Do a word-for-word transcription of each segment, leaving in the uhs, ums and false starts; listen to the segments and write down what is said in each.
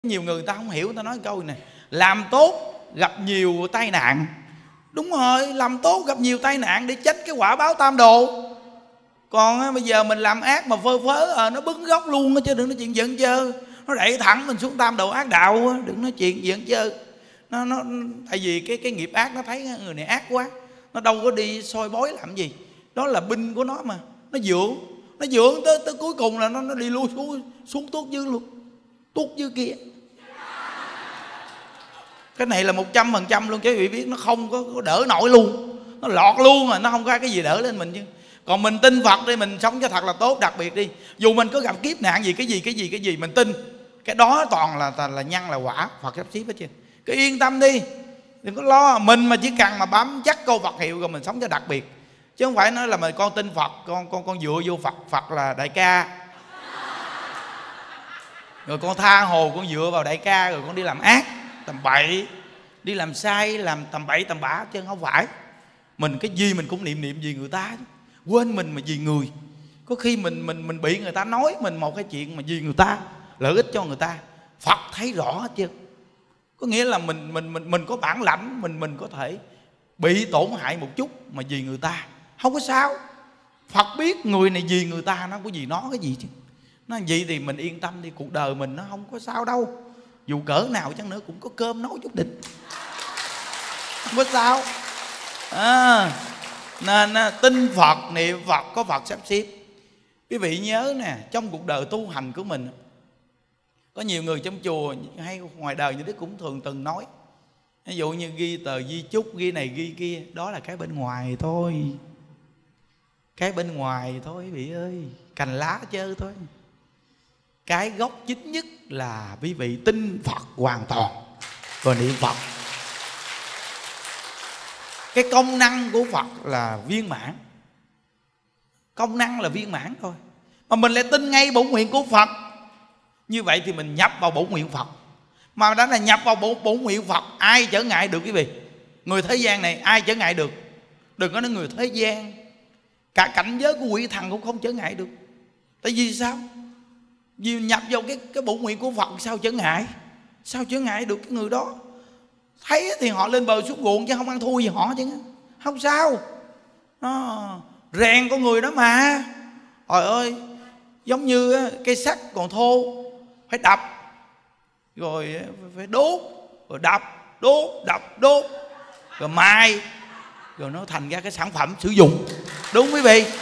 Nhiều người ta không hiểu, người ta nói câu này: làm tốt gặp nhiều tai nạn. Đúng rồi, làm tốt gặp nhiều tai nạn để tránh cái quả báo tam đồ. Còn á, bây giờ mình làm ác mà phơ phớ à, nó bứng gốc luôn á, chứ đừng nói chuyện giận chơ. Nó đẩy thẳng mình xuống tam đồ ác đạo á, đừng nói chuyện giận chơ. Nó, nó, tại vì cái, cái nghiệp ác nó thấy người này ác quá, nó đâu có đi soi bói làm gì. Đó là binh của nó mà. Nó dưỡng, nó dưỡng tới, tới cuối cùng là nó, nó đi lui xuống, xuống tuốt dưới luôn, tuốt dưới kia. Cái này là một trăm phần trăm luôn, chứ vị biết nó không có, có đỡ nổi luôn. Nó lọt luôn rồi, nó không có cái gì đỡ lên mình chứ. Còn mình tin Phật đi, mình sống cho thật là tốt. Đặc biệt đi, dù mình có gặp kiếp nạn gì, cái gì, cái gì, cái gì mình tin, cái đó toàn là là nhân là quả, Phật sắp xếp hết chứ. Cứ yên tâm đi, đừng có lo. Mình mà chỉ cần mà bám chắc câu Phật hiệu rồi mình sống cho đặc biệt. Chứ không phải nói là mình con tin Phật, con con con dựa vô Phật, Phật là đại ca. Rồi con tha hồ con dựa vào đại ca, rồi con đi làm ác, tầm bậy, đi làm sai, làm tầm bậy tầm bạ. Chứ không phải. Mình cái gì mình cũng niệm niệm vì người ta, quên mình mà vì người. Có khi mình mình mình bị người ta nói mình một cái chuyện mà vì người ta, lợi ích cho người ta. Phật thấy rõ hết chứ. Có nghĩa là mình mình mình mình có bản lãnh, mình mình có thể bị tổn hại một chút mà vì người ta, không có sao. Phật biết người này vì người ta, nó không có gì nó cái gì chứ. Nó vậy thì mình yên tâm đi, cuộc đời mình nó không có sao đâu. Dù cỡ nào chăng nữa cũng có cơm nấu chút đỉnh, không có sao. À, nên tin Phật, niệm Phật, có Phật sắp xếp. Quý vị nhớ nè, trong cuộc đời tu hành của mình, có nhiều người trong chùa hay ngoài đời như thế cũng thường từng nói, ví dụ như ghi tờ di chúc, ghi này ghi kia, đó là cái bên ngoài thôi. Cái bên ngoài thôi quý vị ơi, cành lá chơi thôi. Cái gốc chính nhất là quý vị tin Phật hoàn toàn rồi niệm Phật. Cái công năng của Phật là viên mãn, công năng là viên mãn thôi. Mà mình lại tin ngay bổn nguyện của Phật, như vậy thì mình nhập vào bổn nguyện Phật. Mà đã là nhập vào bổn, bổn nguyện Phật, ai trở ngại được quý vị? Người thế gian này ai trở ngại được? Đừng có nói người thế gian, cả cảnh giới của quỷ thần cũng không trở ngại được. Tại vì sao? Vì nhập vào cái, cái bổn nguyện của Phật, sao trở ngại? Sao trở ngại được cái người đó? Thấy thì họ lên bờ xuống ruộng chứ không ăn thua gì họ chứ. Không sao. Nó rèn con người đó mà. Trời ơi, giống như cây sắt còn thô, phải đập, rồi phải đốt, rồi đập, đốt, đập, đốt, rồi mai, rồi nó thành ra cái sản phẩm sử dụng. Đúng quý vị.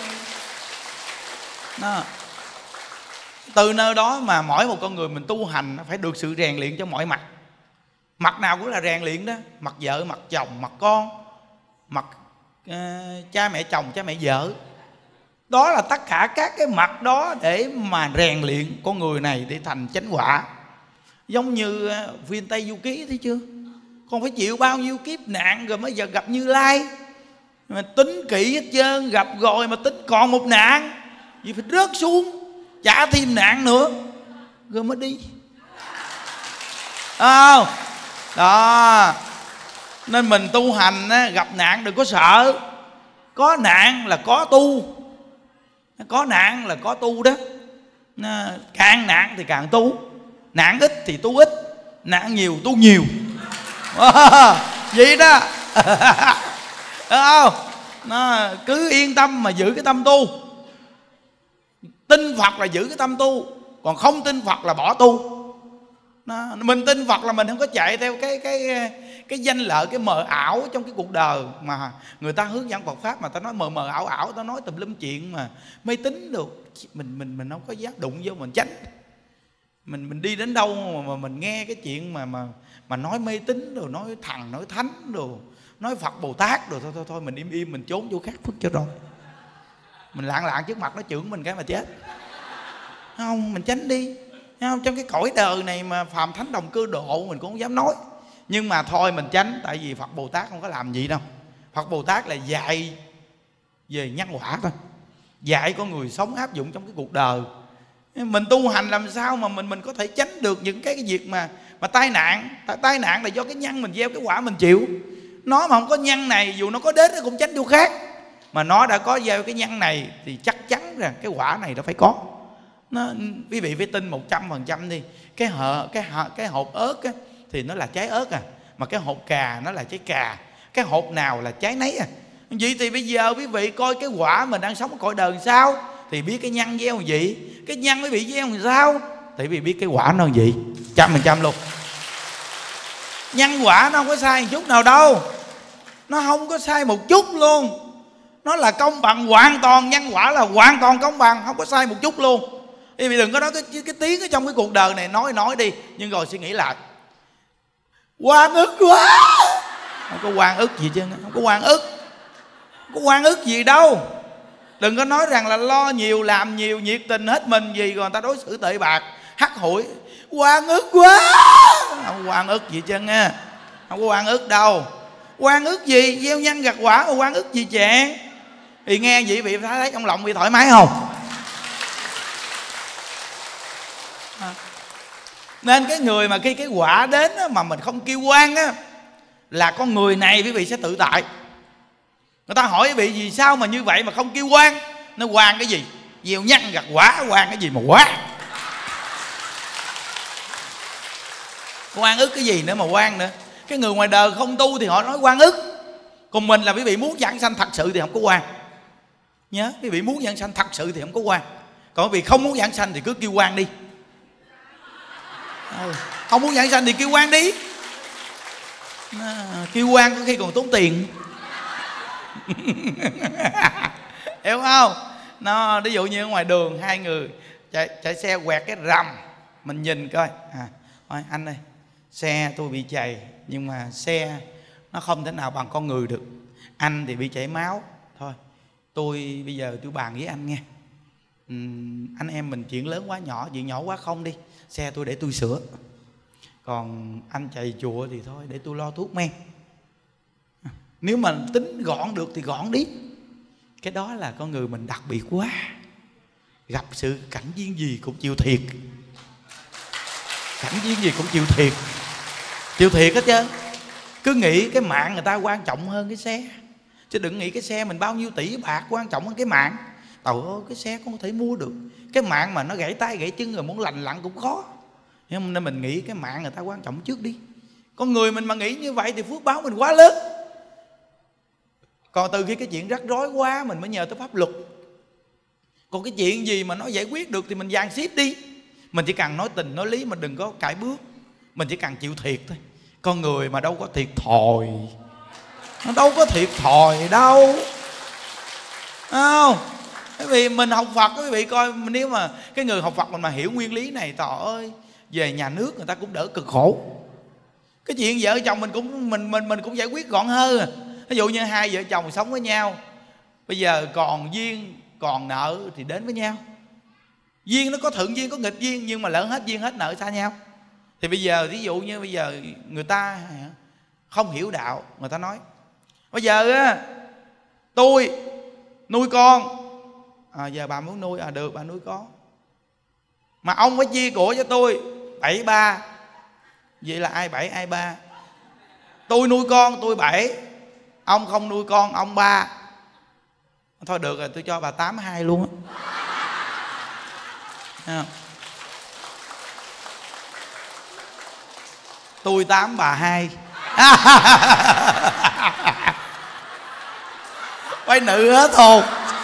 Đó. Từ nơi đó mà mỗi một con người mình tu hành phải được sự rèn luyện cho mọi mặt. Mặt nào cũng là rèn luyện đó. Mặt vợ, mặt chồng, mặt con, mặt uh, cha mẹ chồng, cha mẹ vợ. Đó là tất cả các cái mặt đó để mà rèn luyện con người này để thành chánh quả. Giống như uh, viên Tây Du Ký thấy chưa? Con phải chịu bao nhiêu kiếp nạn rồi mới giờ gặp Như Lai. Mà tính kỹ hết trơn, gặp rồi mà tính còn một nạn, vì phải rớt xuống trả thêm nạn nữa rồi mới đi. À, đó. Nên mình tu hành á, gặp nạn đừng có sợ. Có nạn là có tu, có nạn là có tu đó. Càng nạn thì càng tu, nạn ít thì tu ít, nạn nhiều tu nhiều. À, vậy đó. Không? Nó cứ yên tâm mà giữ cái tâm tu. Tin Phật là giữ cái tâm tu, còn không tin Phật là bỏ tu. Nó, mình tin Phật là mình không có chạy theo cái cái cái danh lợi, cái mờ ảo trong cái cuộc đời mà người ta hướng dẫn Phật pháp mà ta nói mờ mờ ảo ảo, ta nói tùm lum chuyện mà mê tín được. Mình mình mình không có dám đụng vô, mình tránh. Mình mình đi đến đâu mà, mà mình nghe cái chuyện mà mà mà nói mê tín rồi nói thần nói thánh rồi nói Phật Bồ Tát rồi thôi thôi thôi mình im im, mình trốn vô khác phước cho rồi. Mình lạng lạng trước mặt nó chưởng mình cái mà chết. Không, mình tránh đi. Không, trong cái cõi đời này mà phàm thánh đồng cư độ mình cũng không dám nói. Nhưng mà thôi mình tránh, tại vì Phật Bồ Tát không có làm gì đâu. Phật Bồ Tát là dạy về nhân quả thôi, dạy con người sống áp dụng trong cái cuộc đời. Mình tu hành làm sao mà mình mình có thể tránh được những cái, cái việc mà mà tai nạn. Tai nạn là do cái nhân mình gieo, cái quả mình chịu. Nó mà không có nhân này, dù nó có đến nó cũng tránh vô khác. Mà nó đã có gieo cái nhân này thì chắc chắn rằng cái quả này nó phải có. Nó, quý vị phải tin một trăm phần trăm đi. Cái hợ, cái hợ, cái hột ớt á, thì nó là trái ớt à, mà cái hột cà nó là trái cà. Cái hột nào là trái nấy à. Vậy thì bây giờ quý vị coi cái quả mình đang sống ở cõi đời sao thì biết cái nhân gieo gì. Cái nhân quý vị gieo làm sao thì quý vị biết cái quả nó làm gì. Trăm phần trăm luôn. Nhân quả nó không có sai một chút nào đâu. Nó không có sai một chút luôn. Nó là công bằng hoàn toàn. Nhân quả là hoàn toàn công bằng, không có sai một chút luôn. Quý vị đừng có nói cái, cái tiếng ở trong cái cuộc đời này. Nói nói đi, nhưng rồi suy nghĩ lại. Oan ức quá. Không có oan ức gì chứ. Không có oan ức. Không có oan ức gì đâu. Đừng có nói rằng là lo nhiều, làm nhiều, nhiệt tình hết mình gì rồi người ta đối xử tệ bạc, hắt hủi. Oan ức quá. Không có oan ức gì chứ nha. Không có oan ức đâu. Oan ức gì? Gieo nhân gặt quả mà oan ức gì chàng. Thì nghe vậy vị thấy trong lòng bị thoải mái không? À. Nên cái người mà khi cái quả đến á, mà mình không kêu oan á, là con người này quý vị sẽ tự tại. Người ta hỏi quý vị vì sao mà như vậy mà không kêu oan. Nó oan cái gì? Gieo nhân gặt quả, oan cái gì mà quá. Oan ức cái gì nữa mà oan nữa. Cái người ngoài đời không tu thì họ nói oan ức. Còn mình là quý vị muốn giảng sanh thật sự thì không có oan. Nhớ, quý vị muốn giảng sanh thật sự thì không có oan. Còn quý vị không muốn giảng sanh thì cứ kêu oan đi. Ừ. Không muốn giảng sanh thì kêu oan đi. À, kêu oan có khi còn tốn tiền. Hiểu không? Nó ví dụ như ở ngoài đường hai người chạy, chạy xe quẹt cái rầm, mình nhìn coi à, thôi anh ơi, xe tôi bị chày nhưng mà xe nó không thể nào bằng con người được. Anh thì bị chảy máu. Thôi tôi bây giờ tôi bàn với anh nghe, uhm, anh em mình chuyện lớn quá nhỏ, chuyện nhỏ quá không đi. Xe tôi để tôi sửa. Còn anh chạy chùa thì thôi để tôi lo thuốc men. Nếu mà tính gọn được thì gọn đi. Cái đó là con người mình đặc biệt quá. Gặp sự cảnh duyên gì cũng chịu thiệt. Cảnh duyên gì cũng chịu thiệt. Chịu thiệt hết chứ. Cứ nghĩ cái mạng người ta quan trọng hơn cái xe. Chứ đừng nghĩ cái xe mình bao nhiêu tỷ bạc quan trọng hơn cái mạng. Trời ơi, cái xe không có thể mua được. Cái mạng mà nó gãy tay gãy chân rồi muốn lành lặn cũng khó. Nên mình nghĩ cái mạng người ta quan trọng trước đi. Con người mình mà nghĩ như vậy thì phước báo mình quá lớn. Còn từ khi cái chuyện rắc rối quá mình mới nhờ tới pháp luật. Còn cái chuyện gì mà nó giải quyết được thì mình dàn xếp đi. Mình chỉ cần nói tình nói lý, mình đừng có cãi bước. Mình chỉ cần chịu thiệt thôi. Con người mà đâu có thiệt thòi. Nó đâu có thiệt thòi đâu. Không? Bởi vì mình học Phật, quý vị coi, nếu mà cái người học Phật mình mà hiểu nguyên lý này, trời ơi, về nhà nước người ta cũng đỡ cực khổ. Cái chuyện vợ chồng mình cũng mình mình mình cũng giải quyết gọn hơn. Ví dụ như hai vợ chồng sống với nhau, bây giờ còn duyên còn nợ thì đến với nhau. Duyên nó có thuận duyên có nghịch duyên, nhưng mà lỡ hết duyên hết nợ xa nhau. Thì bây giờ ví dụ như bây giờ người ta không hiểu đạo, người ta nói bây giờ á tôi nuôi con, à, giờ bà muốn nuôi, à được bà nuôi con, mà ông phải chia của cho tôi bảy ba. Vậy là ai bảy ai ba? Tôi nuôi con tôi bảy, ông không nuôi con ông ba. Thôi được rồi, tôi cho bà tám hai luôn á. Tôi tám bà hai. Quay nữ hết hồn.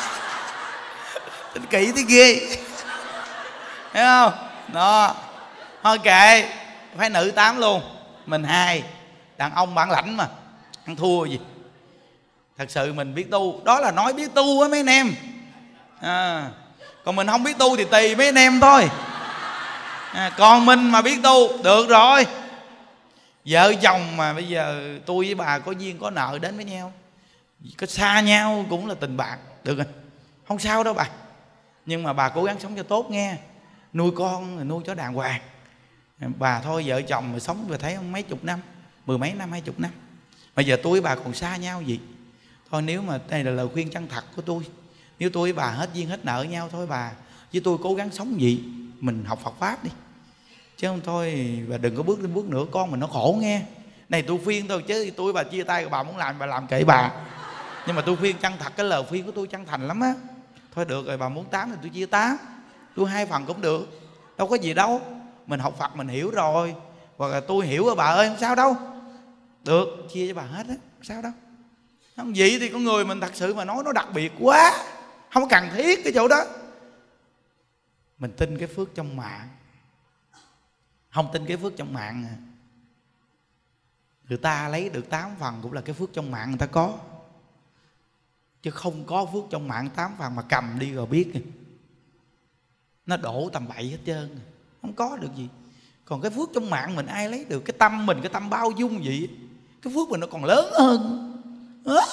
Tính kỹ thế ghê. Thấy không? Đó. Thôi kệ, phải nữ tám luôn. Mình hai. Đàn ông bản lãnh mà, ăn thua gì. Thật sự mình biết tu. Đó là nói biết tu á mấy anh em. À, còn mình không biết tu thì tùy mấy anh em thôi. À, còn mình mà biết tu, được rồi. Vợ chồng mà bây giờ tôi với bà có duyên có nợ đến với nhau, có xa nhau cũng là tình bạn, được rồi, không sao đâu bà. Nhưng mà bà cố gắng sống cho tốt nghe. Nuôi con nuôi cho đàng hoàng. Bà thôi vợ chồng mà sống vừa thấy mấy chục năm, mười mấy năm, hai chục năm. Bây giờ tôi với bà còn xa nhau gì. Thôi nếu mà đây là lời khuyên chân thật của tôi, nếu tôi với bà hết duyên hết nợ nhau, thôi bà với tôi cố gắng sống gì, mình học Phật Pháp đi. Chứ không thôi bà đừng có bước lên bước nữa, con mình nó khổ nghe. Này tôi khuyên thôi, chứ tôi bà chia tay, bà muốn làm bà làm kệ bà. Nhưng mà tôi khuyên chân thật, cái lời khuyên của tôi chân thành lắm á. Thôi được rồi, bà muốn tám thì tôi chia tám. tôi hai phần cũng được, đâu có gì đâu. Mình học Phật mình hiểu rồi, hoặc là tôi hiểu rồi bà ơi, không sao đâu, được, chia cho bà hết á, không sao đâu. Không vậy thì con người mình thật sự mà nói nó đặc biệt quá, không có cần thiết cái chỗ đó. Mình tin cái phước trong mạng, không tin cái phước trong mạng à. Người ta lấy được tám phần cũng là cái phước trong mạng người ta có, chứ không có phước trong mạng tám phần mà cầm đi rồi biết nó đổ tầm bậy hết trơn, không có được gì. Còn cái phước trong mạng mình ai lấy được? Cái tâm mình, cái tâm bao dung vậy, cái phước mình nó còn lớn hơn đó.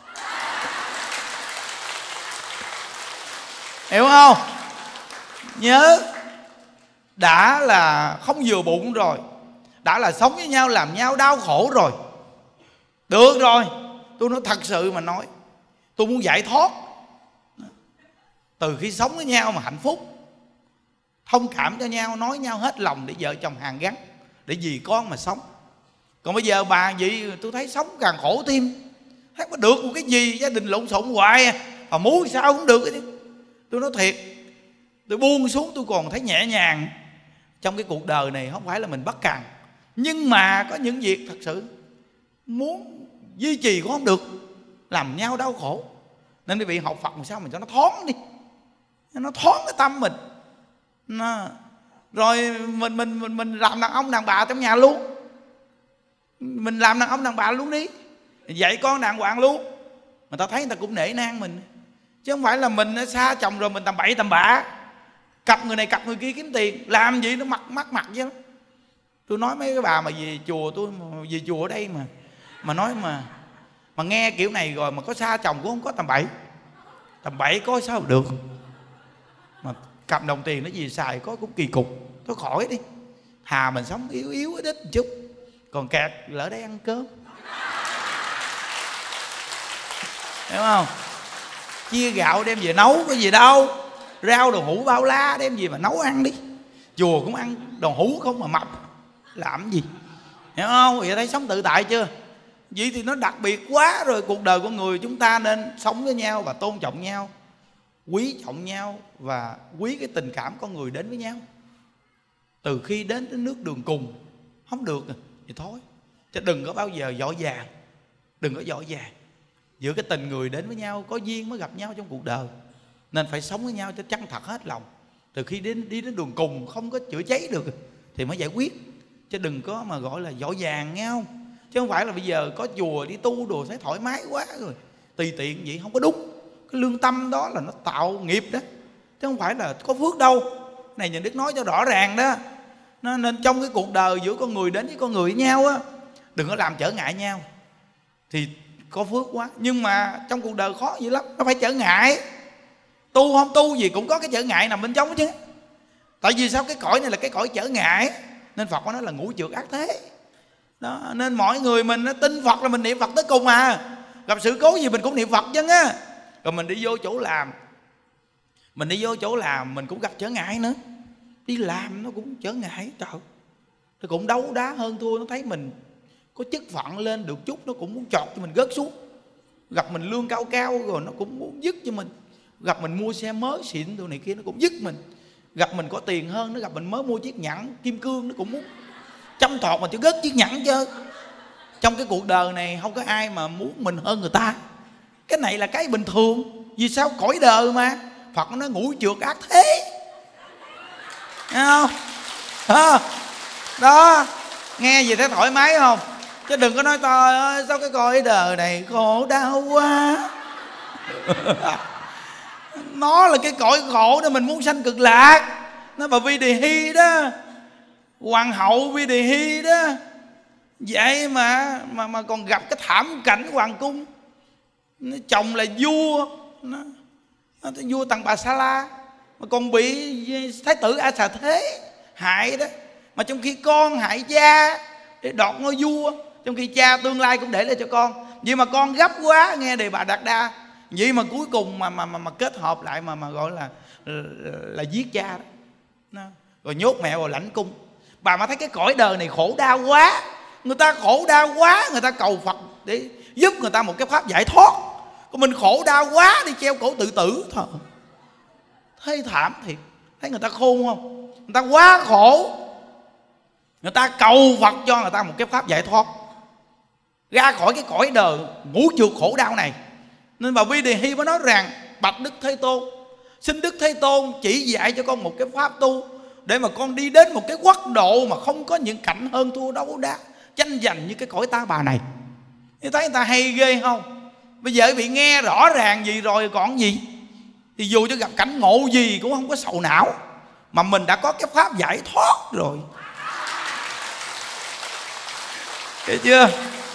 Hiểu không? Nhớ, đã là không vừa bụng rồi, đã là sống với nhau làm nhau đau khổ rồi, được rồi. Tôi nói thật sự mà nói, tôi muốn giải thoát từ khi sống với nhau mà hạnh phúc, thông cảm cho nhau, nói nhau hết lòng để vợ chồng hàn gắn, để vì con mà sống. Còn bây giờ bà vậy tôi thấy sống càng khổ thêm, thấy có được một cái gì, gia đình lộn xộn hoài à, mà muốn sao cũng được. Tôi nói thiệt, tôi buông xuống tôi còn thấy nhẹ nhàng. Trong cái cuộc đời này không phải là mình bất cần, nhưng mà có những việc thật sự muốn duy trì cũng không được, làm nhau đau khổ. Nên quý vị học Phật làm sao mình cho nó thoáng đi, nó thoáng cái tâm mình. Nó, rồi mình, mình mình mình làm đàn ông đàn bà trong nhà luôn, mình làm đàn ông đàn bà luôn đi, dạy con đàng hoàng luôn. Người ta thấy người ta cũng nể nang mình, chứ không phải là mình xa chồng rồi mình tầm bậy tầm bạ, cặp người này cặp người kia kiếm tiền, làm gì nó mặt mắc mặt chứ. Tôi nói mấy cái bà mà về chùa, tôi về chùa ở đây mà mà nói mà mà nghe kiểu này rồi mà có xa chồng cũng không có tầm bậy tầm bậy có sao được, mà cầm đồng tiền nó gì xài có cũng kỳ cục. Thôi khỏi đi, thà mình sống yếu yếu ít ít một chút, còn kẹt lỡ đây ăn cơm, hiểu không? Chia gạo đem về nấu có gì đâu, rau đồ hũ bao la đem gì mà nấu ăn đi. Chùa cũng ăn đồ hũ không mà mập, làm gì, hiểu không? Vậy thấy sống tự tại chưa? Vậy thì nó đặc biệt quá rồi. Cuộc đời con người chúng ta nên sống với nhau và tôn trọng nhau, quý trọng nhau và quý cái tình cảm con người đến với nhau. Từ khi đến đến nước đường cùng không được thì thôi, chứ đừng có bao giờ dội vàng, đừng có dội vàng. Giữa cái tình người đến với nhau, có duyên mới gặp nhau trong cuộc đời, nên phải sống với nhau cho chân thật hết lòng. Từ khi đến đi đến đường cùng không có chữa cháy được thì mới giải quyết, chứ đừng có mà gọi là dội vàng, nghe không? Chứ không phải là bây giờ có chùa đi tu đồ thấy thoải mái quá rồi tùy tiện vậy, không có đúng. Cái lương tâm đó là nó tạo nghiệp đó, chứ không phải là có phước đâu. Này nhà Đức nói cho rõ ràng đó. Nên trong cái cuộc đời giữa con người đến với con người với nhau á, đừng có làm trở ngại nhau thì có phước quá. Nhưng mà trong cuộc đời khó dữ lắm, nó phải trở ngại. Tu không tu gì cũng có cái trở ngại nằm bên trong chứ. Tại vì sao? Cái cõi này là cái cõi trở ngại, nên Phật có nói là ngũ trược ác thế đó. Nên mọi người mình tin Phật là mình niệm Phật tới cùng à. Gặp sự cố gì mình cũng niệm Phật chứ á. Rồi mình đi vô chỗ làm, Mình đi vô chỗ làm mình cũng gặp trở ngại nữa. Đi làm nó cũng trở ngại, trời, nó cũng đấu đá hơn thua. Nó thấy mình có chức phận lên được chút, nó cũng muốn chọt cho mình gớt xuống. Gặp mình lương cao cao rồi nó cũng muốn dứt cho mình. Gặp mình mua xe mới xịn tụi này kia nó cũng dứt mình. Gặp mình có tiền hơn, nó gặp mình mới mua chiếc nhẫn kim cương nó cũng muốn chăm thọt mà cho gớt chiếc nhẫn chứ. Trong cái cuộc đời này không có ai mà muốn mình hơn người ta. Cái này là cái bình thường. Vì sao? Cõi đời mà. Phật nó nói ngũ trược ác thế, nghe không? À, đó, nghe gì thấy thoải mái không? Chứ đừng có nói trời ơi sao cái cõi đời này khổ đau quá. Nó là cái cõi khổ đó mình muốn sanh cực lạc. Nó bà Vi Đề Hy đó, hoàng hậu Vi Đề Hy đó, vậy mà mà mà còn gặp cái thảm cảnh hoàng cung. Chồng là vua, nó, nó vua Tần Bà Sa La, mà còn bị thái tử A Xà Thế hại đó. Mà trong khi con hại cha để đoạt ngôi vua, trong khi cha tương lai cũng để lại cho con. Vậy mà con gấp quá nghe Đề Bà Đạt Đa, vậy mà cuối cùng mà mà mà, mà kết hợp lại mà mà gọi là là, là giết cha đó. Rồi nhốt mẹ vào lãnh cung. Bà mà thấy cái cõi đời này khổ đau quá, người ta khổ đau quá, người ta cầu Phật để giúp người ta một cái pháp giải thoát. Còn mình khổ đau quá đi treo cổ tự tử thôi, thê thảm thiệt. Thấy người ta khôn không? Người ta quá khổ, người ta cầu Phật cho người ta một cái pháp giải thoát, ra khỏi cái cõi đời ngũ trượt khổ đau này. Nên bà Vi Đề Hy mới nói rằng: bạch Đức Thế Tôn, xin Đức Thế Tôn chỉ dạy cho con một cái pháp tu, để mà con đi đến một cái quốc độ mà không có những cảnh hơn thua đấu đá tranh giành như cái cõi ta bà này. Thì thấy người ta hay ghê không? Bây giờ bị nghe rõ ràng gì rồi còn gì, thì dù cho gặp cảnh ngộ gì cũng không có sầu não, mà mình đã có cái pháp giải thoát rồi. Thấy chưa?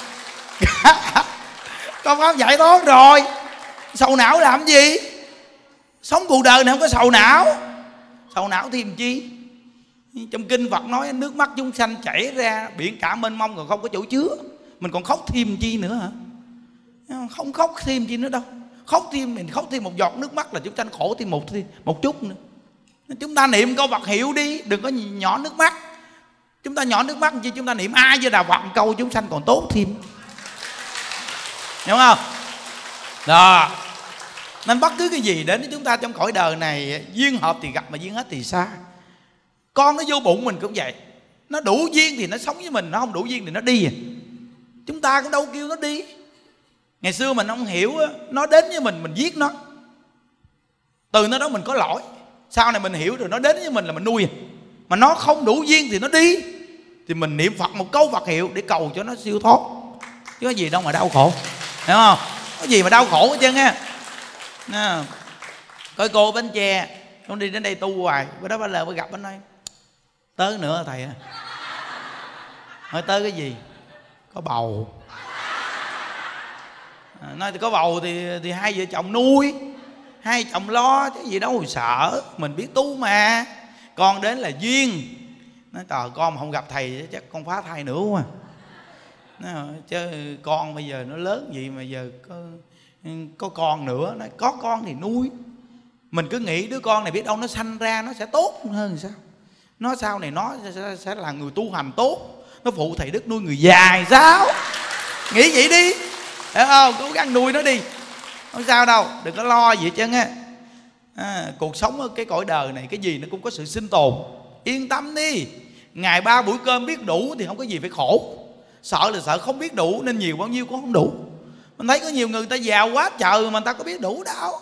Có pháp giải thoát rồi, sầu não làm gì? Sống cuộc đời này không có sầu não. Sầu não thì làm chi? Trong kinh Phật nói nước mắt chúng sanh chảy ra biển cả mênh mông còn không có chỗ chứa, mình còn khóc thêm chi nữa hả? Không khóc thêm chi nữa đâu. Khóc thêm, mình khóc thêm một giọt nước mắt là chúng sanh khổ thêm một thêm một chút nữa. Chúng ta niệm câu Phật hiệu đi, đừng có nhỏ nước mắt. Chúng ta nhỏ nước mắt chi? Chúng ta niệm A Di Đà Phật câu chúng sanh còn tốt thêm, đúng không? Đó. Nên bất cứ cái gì đến với chúng ta trong cõi đời này, duyên hợp thì gặp mà duyên hết thì xa. Con nó vô bụng mình cũng vậy, nó đủ duyên thì nó sống với mình, nó không đủ duyên thì nó đi à. Chúng ta cũng đâu kêu nó đi. Ngày xưa mình không hiểu, nó đến với mình mình giết nó, từ nó đó mình có lỗi. Sau này mình hiểu rồi, nó đến với mình là mình nuôi à. Mà nó không đủ duyên thì nó đi, thì mình niệm Phật một câu Phật hiệu để cầu cho nó siêu thoát. Chứ có gì đâu mà đau khổ, hiểu không? Có gì mà đau khổ hết trơn á. À, coi cô Bến Tre, con đi đến đây tu hoài, bữa đó ba lời mới gặp anh nói: tới nữa thầy à. Hỏi tới cái gì? Có bầu. À, nói thì có bầu thì thì hai vợ chồng nuôi, hai chồng lo chứ gì đâu sợ, mình biết tu mà. Con đến là duyên. Nói trời, con mà không gặp thầy chắc con phá thai nữa quá. Nói, chứ con bây giờ nó lớn vậy mà giờ có, có con nữa. Nói có con thì nuôi. Mình cứ nghĩ đứa con này biết đâu nó sanh ra nó sẽ tốt hơn sao, nó sau này nó sẽ, sẽ là người tu hành tốt, nó phụ thầy Đức nuôi người già sao. Nghĩ vậy đi, hiểu không? Cố gắng nuôi nó đi, không sao đâu, đừng có lo gì hết trơn á. À, cuộc sống ở cái cõi đời này cái gì nó cũng có sự sinh tồn. Yên tâm đi, ngày ba buổi cơm biết đủ thì không có gì phải khổ. Sợ là sợ không biết đủ nên nhiều bao nhiêu cũng không đủ. Mình thấy có nhiều người ta giàu quá trời mà người ta có biết đủ đâu,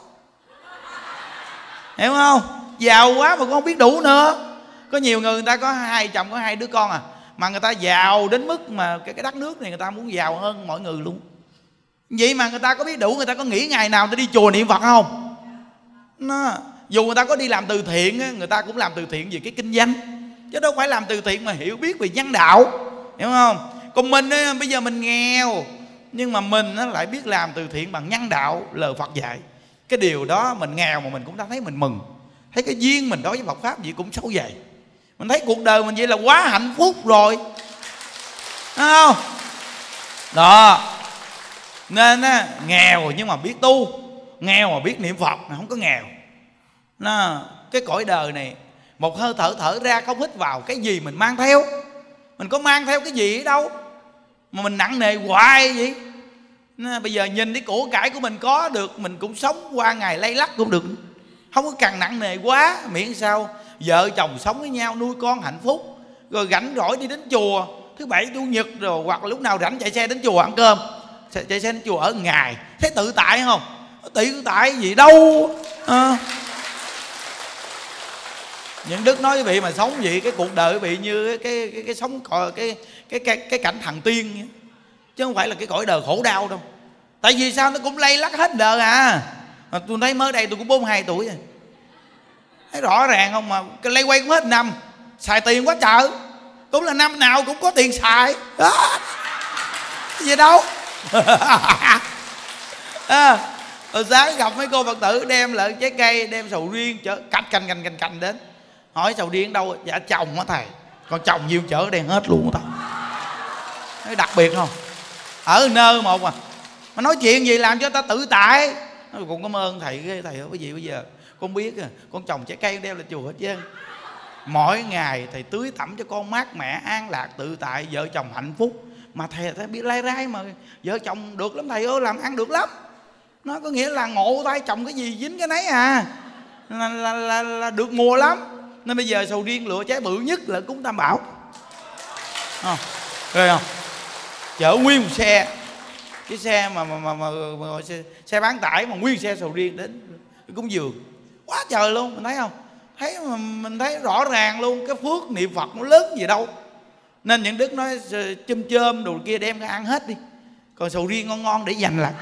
hiểu không? Giàu quá mà cũng không biết đủ nữa. Có nhiều người người ta có hai chồng có hai đứa con à, mà người ta giàu đến mức mà cái, cái đất nước này người ta muốn giàu hơn mọi người luôn. Vậy mà người ta có biết đủ, người ta có nghĩ ngày nào người ta đi chùa niệm Phật không? Nó, dù người ta có đi làm từ thiện, người ta cũng làm từ thiện vì cái kinh doanh, chứ đâu phải làm từ thiện mà hiểu biết về nhân đạo, hiểu không? Còn mình bây giờ mình nghèo, nhưng mà mình lại biết làm từ thiện bằng nhân đạo, lời Phật dạy. Cái điều đó mình nghèo mà mình cũng đã thấy mình mừng. Thấy cái duyên mình đối với Phật Pháp gì cũng sâu dày. Mình thấy cuộc đời mình vậy là quá hạnh phúc rồi, đúng không? Đó. Nên á, nghèo nhưng mà biết tu, nghèo mà biết niệm Phật, không có nghèo. Nó, cái cõi đời này một hơi thở thở ra không hít vào, cái gì mình mang theo. Mình có mang theo cái gì đâu mà mình nặng nề hoài vậy. Nó, bây giờ nhìn cái của cải của mình có được, mình cũng sống qua ngày lay lắc cũng được, không có cần nặng nề quá. Miễn sao vợ chồng sống với nhau, nuôi con hạnh phúc, rồi rảnh rỗi đi đến chùa thứ bảy chủ nhật, rồi hoặc là lúc nào rảnh chạy xe đến chùa ăn cơm, chạy xe đến chùa ở ngày. Thấy tự tại không? Tự tại gì đâu à. Những Đức nói quý vị mà sống vậy, cái cuộc đời quý vị như cái cái cái, cái sống cái cái cái cái cảnh thần tiên vậy. Chứ không phải là cái cõi đời khổ đau đâu. Tại vì sao? Nó cũng lay lắc hết đời à. Mà tôi thấy mới đây tôi cũng bốn mươi hai tuổi rồi, thấy rõ ràng không? Mà cái lay quay cũng hết năm, xài tiền quá trời, cũng là năm nào cũng có tiền xài đó. Cái gì đâu. À, hồi sáng gặp mấy cô Phật tử đem lại trái cây, đem sầu riêng chở cạch cành cành cành cành đến. Hỏi sầu riêng đâu? Dạ chồng á thầy. Còn chồng nhiều chở đen hết luôn á thầy. Thấy đặc biệt không? Ở nơi một à mà nói chuyện gì làm cho ta tự tại. Nói cũng cảm ơn thầy, cái thầy ơi, cái gì bây giờ con biết à, con trồng trái cây đem lên chùa hết trơn. Mỗi ngày thầy tưới tẩm cho con mát mẻ, an lạc, tự tại, vợ chồng hạnh phúc. Mà thầy, thầy biết lai rai mà vợ chồng được lắm thầy ơi, làm ăn được lắm. Nó có nghĩa là ngộ tay chồng cái gì dính cái nấy à, là, là, là, là được mùa lắm. Nên bây giờ sầu riêng lựa trái bự nhất là cúng Tam Bảo. Không, ghê không? Chở nguyên một xe, cái xe mà mà mà, mà, mà, mà xe, xe bán tải mà nguyên xe sầu riêng đến cúng dường, quá trời luôn. Mình thấy không? Thấy mình thấy rõ ràng luôn cái phước niệm Phật nó lớn gì đâu. Nên những đức nói chôm chôm đồ kia đem ra ăn hết đi, còn sầu riêng ngon ngon để dành lại.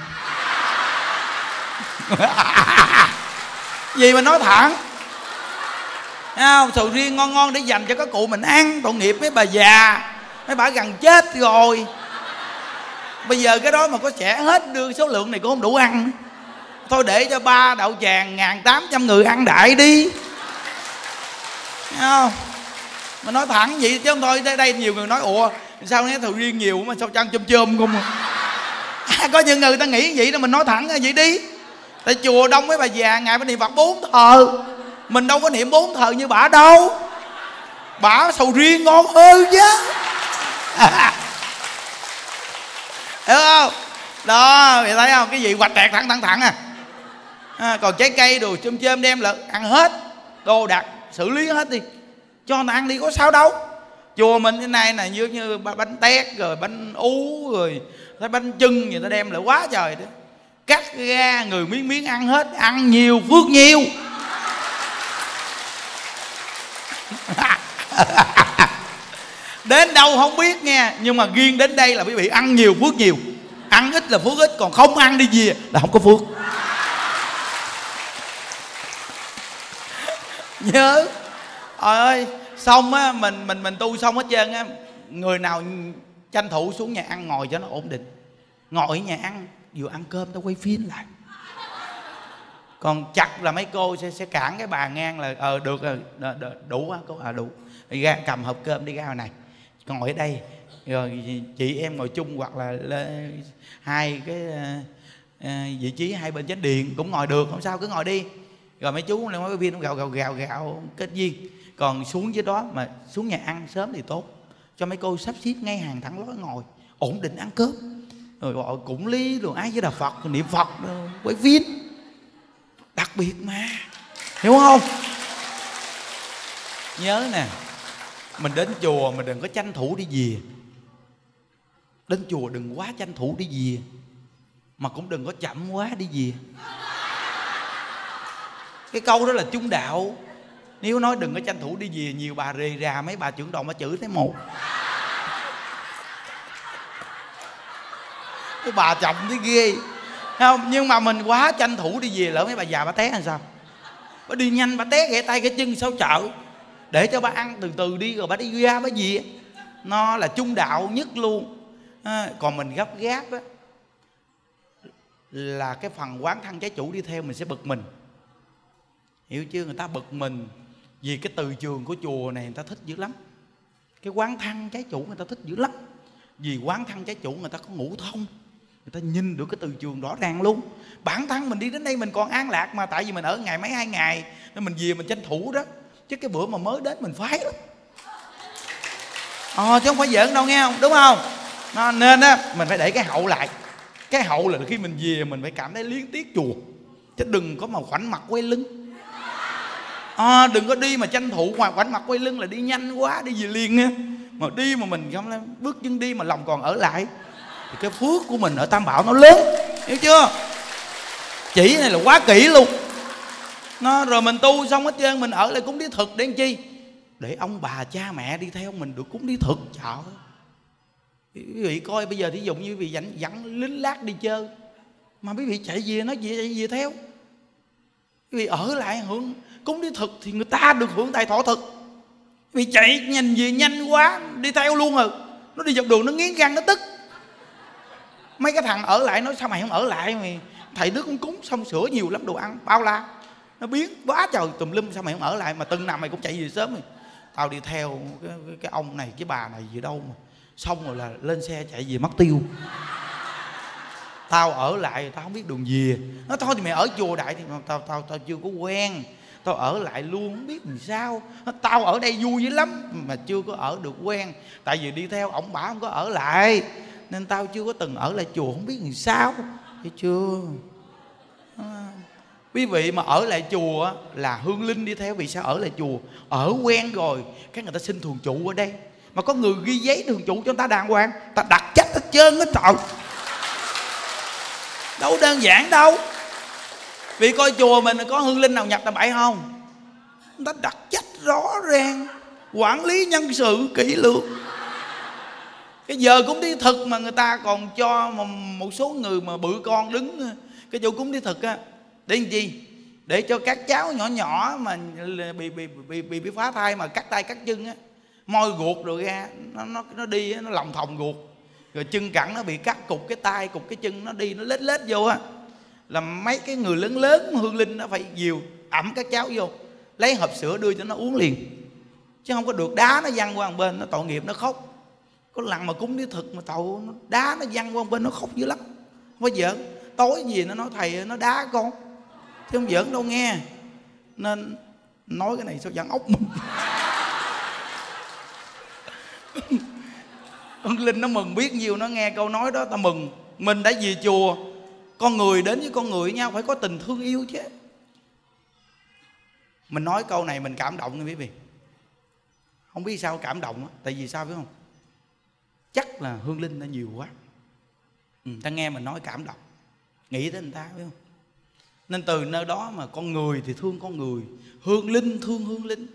Gì mà nói thẳng, thấy không? Sầu riêng ngon ngon để dành cho các cụ mình ăn, tội nghiệp mấy bà già, mấy bà gần chết rồi. Bây giờ cái đó mà có trẻ hết đưa số lượng này cũng không đủ ăn. Thôi để cho ba đạo tràng ngàn tám trăm người ăn đại đi, thấy không? Mà nói thẳng vậy chứ không thôi. Đây, đây nhiều người nói ủa sao nói sầu riêng nhiều mà sao chăn chôm chôm không à? Có những người ta nghĩ vậy đó, mình nói thẳng vậy đi. Tại chùa đông mấy bà già ngày phải niệm Phật bốn thờ, mình đâu có niệm bốn thờ như bả đâu. Bả sầu riêng ngon hơn chứ. Hiểu không? Đó, mày thấy không? Cái gì hoạch tẹt thẳng thẳng thẳng à. À, còn trái cây đồ chôm chôm đem lại ăn hết, đồ đạc xử lý hết đi, cho người ta ăn đi, có sao đâu. Chùa mình thế này là như như bánh tét rồi bánh ú rồi thấy bánh chưng, người ta đem lại quá trời đó. Cắt ra người miếng miếng ăn hết, ăn nhiều phước nhiều. Đến đâu không biết nha, nhưng mà riêng đến đây là quý vị ăn nhiều phước nhiều, ăn ít là phước ít, còn không ăn đi về là không có phước. Nhớ trời ơi, xong á mình mình mình tu xong hết trơn á, người nào tranh thủ xuống nhà ăn ngồi cho nó ổn định, ngồi ở nhà ăn vừa ăn cơm tao quay phim lại. Còn chặt là mấy cô sẽ sẽ cản cái bà ngang là ờ được rồi, đủ á cô, à đủ, đi ra cầm hộp cơm đi ra ngoài này ngồi ở đây, rồi chị em ngồi chung, hoặc là hai cái uh, vị trí hai bên chánh điện cũng ngồi được, không sao cứ ngồi đi. Rồi mấy chú lên mấy viên nó gạo gạo gạo gạo kết duyên. Còn xuống dưới đó mà xuống nhà ăn sớm thì tốt, cho mấy cô sắp xếp ngay hàng thẳng lối ngồi ổn định ăn cơm, rồi gọi cúng ly rồi ai với Đà Phật rồi niệm Phật rồi quay phim đặc biệt mà, hiểu không? Nhớ nè, mình đến chùa mình đừng có tranh thủ đi về. Đến chùa đừng quá tranh thủ đi về, mà cũng đừng có chậm quá đi về. Cái câu đó là trung đạo. Nếu nói đừng có tranh thủ đi về, nhiều bà rề rà mấy bà trưởng đoàn bà chửi thấy một. Cái bà chồng thấy ghê không? Nhưng mà mình quá tranh thủ đi về, lỡ mấy bà già bà té làm sao? Bà đi nhanh bà té gãy tay gãy chân sao chợ. Để cho bà ăn từ từ đi rồi bà đi ra bà về. Nó là trung đạo nhất luôn à. Còn mình gấp gáp á là cái phần quán thân trái chủ đi theo mình sẽ bực mình, hiểu chưa? Người ta bực mình vì cái từ trường của chùa này người ta thích dữ lắm. Cái quán thân trái chủ người ta thích dữ lắm. Vì quán thân trái chủ người ta có ngũ thông, người ta nhìn được cái từ trường rõ ràng luôn. Bản thân mình đi đến đây mình còn an lạc mà, tại vì mình ở ngày mấy hai ngày nên mình về mình tranh thủ đó. Chứ cái bữa mà mới đến mình phái lắm ờ, chứ không phải giỡn đâu nghe không, đúng không? Nó, nên á mình phải để cái hậu lại. Cái hậu là khi mình về mình phải cảm thấy liếng tiếc chùa, chứ đừng có mà khoảnh mặt quay lưng à, đừng có đi mà tranh thủ ngoài khoảnh mặt quay lưng là đi nhanh quá đi về liền nha. Mà đi mà mình không bước chân đi mà lòng còn ở lại thì cái phước của mình ở Tam Bảo nó lớn, hiểu chưa? Chỉ này là quá kỹ luôn nó. Rồi mình tu xong hết trơn mình ở lại cúng đi thực để làm chi? Để ông bà cha mẹ đi theo mình được cúng đi thực. Trời, quý vị coi bây giờ thí dụ như quý vị dẫn, dẫn lính lát đi chơi mà quý vị chạy về, nó về chạy về theo, quý vị ở lại hưởng cúng đi thực thì người ta được hưởng tại thọ thực. Quý vị chạy nhìn về nhanh quá đi theo luôn rồi, nó đi dọc đường nó nghiến răng nó tức. Mấy cái thằng ở lại nói sao mày không ở lại, mày thầy Đức cũng cúng xong sửa nhiều lắm đồ ăn bao la, nó biến quá trời tùm lum, sao mày không ở lại mà từng năm mày cũng chạy về sớm rồi. Tao đi theo cái, cái, cái ông này cái bà này gì đâu mà xong rồi là lên xe chạy về mất tiêu. Tao ở lại tao không biết đường về. Nó thôi thì mày ở chùa đại thì tao tao tao chưa có quen, tao ở lại luôn không biết làm sao. Tao ở đây vui dữ lắm mà chưa có ở được quen, tại vì đi theo ổng bả không có ở lại nên tao chưa có từng ở lại chùa, không biết làm sao, thấy chưa? Quý vị mà ở lại chùa là hương linh đi theo. Vì sao? Ở lại chùa ở quen rồi, các người ta xin thường trụ ở đây, mà có người ghi giấy thường trụ cho người ta đàng hoàng, ta đặt trách hết trơn hết trời, đâu đơn giản đâu. Vì coi chùa mình có hương linh nào nhập tầm bậy không? Người ta đặt trách rõ ràng, quản lý nhân sự kỹ lưỡng. Cái giờ cúng thí thực mà người ta còn cho một số người mà bự con đứng cái chỗ cúng thí thực á, để làm chi? Để cho các cháu nhỏ nhỏ mà bị bị bị bị, bị phá thai mà cắt tay cắt chân á, moi ruột rồi ra, nó nó nó đi nó lòng thòng ruột, rồi chân cẳng nó bị cắt, cục cái tay cục cái chân nó đi, nó lết lết vô á, là mấy cái người lớn lớn hương linh nó phải dìu ẩm các cháu vô, lấy hộp sữa đưa cho nó uống liền, chứ không có được đá nó văng qua một bên, nó tội nghiệp nó khóc. Có lần mà cúng thí thực mà tội nó đá nó văng qua một bên, nó khóc dữ lắm, không có giỡn. Tối gì nó nói thầy nó đá con, chứ không giỡn đâu nghe. Nên nói cái này sao giận ốc mình. Hương linh nó mừng biết nhiều, nó nghe câu nói đó ta mừng. Mình đã về chùa, con người đến với con người với nhau phải có tình thương yêu chứ. Mình nói câu này mình cảm động nha quý vị. Không biết sao cảm động á. Tại vì sao biết không? Chắc là hương linh nó nhiều quá, ừ, ta nghe mình nói cảm động, nghĩ tới người ta biết không? Nên từ nơi đó mà con người thì thương con người, hương linh thương hương linh.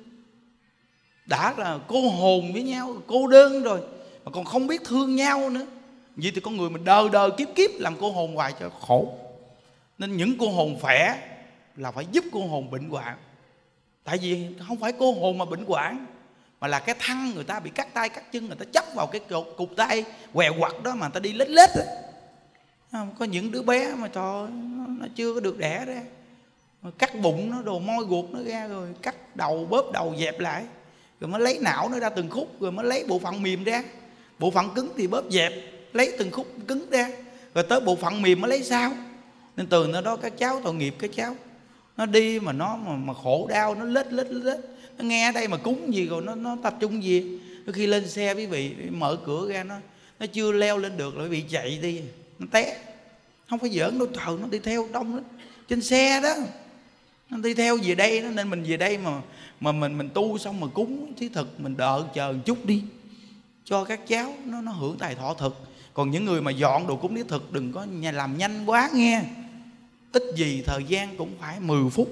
Đã là cô hồn với nhau, cô đơn rồi mà còn không biết thương nhau nữa, vậy thì con người mình đời đời kiếp kiếp làm cô hồn hoài cho khổ. Nên những cô hồn khỏe là phải giúp cô hồn bệnh hoạn. Tại vì không phải cô hồn mà bệnh hoạn, mà là cái thân người ta bị cắt tay cắt chân, người ta chấp vào cái cục, cục tay quẹo quặt đó mà người ta đi lết lết rồi. Có những đứa bé mà trời nó, nó chưa có được đẻ ra, mà cắt bụng nó, đồ moi ruột nó ra, rồi cắt đầu bóp đầu dẹp lại, rồi mới lấy não nó ra từng khúc, rồi mới lấy bộ phận mềm ra. Bộ phận cứng thì bóp dẹp, lấy từng khúc cứng ra, rồi tới bộ phận mềm mới lấy sao. Nên từ nơi đó các cháu tội nghiệp, các cháu nó đi mà nó mà, mà khổ đau, nó lết lết lết. Nó nghe ở đây mà cúng gì rồi nó, nó tập trung gì. Đôi khi lên xe quý vị mở cửa ra, nó nó chưa leo lên được rồi bị chạy đi, nó té. Không phải giỡn đâu trời, nó đi theo đông đó, trên xe đó, nó đi theo về đây đó. Nên mình về đây mà mà mình mình tu xong mà cúng thí thực, mình đợi chờ một chút đi cho các cháu nó nó hưởng tài thọ thực. Còn những người mà dọn đồ cúng thí thực đừng có làm nhanh quá nghe. Ít gì thời gian cũng phải mười phút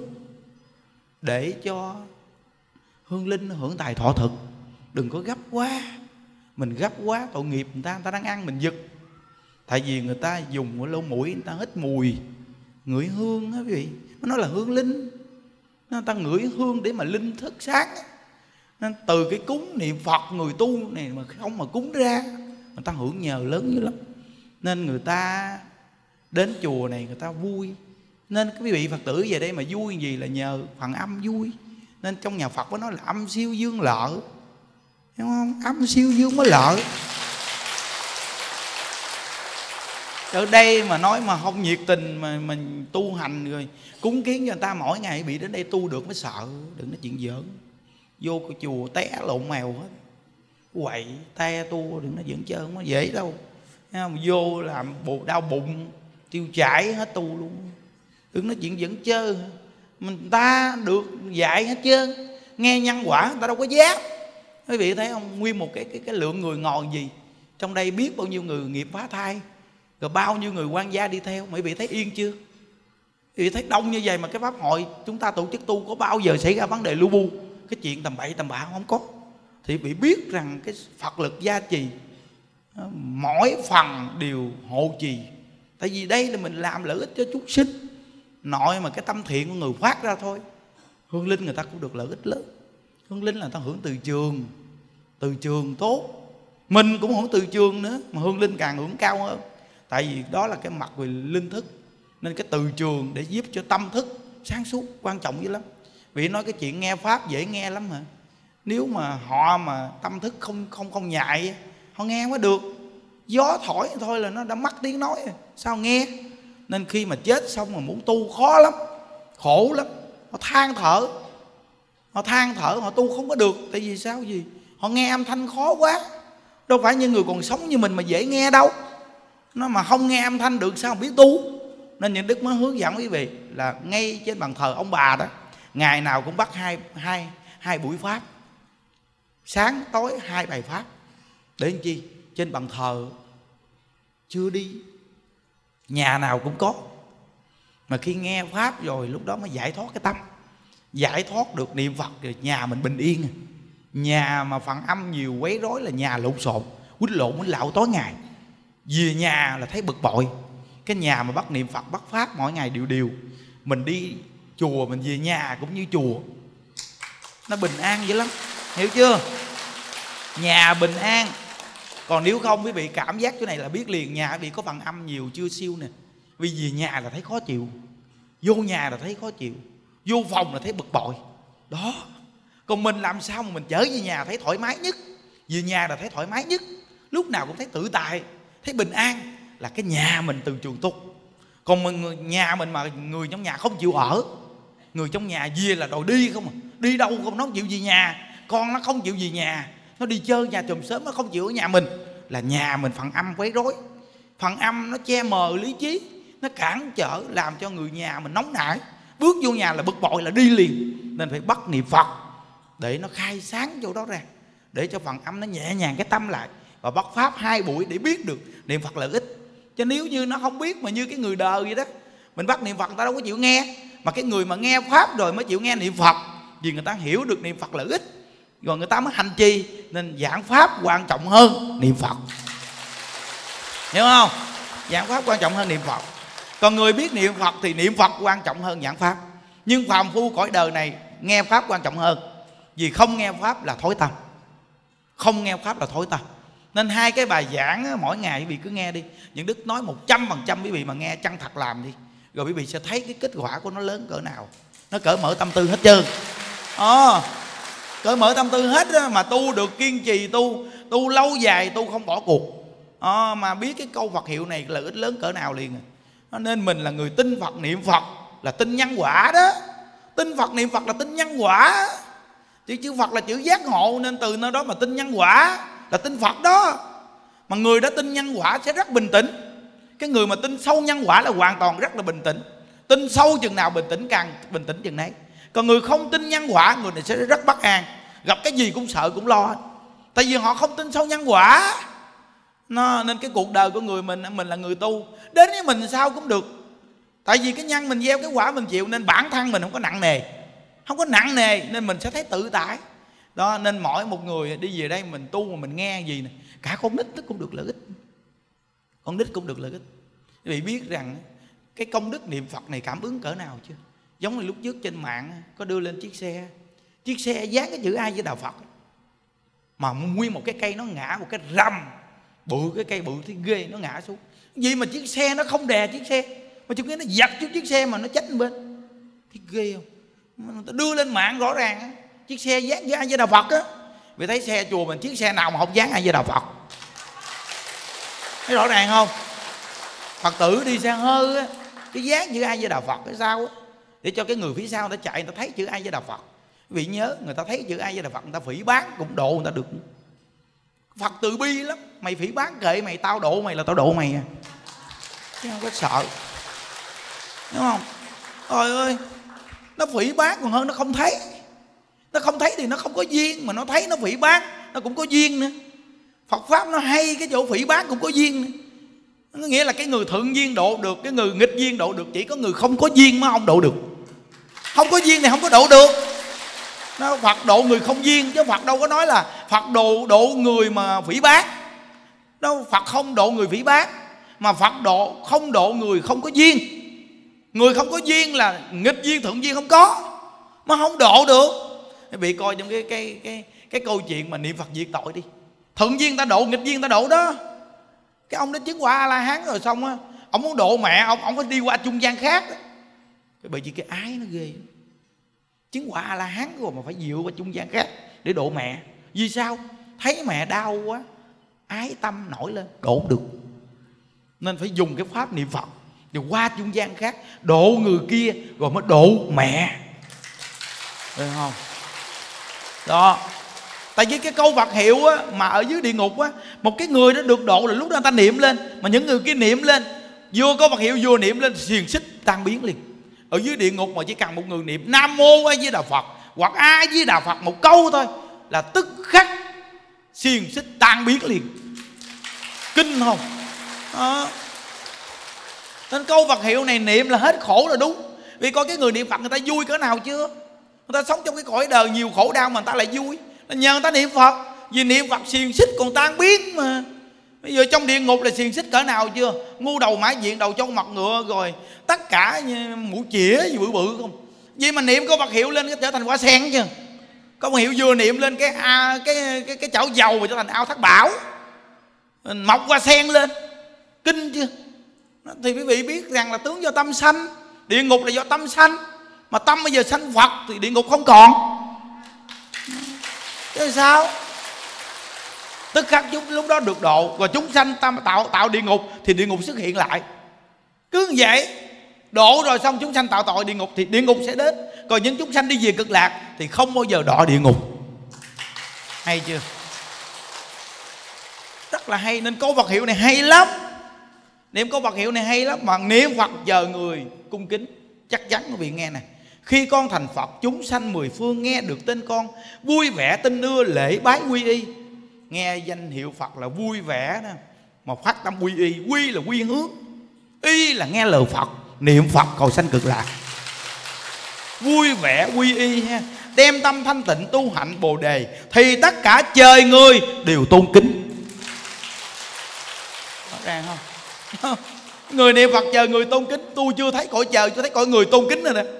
để cho hương linh hưởng tài thọ thực. Đừng có gấp quá. Mình gấp quá tội nghiệp người ta, người ta đang ăn mình giật. Tại vì người ta dùng cái lỗ mũi, người ta hít mùi, ngửi hương á quý vị. Nó nói là hương linh, người ta ngửi hương để mà linh thức sáng. Nên từ cái cúng niệm Phật người tu này mà không mà cúng ra, người ta hưởng nhờ lớn dữ lắm. Nên người ta đến chùa này người ta vui. Nên quý vị Phật tử về đây mà vui gì là nhờ phần âm vui. Nên trong nhà Phật có nói là âm siêu dương lợi, hiểu không? Âm siêu dương mới lợi. Ở đây mà nói mà không nhiệt tình mà mình tu hành rồi cúng kiến cho người ta mỗi ngày bị đến đây tu được mới sợ. Đừng nói chuyện giỡn. Vô cái chùa té lộn mèo hết, quậy te tu, đừng nói giỡn chơi, không có dễ đâu. Không? Vô làm bộ đau bụng tiêu chảy hết tu luôn. Đừng nói chuyện giỡn chơi. Mình ta được dạy hết trơn, nghe nhân quả người ta đâu có dám. Quý vị thấy không, nguyên một cái, cái, cái lượng người ngồi gì trong đây, biết bao nhiêu người nghiệp phá thai, rồi bao nhiêu người quan gia đi theo. Mấy vị thấy yên chưa? Quý vị thấy đông như vậy mà cái pháp hội chúng ta tổ chức tu có bao giờ xảy ra vấn đề lu bu, cái chuyện tầm bậy tầm bạ không có. Thì bị biết rằng cái Phật lực gia trì, mỗi phần đều hộ trì. Tại vì đây là mình làm lợi ích cho chúng sinh, nội mà cái tâm thiện của người phát ra thôi. Hương linh người ta cũng được lợi ích lớn. Hương linh là người ta hưởng từ trường, từ trường tốt. Mình cũng hưởng từ trường nữa, mà hương linh càng hưởng cao hơn. Tại vì đó là cái mặt về linh thức. Nên cái từ trường để giúp cho tâm thức sáng suốt quan trọng dữ lắm. Vì nói cái chuyện nghe pháp dễ nghe lắm hả? Nếu mà họ mà tâm thức không không không nhạy, họ nghe không có được. Gió thổi thôi là nó đã mất tiếng nói, sao nghe? Nên khi mà chết xong mà muốn tu khó lắm, khổ lắm. Họ than thở, họ than thở, họ tu không có được. Tại vì sao gì? Họ nghe âm thanh khó quá. Đâu phải như người còn sống như mình mà dễ nghe đâu. Nó mà không nghe âm thanh được sao biết tu? Nên những đức mới hướng dẫn quý vị là ngay trên bàn thờ ông bà đó, ngày nào cũng bắt hai hai hai buổi pháp, sáng tối hai bài pháp. Để làm chi? Trên bàn thờ chưa đi, nhà nào cũng có. Mà khi nghe pháp rồi lúc đó mới giải thoát cái tâm, giải thoát được niệm Phật rồi nhà mình bình yên. Nhà mà phản âm nhiều quấy rối là nhà lộn xộn, quýnh lộn quýnh lạo tối ngày. Về nhà là thấy bực bội. Cái nhà mà bắt niệm Phật bắt pháp mỗi ngày đều đều, mình đi chùa mình về nhà cũng như chùa, nó bình an dữ lắm, hiểu chưa? Nhà bình an. Còn nếu không quý vị cảm giác chỗ này là biết liền nhà quý vị có phần âm nhiều chưa siêu nè. Vì về nhà là thấy khó chịu, vô nhà là thấy khó chịu, vô phòng là thấy bực bội. Đó. Còn mình làm sao mà mình trở về nhà thấy thoải mái nhất? Về nhà là thấy thoải mái nhất, lúc nào cũng thấy tự tại, thấy bình an, là cái nhà mình từ trường tu. Còn mình, người, nhà mình mà người trong nhà không chịu ở, người trong nhà về là đòi đi không à. Đi đâu không, nó không chịu về nhà. Con nó không chịu về nhà, nó đi chơi nhà chùm sớm, nó không chịu ở nhà mình, là nhà mình phần âm quấy rối. Phần âm nó che mờ lý trí, nó cản trở làm cho người nhà mình nóng nảy, bước vô nhà là bực bội là đi liền. Nên phải bắt niệm Phật để nó khai sáng chỗ đó ra, để cho phần âm nó nhẹ nhàng cái tâm lại. Và bắt pháp hai buổi để biết được niệm Phật lợi ích. Chứ nếu như nó không biết mà như cái người đời vậy đó, mình bắt niệm Phật người ta đâu có chịu nghe. Mà cái người mà nghe pháp rồi mới chịu nghe niệm Phật, vì người ta hiểu được niệm Phật lợi ích, rồi người ta mới hành trì. Nên giảng pháp quan trọng hơn niệm Phật, hiểu không? Giảng pháp quan trọng hơn niệm Phật. Còn người biết niệm Phật thì niệm Phật quan trọng hơn giảng pháp. Nhưng phàm phu cõi đời này nghe pháp quan trọng hơn, vì không nghe pháp là thối tâm, không nghe pháp là thối tâm. Nên hai cái bài giảng á, mỗi ngày quý vị cứ nghe đi. Những đức nói một trăm phần trăm quý vị mà nghe chân thật làm đi, rồi quý vị sẽ thấy cái kết quả của nó lớn cỡ nào. Nó cởi mở tâm tư hết trơn. à, Cởi mở tâm tư hết đó, mà tu được kiên trì tu, tu lâu dài, tu không bỏ cuộc. à, Mà biết cái câu Phật hiệu này lợi ích lớn cỡ nào liền. à. Nên mình là người tin Phật niệm Phật là tin nhân quả đó. Tin Phật niệm Phật là tin nhân quả. Chứ chữ Phật là chữ giác ngộ, nên từ nơi đó mà tin nhân quả là tin Phật đó. Mà người đã tin nhân quả sẽ rất bình tĩnh. Cái người mà tin sâu nhân quả là hoàn toàn rất là bình tĩnh. Tin sâu chừng nào bình tĩnh càng bình tĩnh chừng nấy. Còn người không tin nhân quả, người này sẽ rất bất an, gặp cái gì cũng sợ cũng lo. Tại vì họ không tin sâu nhân quả. Nó, nên cái cuộc đời của người mình, mình là người tu, đến với mình sao cũng được. Tại vì cái nhân mình gieo, cái quả mình chịu, nên bản thân mình không có nặng nề. Không có nặng nề nên mình sẽ thấy tự tại. Đó, nên mỗi một người đi về đây mình tu mà mình nghe gì nè, cả con nít nó cũng được lợi ích. Con nít cũng được lợi ích. Quý vị biết rằng cái công đức niệm Phật này cảm ứng cỡ nào chưa? Giống như lúc trước trên mạng có đưa lên chiếc xe, chiếc xe dán cái chữ A với Đạo Phật, mà nguyên một cái cây nó ngã một cái rầm, bự cái cây bự thì ghê, nó ngã xuống. Vì mà chiếc xe nó không đè chiếc xe, mà chúng nó dập chút chiếc xe mà nó chết bên, thì ghê không? Người ta đưa lên mạng rõ ràng á, chiếc xe dán với A với Đạo Phật á. Vì thấy xe chùa mình chiếc xe nào mà không dán A với Đạo Phật, thấy rõ ràng không? Phật tử đi xe hơi á, cái dán chữ A với Đạo Phật cái sao á, để cho cái người phía sau người ta chạy, người ta thấy chữ A với Đạo Phật. Quý vị nhớ, người ta thấy chữ A với Đạo Phật, người ta phỉ báng cũng độ người ta được. Phật từ bi lắm, mày phỉ báng kệ mày, tao độ mày là tao độ mày à, chứ không có sợ, đúng không? Trời ơi, nó phỉ báng còn hơn nó không thấy. Nó không thấy thì nó không có duyên, mà nó thấy nó phỉ báng nó cũng có duyên nữa. Phật pháp nó hay cái chỗ phỉ báng cũng có duyên nữa. Nó nghĩa là cái người thuận duyên độ được, cái người nghịch duyên độ được. Chỉ có người không có duyên mới không độ được. Không có duyên thì không có độ được. Nó Phật độ người không duyên, chứ Phật đâu có nói là Phật độ độ người mà phỉ báng. Đâu, Phật không độ người phỉ báng, mà Phật độ không độ người không có duyên. Người không có duyên là nghịch duyên thuận duyên không có, mà không độ được. Bị coi trong cái cái cái cái câu chuyện mà niệm Phật diệt tội đi. Thuận duyên ta độ, nghịch duyên ta độ đó. Cái ông đó chứng quả A La Hán rồi xong á, ông muốn độ mẹ ông, ông phải đi qua trung gian khác đó. Cái bởi vì cái ái nó ghê. Chứng quả A La Hán rồi mà phải dựa qua trung gian khác để độ mẹ. Vì sao? Thấy mẹ đau quá, ái tâm nổi lên, độ được. Nên phải dùng cái pháp niệm Phật rồi qua trung gian khác độ người kia, rồi mới độ mẹ, được không? Đó. Tại vì cái câu Phật hiệu á, mà ở dưới địa ngục á, một cái người đó được độ là lúc đó người ta niệm lên, mà những người kia niệm lên Vừa có vật hiệu vừa niệm lên, xiềng xích tan biến liền. Ở dưới địa ngục mà chỉ cần một người niệm Nam Mô A Di Đà Phật hoặc A Di Đà Phật một câu thôi là tức khắc xiềng xích tan biến liền. Kinh không? Đó. Nên câu vật hiệu này niệm là hết khổ là đúng. Vì coi cái người niệm Phật người ta vui cỡ nào chưa? Người ta sống trong cái cõi đời nhiều khổ đau mà người ta lại vui. Nhờ người ta niệm Phật. Vì niệm Phật xiềng xích còn tan biến mà. Bây giờ trong địa ngục là xiềng xích cỡ nào chưa? Ngu đầu mã diện, đầu trâu mặt ngựa, rồi tất cả mũ chĩa gì bự bự không. Vì mà niệm câu vật hiệu lên cái trở thành quả sen chứ. Câu vật hiệu vừa niệm lên cái à, cái cái cái chảo dầu trở thành ao thác bảo, mọc hoa sen lên. Kinh chưa? Thì quý vị biết rằng là tướng do tâm sanh. Địa ngục là do tâm sanh. Mà tâm bây giờ sanh Phật thì địa ngục không còn. Chứ sao? Tức khắc chúng lúc đó được độ. Và chúng sanh tâm tạo tạo địa ngục thì địa ngục xuất hiện lại. Cứ như vậy. Độ rồi xong chúng sanh tạo tội địa ngục thì địa ngục sẽ đến. Còn những chúng sanh đi về cực lạc thì không bao giờ đọa địa ngục. Hay chưa? Rất là hay. Nên câu vật hiệu này hay lắm. Niệm câu vật hiệu này hay lắm. Mà niệm Phật chờ người cung kính. Chắc chắn quý vị nghe nè. Khi con thành Phật, chúng sanh mười phương nghe được tên con, vui vẻ tin ưa lễ bái quy y. Nghe danh hiệu Phật là vui vẻ đó, mà phát tâm quy y. Quy là quy hướng, y là nghe lời Phật, niệm Phật cầu sanh cực lạc. Vui vẻ quy y ha, đem tâm thanh tịnh tu hạnh bồ đề, thì tất cả trời người đều tôn kính. Rõ ràng không? Người niệm Phật chờ người tôn kính. Tôi chưa thấy cõi chờ, chưa thấy cõi người tôn kính rồi nè.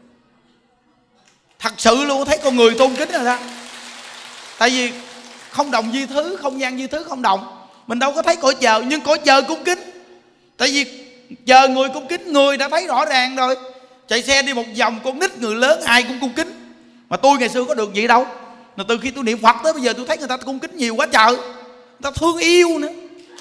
Thật sự luôn, thấy con người tôn kính rồi đó. Tại vì không đồng vi thứ, không gian vi thứ không đồng. Mình đâu có thấy cõi chờ, nhưng cõi chờ cung kính. Tại vì chờ người cung kính, người đã thấy rõ ràng rồi. Chạy xe đi một vòng, con nít người lớn ai cũng cung kính. Mà tôi ngày xưa có được vậy đâu. Mà từ khi tôi niệm Phật tới bây giờ tôi thấy người ta cung kính nhiều quá trời. Người ta thương yêu nữa.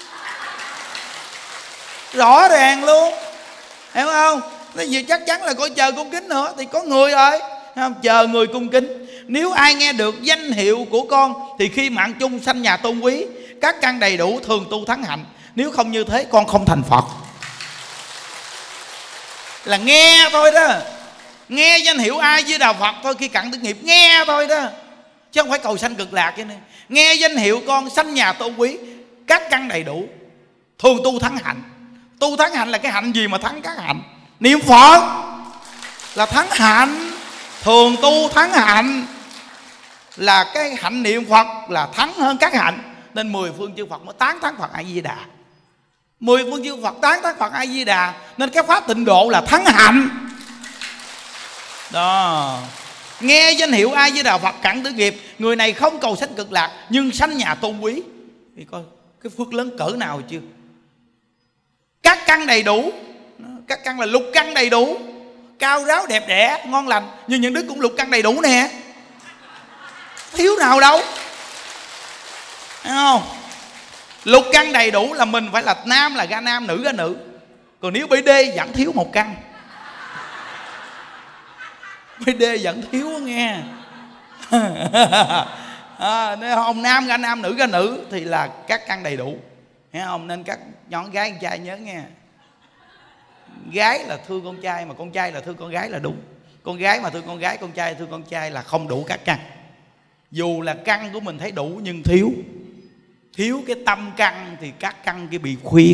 Rõ ràng luôn. Hiểu không? Cái gì chắc chắn là cõi chờ cung kính nữa. Thì có người rồi không? Chờ người cung kính. Nếu ai nghe được danh hiệu của con thì khi mạng chung sanh nhà tôn quý, các căn đầy đủ, thường tu thắng hạnh. Nếu không như thế con không thành Phật. Là nghe thôi đó. Nghe danh hiệu ai với Đạo Phật thôi, khi cận tử nghiệp nghe thôi đó, chứ không phải cầu sanh cực lạc. Cho nên nghe danh hiệu con sanh nhà tôn quý, các căn đầy đủ, thường tu thắng hạnh. Tu thắng hạnh là cái hạnh gì mà thắng các hạnh? Niệm Phật là thắng hạnh. Thường tu thắng hạnh là cái hạnh niệm Phật là thắng hơn các hạnh. Nên mười phương chư Phật mới tán thắng Phật A Di Đà. Mười phương chư Phật tán thắng Phật A Di Đà. Nên cái pháp tịnh độ là thắng hạnh đó. Nghe danh hiệu A Di Đà Phật cận tử nghiệp, người này không cầu sanh cực lạc nhưng sanh nhà tôn quý. Thì coi cái phước lớn cỡ nào chưa? Các căn đầy đủ. Các căn là lục căn đầy đủ, cao ráo đẹp đẽ ngon lành. Nhưng những đức cũng lục căn đầy đủ nè, thiếu nào đâu. Thấy không? Lục căn đầy đủ là mình phải là nam là ra nam, nữ ra nữ. Còn nếu bê đê vẫn thiếu một căn. bê đê vẫn thiếu nghe. À, nếu ông nam ra nam, nữ ra nữ thì là các căn đầy đủ. Thấy không? Nên các nhóm gái con trai nhớ nghe. Gái là thương con trai, mà con trai là thương con gái là đúng. Con gái mà thương con gái, con trai thương con trai là không đủ các căn. Dù là căn của mình thấy đủ nhưng thiếu. Thiếu cái tâm căn thì các căn kia bị khuyết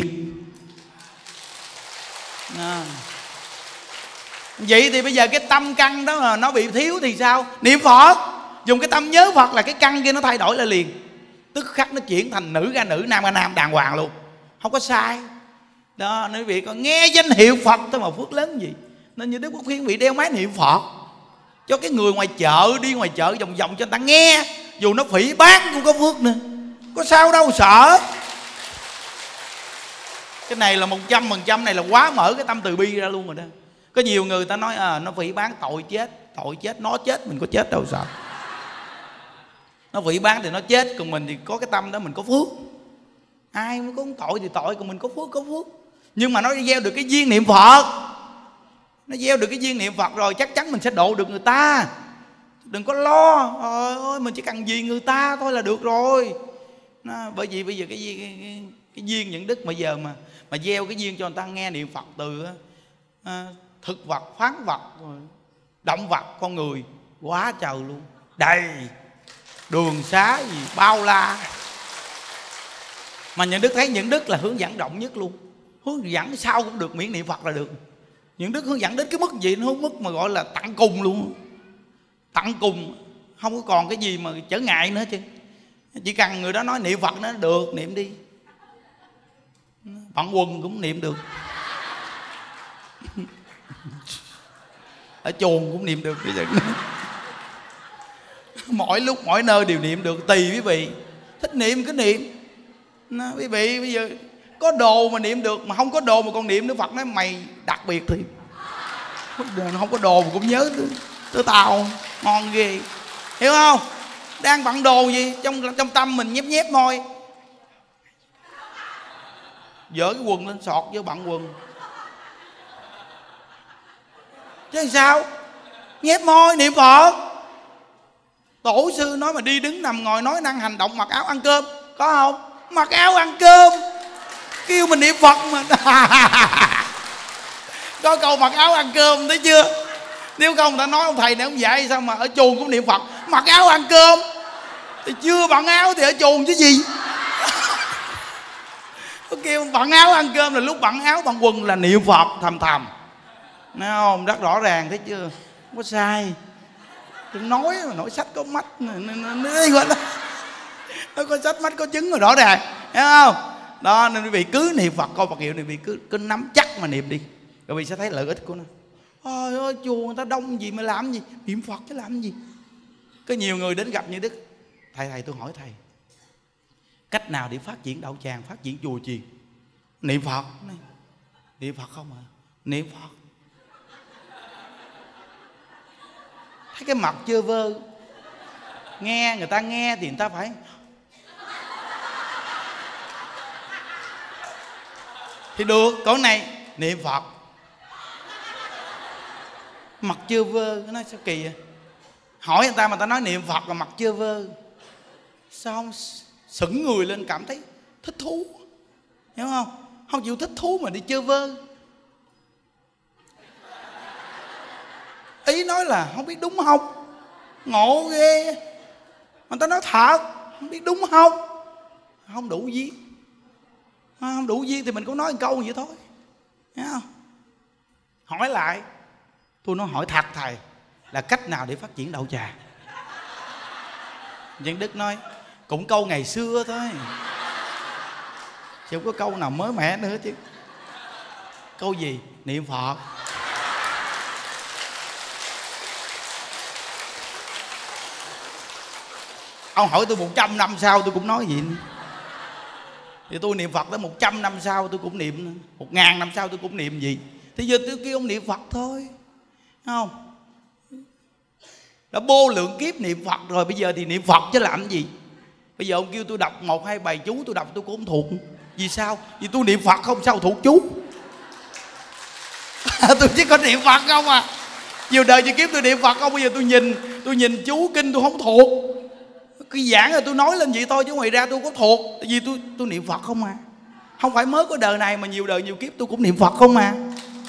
à. Vậy thì bây giờ cái tâm căn đó mà nó bị thiếu thì sao? Niệm Phật, dùng cái tâm nhớ Phật là cái căn kia nó thay đổi lại liền. Tức khắc nó chuyển thành nữ ra nữ, nam ra nam đàng hoàng luôn. Không có sai đó. Nên quý vị còn nghe danh hiệu Phật thôi mà phước lớn gì. Nên như Đức Quốc khuyên vị đeo máy niệm Phật cho cái người ngoài chợ, đi ngoài chợ vòng vòng cho người ta nghe. Dù nó phỉ bán cũng có phước nữa, có sao đâu sợ. Cái này là một trăm phần trăm, này là quá mở cái tâm từ bi ra luôn rồi đó. Có nhiều người ta nói à, nó phỉ bán tội chết. Tội chết, nó chết mình có chết đâu sợ. Nó phỉ bán thì nó chết, còn mình thì có cái tâm đó mình có phước. Ai mới có tội thì tội, còn mình có phước có phước. Nhưng mà nó gieo được cái duyên niệm Phật, nó gieo được cái duyên niệm Phật rồi chắc chắn mình sẽ độ được người ta. Đừng có lo, ôi mình chỉ cần vì người ta thôi là được rồi. Nó, bởi vì bây giờ cái gì cái, cái, cái duyên những đức mà giờ mà mà gieo cái duyên cho người ta nghe niệm Phật từ à, thực vật, khoáng vật, động vật, con người quá trời luôn, đầy đường xá gì bao la. Mà những đức thấy những đức là hướng dẫn rộng nhất luôn, hướng dẫn sao cũng được miễn niệm Phật là được. Những đức hướng dẫn đến cái mức gì, nó không mức mà gọi là tận cùng luôn, tận cùng, không có còn cái gì mà trở ngại nữa chứ. Chỉ cần người đó nói niệm Phật nó được, niệm đi. Bận quần cũng niệm được, ở chuồng cũng niệm được, mỗi lúc mỗi nơi đều niệm được, tùy quý vị thích niệm cứ niệm. Quý vị bây giờ có đồ mà niệm được, mà không có đồ mà còn niệm nữa, Phật nói mày đặc biệt thì không có đồ mà cũng nhớ tới, tới tao, ngon ghê, hiểu không? Đang bận đồ gì trong trong tâm mình nhép nhép thôi, dỡ cái quần lên sọt vô bận quần chứ sao, nhép môi niệm Phật. Tổ sư nói mà đi đứng nằm ngồi nói năng hành động mặc áo ăn cơm có không? Mặc áo ăn cơm kêu mình niệm Phật mà. Có câu mặc áo ăn cơm thấy chưa? Nếu không người ta nói ông thầy này ông dạy sao mà ở chuồng cũng niệm Phật, mặc áo ăn cơm thì chưa bận áo thì ở chuồng chứ gì. Có kêu bận áo ăn cơm là lúc bận áo bằng quần là niệm Phật thầm thầm, thấy không? Rất rõ ràng thấy chưa, không có sai. Đừng nói mà nói sách có mắt, nó có sách mắt có chứng rồi, rõ ràng, thấy không? Đó nên quý vị cứ niệm Phật câu Phật hiệu này, quý vị cứ cứ nắm chắc mà niệm đi, rồi quý vị sẽ thấy lợi ích của nó. Ôi ơi, chùa người ta đông gì mà làm gì, niệm Phật chứ làm gì. Có nhiều người đến gặp như Đức, thầy thầy tôi hỏi thầy cách nào để phát triển đạo tràng, phát triển chùa chiền? Niệm Phật. Niệm Phật không à? Niệm Phật. Thấy cái mặt chưa vơ, nghe người ta nghe thì người ta phải thì được. Còn này niệm Phật mặt chưa vơ, nó sao kỳ vậy? Hỏi người ta mà ta nói niệm Phật là mặt chưa vơ, sao không sững người lên cảm thấy thích thú, hiểu không? Không chịu thích thú mà đi chơ vơ. Ý nói là không biết đúng không, ngộ ghê. Mà ta nói thật, không biết đúng không, không đủ duyên. Không đủ duyên thì mình cũng nói một câu vậy thôi, thấy không? Hỏi lại, tôi nói hỏi thật thầy là cách nào để phát triển đạo tràng? Nhân Đức nói cũng câu ngày xưa thôi, chứ không có câu nào mới mẻ nữa chứ. Câu gì? Niệm Phật. Ông hỏi tôi một trăm năm sau tôi cũng nói gì nữa. Thì tôi niệm Phật tới một trăm năm sau tôi cũng niệm, một ngàn năm sau tôi cũng niệm gì. Thì giờ tôi kêu ông niệm Phật thôi, thấy không? Đã vô lượng kiếp niệm Phật rồi, bây giờ thì niệm Phật chứ làm gì. Bây giờ ông kêu tôi đọc một hai bài chú, tôi đọc tôi cũng không thuộc. Vì sao? Vì tôi niệm Phật không sao thuộc chú. Tôi chỉ có niệm Phật không à. Nhiều đời nhiều kiếp tôi niệm Phật không. Bây giờ tôi nhìn tôi nhìn chú kinh tôi không thuộc. Cái giảng rồi tôi nói lên vậy thôi, chứ ngoài ra tôi có thuộc. Tại vì tôi tôi niệm Phật không à. Không phải mới có đời này mà nhiều đời nhiều kiếp tôi cũng niệm Phật không à.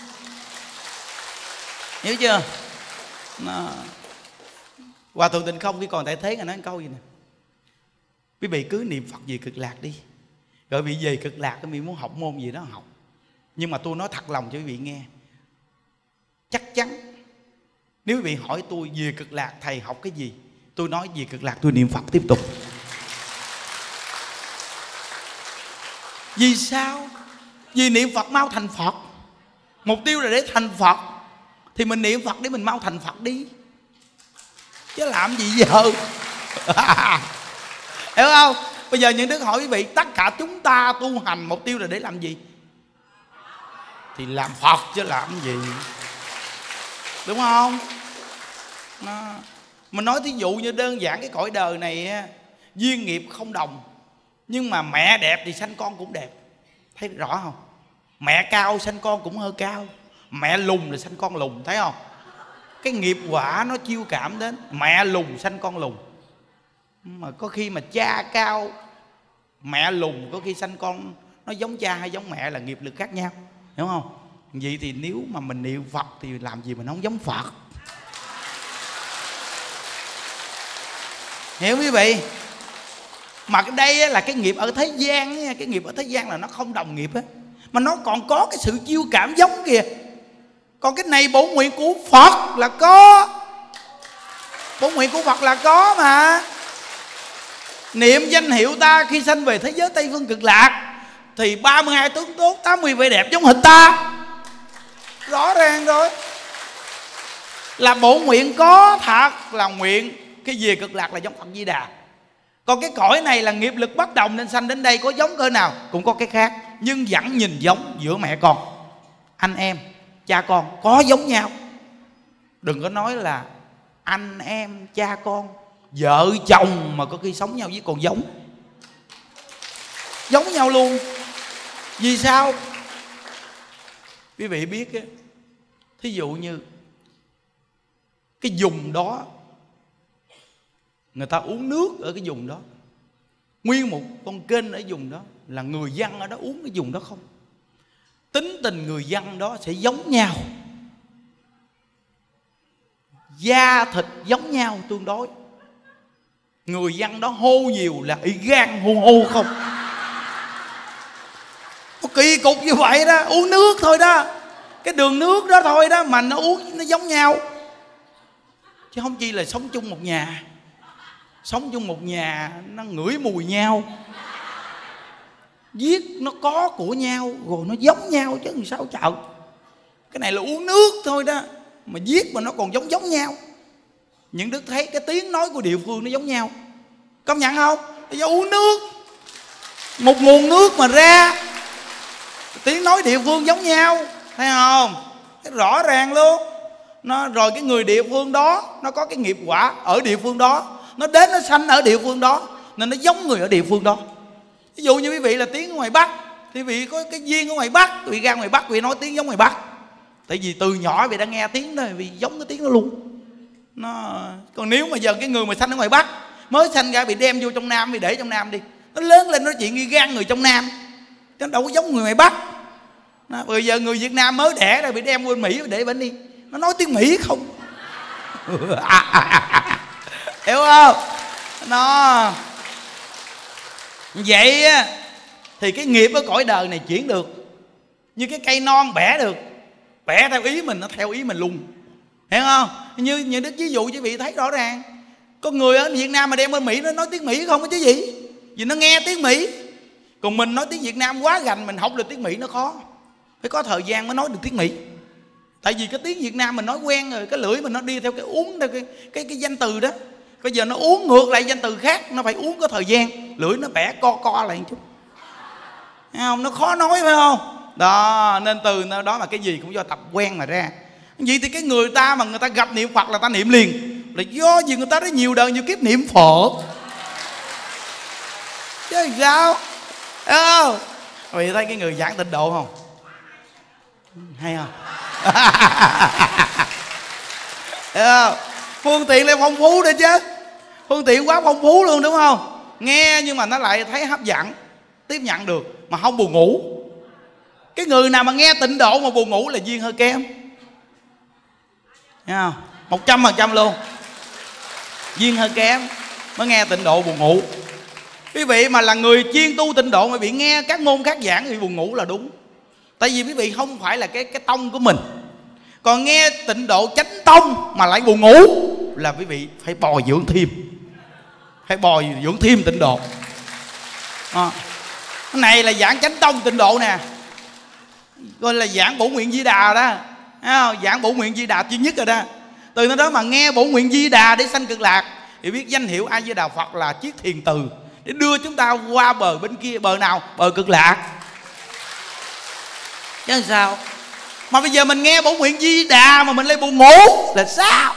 Hiểu chưa? Nó... Hòa Thượng Tịnh Không khi còn tại thế ngài nói câu gì nè: quý vị cứ niệm Phật về cực lạc đi. Rồi vị về cực lạc quý vị muốn học môn gì đó học. Nhưng mà tôi nói thật lòng cho quý vị nghe, chắc chắn nếu quý vị hỏi tôi về cực lạc thầy học cái gì, tôi nói về cực lạc tôi niệm Phật tiếp tục. Vì sao? Vì niệm Phật mau thành Phật. Mục tiêu là để thành Phật, thì mình niệm Phật để mình mau thành Phật đi, chứ làm gì giờ. Hiểu không? Bây giờ những đứa hỏi quý vị, tất cả chúng ta tu hành mục tiêu là để làm gì? Thì làm Phật chứ làm gì, đúng không? Nó... Mình nói thí dụ như đơn giản cái cõi đời này duyên nghiệp không đồng, nhưng mà mẹ đẹp thì sanh con cũng đẹp. Thấy rõ không? Mẹ cao sanh con cũng hơi cao, mẹ lùn là sanh con lùn, thấy không? Cái nghiệp quả nó chiêu cảm đến. Mẹ lùn sanh con lùn. Mà có khi mà cha cao mẹ lùn có khi sanh con nó giống cha hay giống mẹ là nghiệp lực khác nhau, hiểu không? Vậy thì nếu mà mình niệm Phật thì làm gì mình không giống Phật, hiểu quý vị? Mà cái đây là cái nghiệp ở thế gian, cái nghiệp ở thế gian là nó không đồng nghiệp á, mà nó còn có cái sự chiêu cảm giống kìa. Còn cái này bổn nguyện của Phật là có, bổn nguyện của Phật là có mà. Niệm danh hiệu ta khi sanh về thế giới Tây Phương Cực Lạc thì ba mươi hai tướng tốt, tám mươi vẻ đẹp giống hệt ta. Rõ ràng rồi, là bổn nguyện có thật, là nguyện cái về Cực Lạc là giống Phật Di Đà. Còn cái cõi này là nghiệp lực bất đồng nên sanh đến đây, có giống cỡ nào cũng có cái khác, nhưng vẫn nhìn giống giữa mẹ con, anh em, cha con có giống nhau. Đừng có nói là anh em, cha con, vợ chồng mà có khi sống nhau với còn giống, giống nhau luôn. Vì sao? Quý vị biết á, thí dụ như cái vùng đó người ta uống nước ở cái vùng đó, nguyên một con kênh ở vùng đó, là người dân ở đó uống cái vùng đó không. Tính tình người dân đó sẽ giống nhau, da thịt giống nhau tương đối. Người dân đó hô nhiều là y gan hô hô không. Nó kỳ cục như vậy đó, uống nước thôi đó, cái đường nước đó thôi đó mà nó uống nó giống nhau. Chứ không chi là sống chung một nhà. Sống chung một nhà nó ngửi mùi nhau, giết nó có của nhau rồi nó giống nhau chứ làm sao chợ. Cái này là uống nước thôi đó mà giết mà nó còn giống giống nhau. Những Đức thấy cái tiếng nói của địa phương nó giống nhau, công nhận không? Do uống nước, một nguồn nước mà ra tiếng nói địa phương giống nhau, thấy không? Cái rõ ràng luôn. Nó rồi cái người địa phương đó nó có cái nghiệp quả ở địa phương đó, nó đến nó sanh ở địa phương đó nên nó giống người ở địa phương đó. Ví dụ như quý vị là tiếng ở ngoài Bắc thì quý vị có cái duyên ở ngoài Bắc, quý vị ra ngoài Bắc quý vị nói tiếng giống ngoài Bắc. Tại vì từ nhỏ quý vị đã nghe tiếng đó, vì giống cái tiếng đó luôn. Nó còn nếu mà giờ cái người mà sanh ở ngoài Bắc mới sanh ra bị đem vô trong Nam, bị để trong Nam đi, nó lớn lên nói chuyện nghi gan người trong Nam, nó đâu có giống người ngoài Bắc. Nó, bây giờ người Việt Nam mới đẻ rồi bị đem qua bên Mỹ để bên đi, nó nói tiếng Mỹ không. Hiểu không? Nó vậy á, thì cái nghiệp ở cõi đời này chuyển được. Như cái cây non bẻ được, bẻ theo ý mình, nó theo ý mình luôn, hiểu không? Như như Đức ví dụ chứ vị thấy rõ ràng. Có người ở Việt Nam mà đem bên Mỹ nó nói tiếng Mỹ không có chứ gì, vì nó nghe tiếng Mỹ. Còn mình nói tiếng Việt Nam quá gành, mình học được tiếng Mỹ nó khó, phải có thời gian mới nói được tiếng Mỹ. Tại vì cái tiếng Việt Nam mình nói quen rồi, cái lưỡi mình nó đi theo cái uống theo cái cái cái danh từ đó. Bây giờ nó uống ngược lại danh từ khác, nó phải uống có thời gian, lưỡi nó bẻ co co lại một chút, thấy không? Nó khó nói phải không? Đó, nên từ đó mà cái gì cũng do tập quen mà ra. Vậy thì cái người ta mà người ta gặp niệm Phật là ta niệm liền, là do gì người ta đã nhiều đời nhiều kiếp niệm Phật chứ sao? Thấy không? Vì thấy cái người giảng tịnh độ không? Hay không? Thấy không? Phương tiện lại phong phú nữa chứ, phương tiện quá phong phú luôn đúng không? Nghe nhưng mà nó lại thấy hấp dẫn, tiếp nhận được mà không buồn ngủ. Cái người nào mà nghe tịnh độ mà buồn ngủ là duyên hơi kém, thấy không? Một trăm phần trăm luôn, duyên hơi kém mới nghe tịnh độ buồn ngủ. Quý vị mà là người chuyên tu tịnh độ mà bị nghe các môn khác giảng thì buồn ngủ là đúng. Tại vì quý vị không phải là cái cái tông của mình. Còn nghe tịnh độ chánh tông mà lại buồn ngủ là quý vị phải bồi dưỡng thêm, phải bồi dưỡng thêm tịnh độ. À, cái này là giảng chánh tông tịnh độ nè, gọi là giảng bổn nguyện Di Đà đó, thấy không? Giảng bổn nguyện Di Đà duy nhất rồi đó. Từ nơi đó mà nghe bổn nguyện Di Đà để sanh Cực Lạc thì biết danh hiệu A Di Đà Phật là chiếc thiền từ để đưa chúng ta qua bờ bên kia. Bờ nào? Bờ Cực Lạc chứ sao? Mà bây giờ mình nghe bổn nguyện Di Đà mà mình lại buồn ngủ là sao?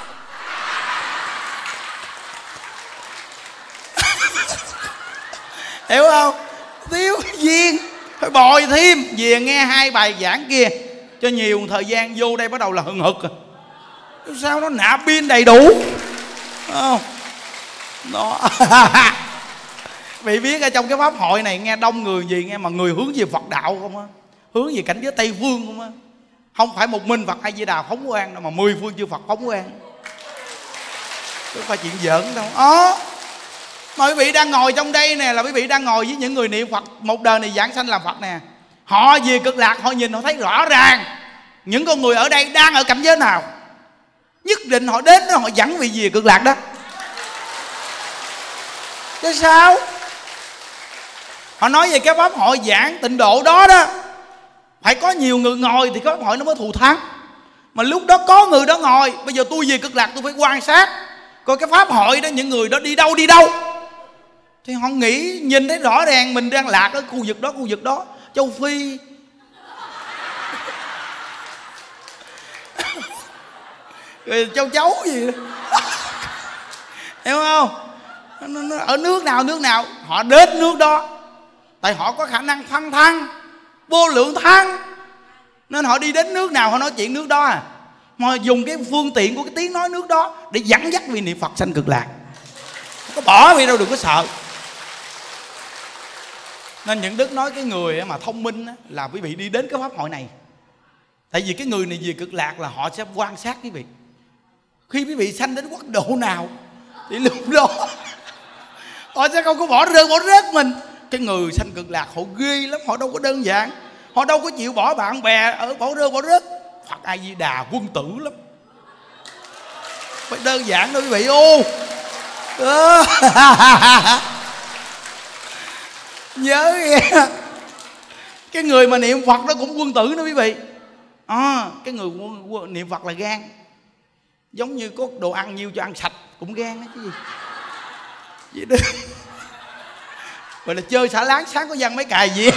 Hiểu không? Thiếu duyên, phải bồi thêm. Về nghe hai bài giảng kia cho nhiều thời gian, vô đây bắt đầu là hừng hực. Sao nó nạp pin đầy đủ không? Đó. Vì biết ở trong cái pháp hội này nghe đông người gì nghe, mà người hướng về Phật đạo không á, hướng về cảnh giới Tây Phương không á. Không phải một mình Phật A Di Đà phóng quang đâu, mà mười phương chư Phật phóng quang, chứ không phải chuyện giỡn đâu. Đó, mà quý vị đang ngồi trong đây nè, là quý vị đang ngồi với những người niệm Phật một đời này giảng sanh làm Phật nè. Họ về Cực Lạc, họ nhìn họ thấy rõ ràng những con người ở đây đang ở cảnh giới nào. Nhất định họ đến đó họ dẫn vị về Cực Lạc đó. Chứ sao? Họ nói về cái pháp hội giảng tịnh độ đó đó, phải có nhiều người ngồi thì cái pháp hội nó mới thù thắng. Mà lúc đó có người đó ngồi, bây giờ tôi về Cực Lạc tôi phải quan sát coi cái pháp hội đó những người đó đi đâu đi đâu. Thì họ nghĩ nhìn thấy rõ ràng mình đang lạc ở khu vực đó, khu vực đó, châu Phi. Rồi châu chấu gì đó. Hiểu không? Ở nước nào nước nào họ đến nước đó, tại họ có khả năng phân thân vô lượng thân, nên họ đi đến nước nào họ nói chuyện nước đó à. Mà dùng cái phương tiện của cái tiếng nói nước đó để dẫn dắt vị niệm Phật sanh Cực Lạc. Không có bỏ vị đâu, đừng có sợ. Nên những Đức nói cái người mà thông minh là quý vị đi đến cái pháp hội này. Tại vì cái người này về Cực Lạc là họ sẽ quan sát quý vị. Khi quý vị sanh đến quốc độ nào thì lúc đó họ sẽ không có bỏ rơi bỏ rớt mình. Cái người sanh Cực Lạc họ ghê lắm, họ đâu có đơn giản, họ đâu có chịu bỏ bạn bè ở bỏ rơi bỏ rớt. Phật A Di Đà quân tử lắm, phải đơn giản đâu quý vị. Ô nhớ nghe, cái người mà niệm Phật đó cũng quân tử đó quý vị. À, cái người quân, quân, niệm Phật là gan. Giống như có đồ ăn nhiêu cho ăn sạch cũng gan đó chứ gì. Vậy đó. Rồi là chơi xả láng sáng có văng mấy cài gì.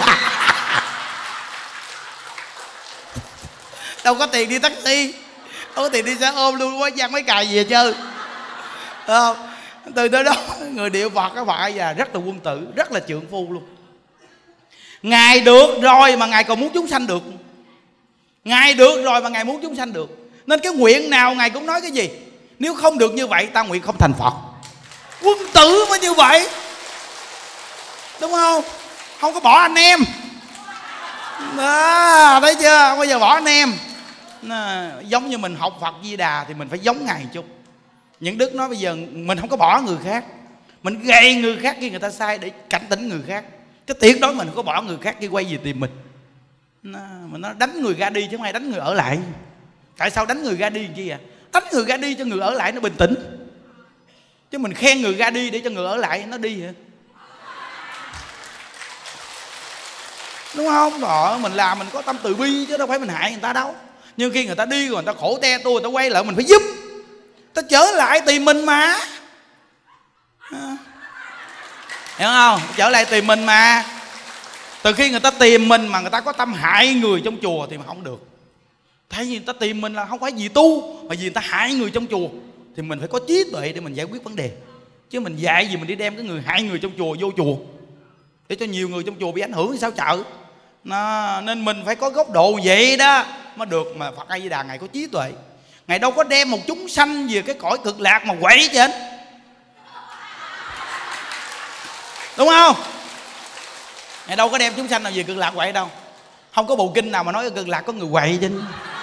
Đâu có tiền đi taxi, đâu có tiền đi xe ôm luôn, có văng mấy cài gì chơi. Không? Từ đó đó người niệm Phật các bạn già rất là quân tử, rất là trượng phu luôn. Ngài được rồi mà Ngài còn muốn chúng sanh được. Ngài được rồi mà Ngài muốn chúng sanh được. Nên cái nguyện nào Ngài cũng nói cái gì? Nếu không được như vậy ta nguyện không thành Phật. Quân tử mới như vậy, đúng không? Không có bỏ anh em đó, thấy chưa? Không bao giờ bỏ anh em. Nó, giống như mình học Phật Di Đà thì mình phải giống Ngài chút. Những Đức nói bây giờ mình không có bỏ người khác, mình gầy người khác khi người ta sai để cảnh tỉnh người khác. Cái tuyệt đối mình không có bỏ người khác khi quay về tìm mình. Nó, mình nói đánh người ra đi chứ không ai đánh người ở lại. Tại sao đánh người ra đi chi à? Đánh người ra đi cho người ở lại nó bình tĩnh, chứ mình khen người ra đi để cho người ở lại nó đi hả? Đúng không? Đó, mình làm mình có tâm từ bi chứ đâu phải mình hại người ta đâu. Nhưng khi người ta đi rồi người ta khổ te tua, người ta quay lại mình phải giúp. Ta trở lại tìm mình mà, à, hiểu không? Trở lại tìm mình mà. Từ khi người ta tìm mình mà người ta có tâm hại người trong chùa thì mà không được. Tại vì người ta tìm mình là không phải vì tu, mà vì người ta hại người trong chùa, thì mình phải có trí tuệ để mình giải quyết vấn đề. Chứ mình dạy gì mình đi đem cái người hại người trong chùa vô chùa để cho nhiều người trong chùa bị ảnh hưởng thì sao chợ. Nó, nên mình phải có góc độ vậy đó mới được. Mà Phật A Di Đà Ngài có trí tuệ, Ngài đâu có đem một chúng sanh về cái cõi Cực Lạc mà quậy trên, đúng không? Ngài đâu có đem chúng sanh nào về Cực Lạc quậy đâu. Không có bộ kinh nào mà nói ở Cực Lạc có người quậy trên.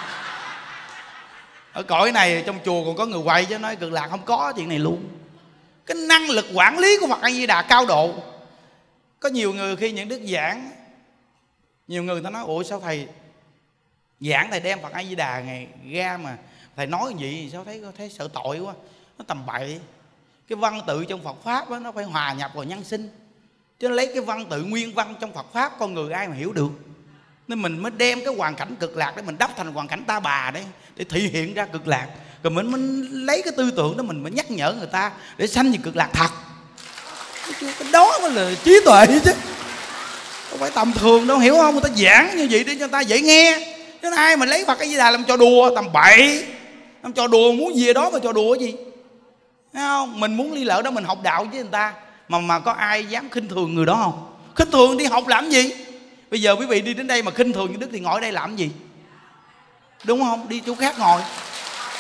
Ở cõi này trong chùa còn có người quậy, chứ nói Cực Lạc không có chuyện này luôn. Cái năng lực quản lý của Phật A Di Đà cao độ. Có nhiều người khi những đức giảng, nhiều người ta nói ủa sao thầy giảng thầy đem Phật A Di Đà Ngài ra mà thầy nói gì sao thấy thấy sợ tội quá, nó tầm bậy. Cái văn tự trong Phật pháp đó, nó phải hòa nhập vào nhân sinh, chứ lấy cái văn tự nguyên văn trong Phật pháp con người ai mà hiểu được. Nên mình mới đem cái hoàn cảnh Cực Lạc để mình đắp thành hoàn cảnh Ta Bà đấy, để thị hiện ra Cực Lạc. Rồi mình, mình lấy cái tư tưởng đó mình mới nhắc nhở người ta để sanh về Cực Lạc thật. Cái đó mới là trí tuệ chứ, không phải tầm thường đâu, hiểu không? Người ta giảng như vậy để cho người ta dễ nghe. Chứ ai mà lấy Phật A Di Đà làm trò đùa tầm bậy, làm trò đùa muốn gì đó mà trò đùa cái gì, thấy không? Mình muốn ly lỡ đó mình học đạo với người ta, mà mà có ai dám khinh thường người đó không? Khinh thường đi học làm gì? Bây giờ quý vị đi đến đây mà khinh thường như Đức thì ngồi ở đây làm gì? Đúng không? Đi chỗ khác ngồi.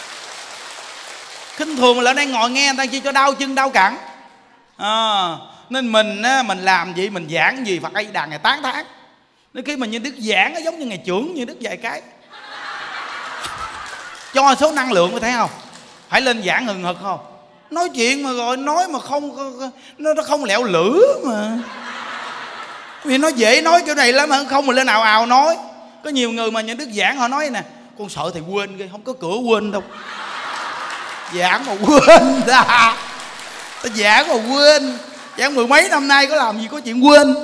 Khinh thường mà lại đây ngồi nghe người ta chi cho đau chân đau cẳng. À, Nên mình á, mình làm gì, mình giảng gì Phật A Di Đà ngày tán thán. Nên khi mà như Đức giảng nó giống như ngày trưởng như Đức dạy cái cho số năng lượng, có thấy không? Phải lên giảng hừng hực không? Nói chuyện mà rồi nói mà không nó nó không lẹo lưỡi mà. Vì nó dễ nói kiểu này lắm mà không mà lên ào ào nói. Có nhiều người mà những Đức giảng họ nói nè, con sợ thầy quên ghê, không có cửa quên đâu. Giảng mà quên ra, ta giảng mà quên, giảng mười mấy năm nay có làm gì có chuyện quên.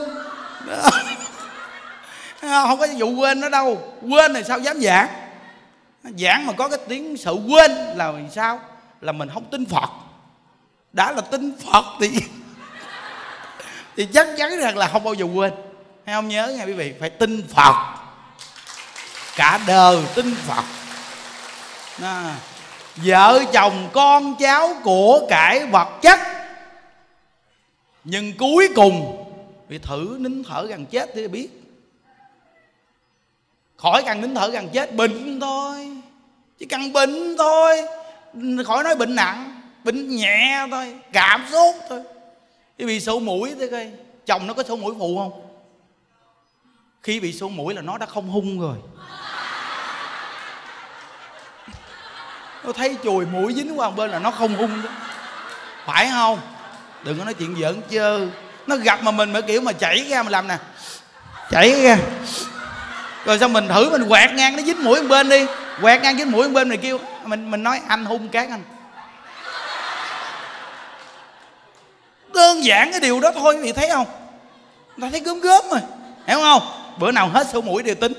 Không có vụ quên nó đâu, quên thì sao dám giảng. Giảng mà có cái tiếng sự quên là sao? Là mình không tin Phật. Đã là tin Phật thì thì chắc chắn rằng là không bao giờ quên. Hay không, nhớ nha quý vị, phải tin Phật, cả đời tin Phật. Đó. Vợ chồng con cháu của cải vật chất, nhưng cuối cùng bị thử nín thở gần chết thì biết. Khỏi cần nín thở gần chết, bệnh thôi, chỉ cần bệnh thôi, khỏi nói bệnh nặng, bệnh nhẹ thôi, cảm sốt thôi. Khi bị sổ mũi thế coi, chồng nó có sổ mũi phụ không? Khi bị sổ mũi là nó đã không hung rồi. Nó thấy chùi mũi dính qua một bên là nó không hung đó. Phải không? Đừng có nói chuyện giỡn chơi. Nó gặp mà mình mà kiểu mà chảy ra mà làm nè, chảy ra, rồi xong mình thử mình quẹt ngang nó dính mũi một bên đi, quẹt ngang dính mũi một bên, mình kêu mình mình nói anh hung cát anh. Đơn giản cái điều đó thôi, quý vị thấy không? Người ta thấy gớm gớm rồi, hiểu không? Bữa nào hết sổ mũi đều tính.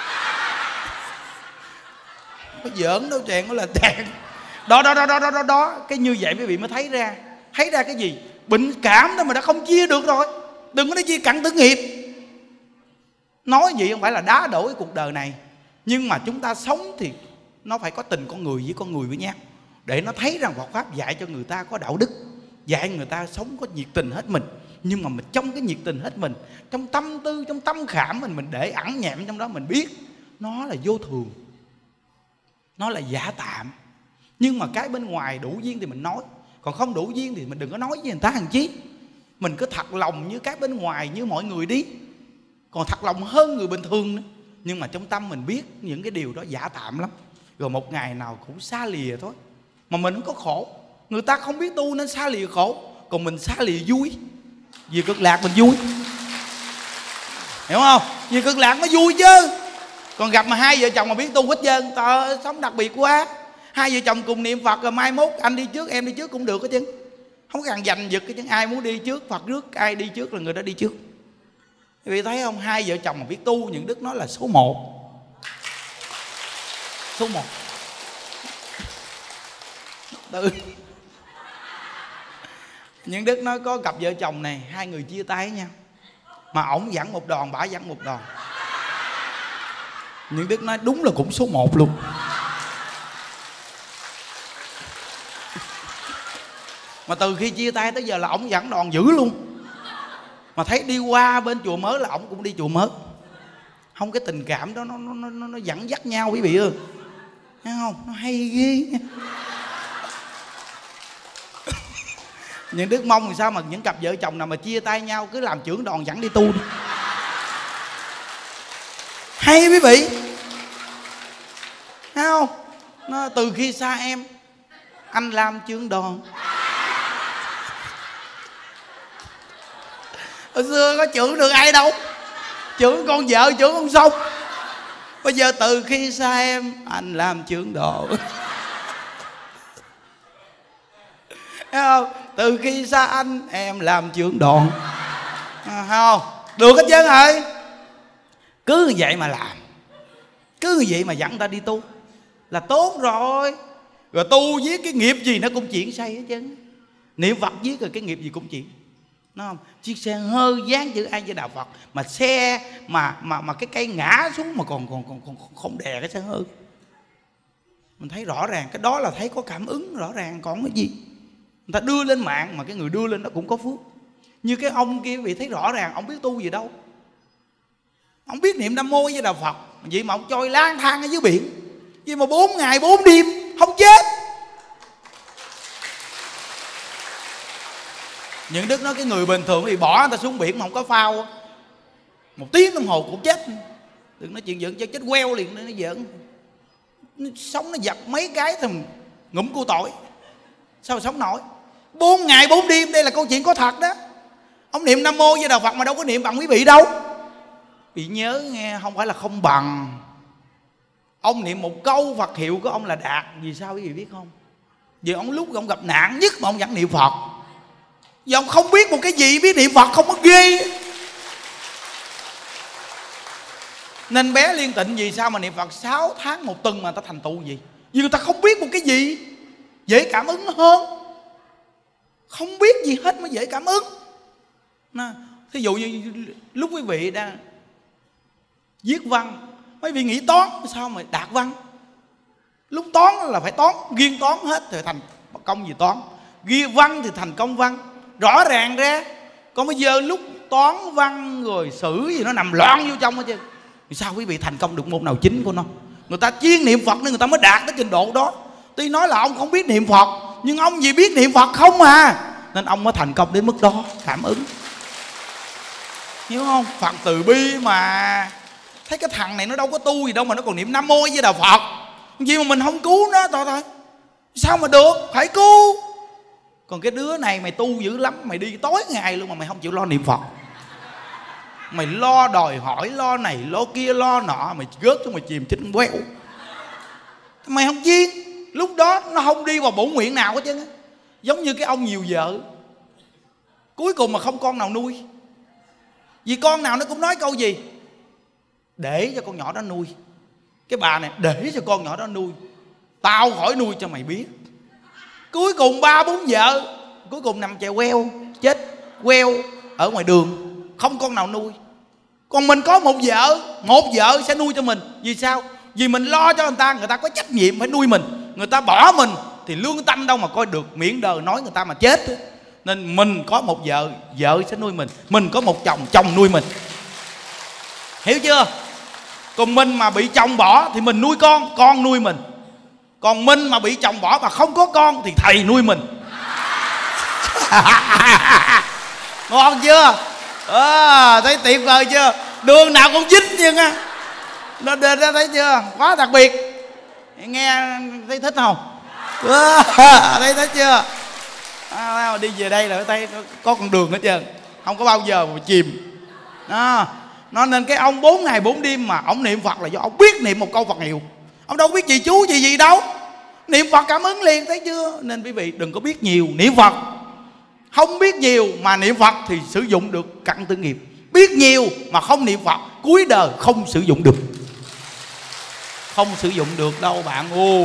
Có giỡn đâu chàng, nó là chàng. Đó đó đó đó đó đó đó. Cái như vậy quý vị mới thấy ra. Thấy ra cái gì? Bệnh cảm đó mà đã không chia được rồi. Đừng có nói chia cặn tử nghiệp. Nói gì không phải là đá đổ cái cuộc đời này, nhưng mà chúng ta sống thì nó phải có tình con người với con người với nhau, để nó thấy rằng Phật Pháp dạy cho người ta có đạo đức, dạy người ta sống có nhiệt tình hết mình. Nhưng mà mình trong cái nhiệt tình hết mình, trong tâm tư, trong tâm khảm mình, mình để ẩn nhẹm trong đó, mình biết nó là vô thường, nó là giả tạm. Nhưng mà cái bên ngoài đủ duyên thì mình nói, còn không đủ duyên thì mình đừng có nói với người ta hàng chí. Mình cứ thật lòng như cái bên ngoài, như mọi người đi, còn thật lòng hơn người bình thường nữa. Nhưng mà trong tâm mình biết những cái điều đó giả tạm lắm, rồi một ngày nào cũng xa lìa thôi. Mà mình không có khổ. Người ta không biết tu nên xa lìa khổ, còn mình xa lìa vui. Vì cực lạc mình vui, hiểu không? Vì cực lạc mới vui chứ. Còn gặp mà hai vợ chồng mà biết tu hết trơn, trời, sống đặc biệt quá. Hai vợ chồng cùng niệm Phật, rồi mai mốt anh đi trước em đi trước cũng được hết chứ. Không cần giành giật cái chứ, ai muốn đi trước Phật trước, ai đi trước là người đó đi trước. Quý vị thấy không? Hai vợ chồng mà biết tu, những đức nói là số một. Số một. Từ những đức nói có cặp vợ chồng này, hai người chia tay với nhau, mà ổng dẫn một đòn, bả dẫn một đòn. Những đức nói đúng là cũng số một luôn. Mà từ khi chia tay tới giờ là ổng dẫn đòn dữ luôn. Mà thấy đi qua bên chùa mới là ổng cũng đi chùa mới. Không, cái tình cảm đó nó nó nó, nó dẫn dắt nhau quý vị ơi, thấy không? Nó hay ghê. Những đức mong làm sao mà những cặp vợ chồng nào mà chia tay nhau cứ làm trưởng đoàn dẫn đi tu đi. Hay quý vị, thấy không? Nó từ khi xa em anh làm trưởng đoàn. Hồi xưa có trưởng được ai đâu, trưởng con vợ, trưởng con sông. Bây giờ từ khi xa em anh làm trưởng đoàn. Thấy không? Từ khi xa anh em làm trưởng đoàn. À, không? Được hết trơn rồi. Cứ như vậy mà làm, cứ như vậy mà dẫn ta đi tu là tốt rồi. Rồi tu viết cái nghiệp gì nó cũng chuyển xây hết trơn. Niệm Phật viết rồi cái nghiệp gì cũng chuyển. Đúng không? Chiếc xe hơi dán chữ A Di Đà Phật, mà xe mà mà mà cái cây ngã xuống mà còn còn còn, còn không đè cái xe hơi. Mình thấy rõ ràng cái đó là thấy có cảm ứng rõ ràng. Còn cái gì người ta đưa lên mạng mà cái người đưa lên đó cũng có phước. Như cái ông kia bị thấy rõ ràng, ông biết tu gì đâu, ông biết niệm Nam Mô với Đạo Phật, vậy mà ông trôi lang thang ở dưới biển, vậy mà bốn ngày bốn đêm không chết. Những Đức nói cái người bình thường thì bỏ người ta xuống biển mà không có phao một tiếng đồng hồ cũng chết. Đừng nói chuyện giỡn chết, chết queo liền. Nó giỡn, nó sống nó giật mấy cái thì ngủm cua tỏi, sao mà sống nổi. Bốn ngày bốn đêm, đây là câu chuyện có thật đó. Ông niệm Nam Mô Di Đà Phật mà đâu có niệm bằng quý vị đâu. Bị nhớ nghe, không phải là không bằng. Ông niệm một câu Phật hiệu của ông là đạt. Vì sao quý vị biết không? Vì ông lúc ông gặp nạn nhất mà ông vẫn niệm Phật. Vì ông không biết một cái gì, biết niệm Phật không có ghê. Nên bé Liên Tịnh vì sao mà niệm Phật sáu tháng một tuần mà người ta thành tựu gì? Vì người ta không biết một cái gì, dễ cảm ứng hơn. Không biết gì hết mới dễ cảm ứng. Thí dụ như lúc quý vị đang viết văn, mấy vị nghĩ toán sao mà đạt văn. Lúc toán là phải toán, riêng toán hết thì thành công gì toán, ghi văn thì thành công văn, rõ ràng ra. Còn bây giờ lúc toán văn rồi sử gì nó nằm loạn vô trong hết chứ. Vì sao quý vị thành công được môn nào chính của nó? Người ta chuyên niệm Phật nên người ta mới đạt tới trình độ đó. Tuy nói là ông không biết niệm Phật, nhưng ông gì biết niệm Phật không à, nên ông mới thành công đến mức đó. Cảm ứng, hiểu không? Phật từ bi mà. Thấy cái thằng này nó đâu có tu gì đâu mà nó còn niệm Nam Mô Di Đà Phật. Gì mà mình không cứu nó thôi thôi. Sao mà được, phải cứu. Còn cái đứa này mày tu dữ lắm, mày đi tối ngày luôn mà mày không chịu lo niệm Phật. Mày lo đòi hỏi, lo này, lo kia, lo nọ, mày gớt cho mày chìm chết quéo. Mày không chuyên. Lúc đó nó không đi vào bổn nguyện nào hết trơn. Giống như cái ông nhiều vợ, cuối cùng mà không con nào nuôi. Vì con nào nó cũng nói câu gì? Để cho con nhỏ đó nuôi. Cái bà này để cho con nhỏ đó nuôi, tao khỏi nuôi cho mày biết. Cuối cùng ba bốn vợ, cuối cùng nằm chèo queo, chết queo ở ngoài đường, không con nào nuôi. Còn mình có một vợ, một vợ sẽ nuôi cho mình. Vì sao? Vì mình lo cho người ta, người ta có trách nhiệm phải nuôi mình. Người ta bỏ mình thì lương tâm đâu mà coi được, miệng đời nói người ta mà chết. Nên mình có một vợ, vợ sẽ nuôi mình. Mình có một chồng, chồng nuôi mình. Hiểu chưa? Còn mình mà bị chồng bỏ thì mình nuôi con, con nuôi mình. Còn mình mà bị chồng bỏ mà không có con thì thầy nuôi mình. Ngon chưa? À, thấy tuyệt vời chưa? Đường nào cũng dính chứ á. Nó đề ra thấy chưa? Quá đặc biệt. Nghe thấy thích không? À, thấy thích chưa? À, đi về đây là thấy có con đường hết trơn, không có bao giờ mà chìm. Đó. Nó nên cái ông bốn ngày bốn đêm mà ông niệm Phật là do ông biết niệm một câu Phật hiệu. Ông đâu biết gì chú gì gì đâu. Niệm Phật cảm ứng liền, thấy chưa? Nên quý vị đừng có biết nhiều, niệm Phật. Không biết nhiều mà niệm Phật thì sử dụng được căn tư nghiệp. Biết nhiều mà không niệm Phật cuối đời không sử dụng được. Không sử dụng được đâu bạn. Ô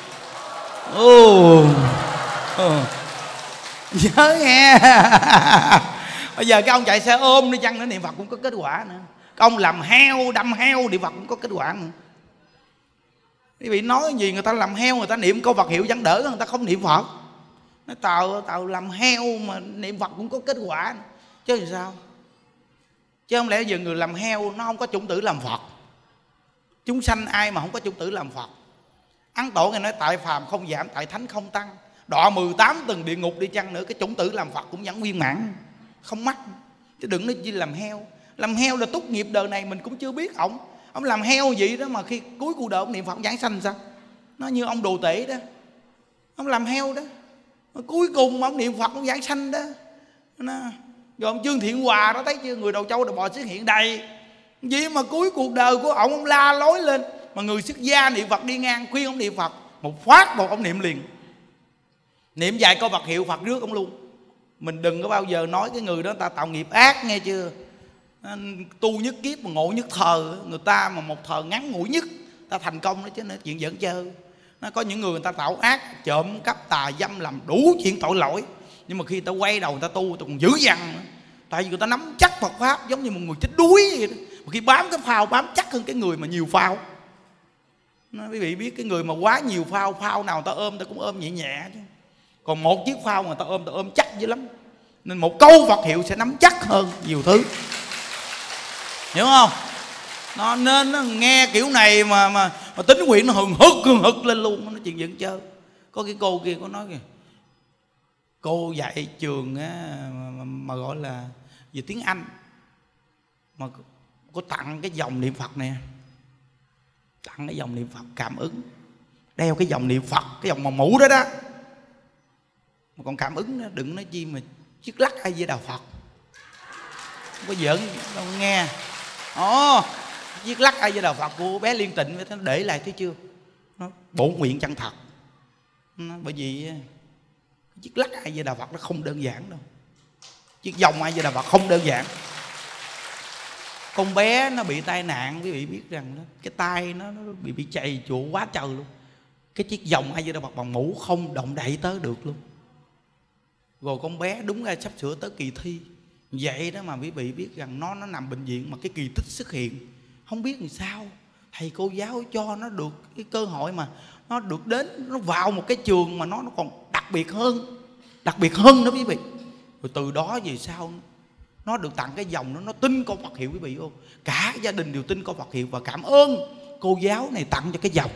Ô nhớ nghe. Bây giờ cái ông chạy xe ôm đi chăng nữa niệm Phật cũng có kết quả nữa. Cái ông làm heo, đâm heo niệm Phật cũng có kết quả nữa. Quý vị nói gì người ta làm heo, người ta niệm câu Phật hiệu vẫn đỡ, người ta không niệm Phật. Nói tao tao làm heo mà niệm Phật cũng có kết quả. Chứ làm sao? Chứ không lẽ giờ người làm heo nó không có chủng tử làm Phật? Chúng sanh ai mà không có chủng tử làm Phật? Ấn Tổ nghe nói tại phàm không giảm, tại thánh không tăng. Đọa mười tám tầng địa ngục đi chăng nữa, cái chủng tử làm Phật cũng vẫn nguyên mãn, không mắc. Chứ đừng nói chi làm heo. Làm heo là tốt nghiệp đời này mình cũng chưa biết ổng. Ông làm heo vậy đó mà khi cuối cuộc đời ông niệm Phật giảng sanh sao? Nó như ông đồ tể đó, ông làm heo đó mà cuối cùng ông niệm Phật ông giảng sanh đó. Nó. Rồi ông Trương Thiện Hòa đó, thấy chưa? Người đầu trâu đầu bò xuất hiện đầy. Vậy mà cuối cuộc đời của ông ông la lối lên, mà người xuất gia niệm Phật đi ngang khuyên ông niệm Phật, một phát một ông niệm liền. Niệm vài câu Phật hiệu Phật rước ông luôn. Mình đừng có bao giờ nói cái người đó ta tạo nghiệp ác, nghe chưa? Tu nhất kiếp mà ngộ nhất thờ. Người ta mà một thờ ngắn ngủi nhất ta thành công đó, chứ nó chuyện giỡn chơi. Nó có những người người ta tạo ác, trộm cắp tà dâm, làm đủ chuyện tội lỗi, nhưng mà khi ta quay đầu người ta tu ta còn dữ dằn. Tại vì người ta nắm chắc Phật pháp giống như một người chết đuối vậy đó. Mà khi bám cái phao bám chắc hơn cái người mà nhiều phao. Nó, quý vị biết cái người mà quá nhiều phao, phao nào người ta ôm ta cũng ôm nhẹ nhẹ chứ. Còn một chiếc phao người ta ôm ta ôm chắc dữ lắm. Nên một câu Phật hiệu sẽ nắm chắc hơn nhiều thứ. Hiểu không? Nó nên nó nghe kiểu này mà mà, mà tính nguyện nó hừng hực hừng hực lên luôn. Nó chuyện giận chơi. Có cái cô kia có nói kìa, Cô dạy trường á, mà, mà gọi là về tiếng Anh, mà cô tặng cái dòng niệm Phật nè, tặng cái dòng niệm Phật cảm ứng, đeo cái dòng niệm Phật, cái dòng mà mũ đó đó. Mà còn cảm ứng đó, đừng nói chi mà chiếc lắc ai với đạo Phật, không có giỡn đâu nghe. Ồ, chiếc lắc ai với đạo Phật của bé Liên Tịnh nó để lại thấy chưa, nó bổ nguyện chân thật. Nó, bởi vì chiếc lắc ai với đạo Phật nó không đơn giản đâu, chiếc dòng ai với đạo Phật không đơn giản. Con bé nó bị tai nạn, quý vị biết rằng đó, cái tay nó, nó bị bị chày chụa quá trời luôn. Cái chiếc vòng ai với đạo Phật bằng mũ không động đậy tới được luôn. Rồi con bé đúng ra sắp sửa tới kỳ thi, vậy đó mà quý vị biết rằng nó nó nằm bệnh viện mà cái kỳ tích xuất hiện. Không biết làm sao thầy cô giáo cho nó được cái cơ hội mà nó được đến, nó vào một cái trường mà nó nó còn đặc biệt hơn, đặc biệt hơn đó quý vị. Rồi từ đó về sau nó được tặng cái dòng, nó nó tin câu Phật hiệu quý vị không? Cả gia đình đều tin câu Phật hiệu và cảm ơn cô giáo này tặng cho cái dòng.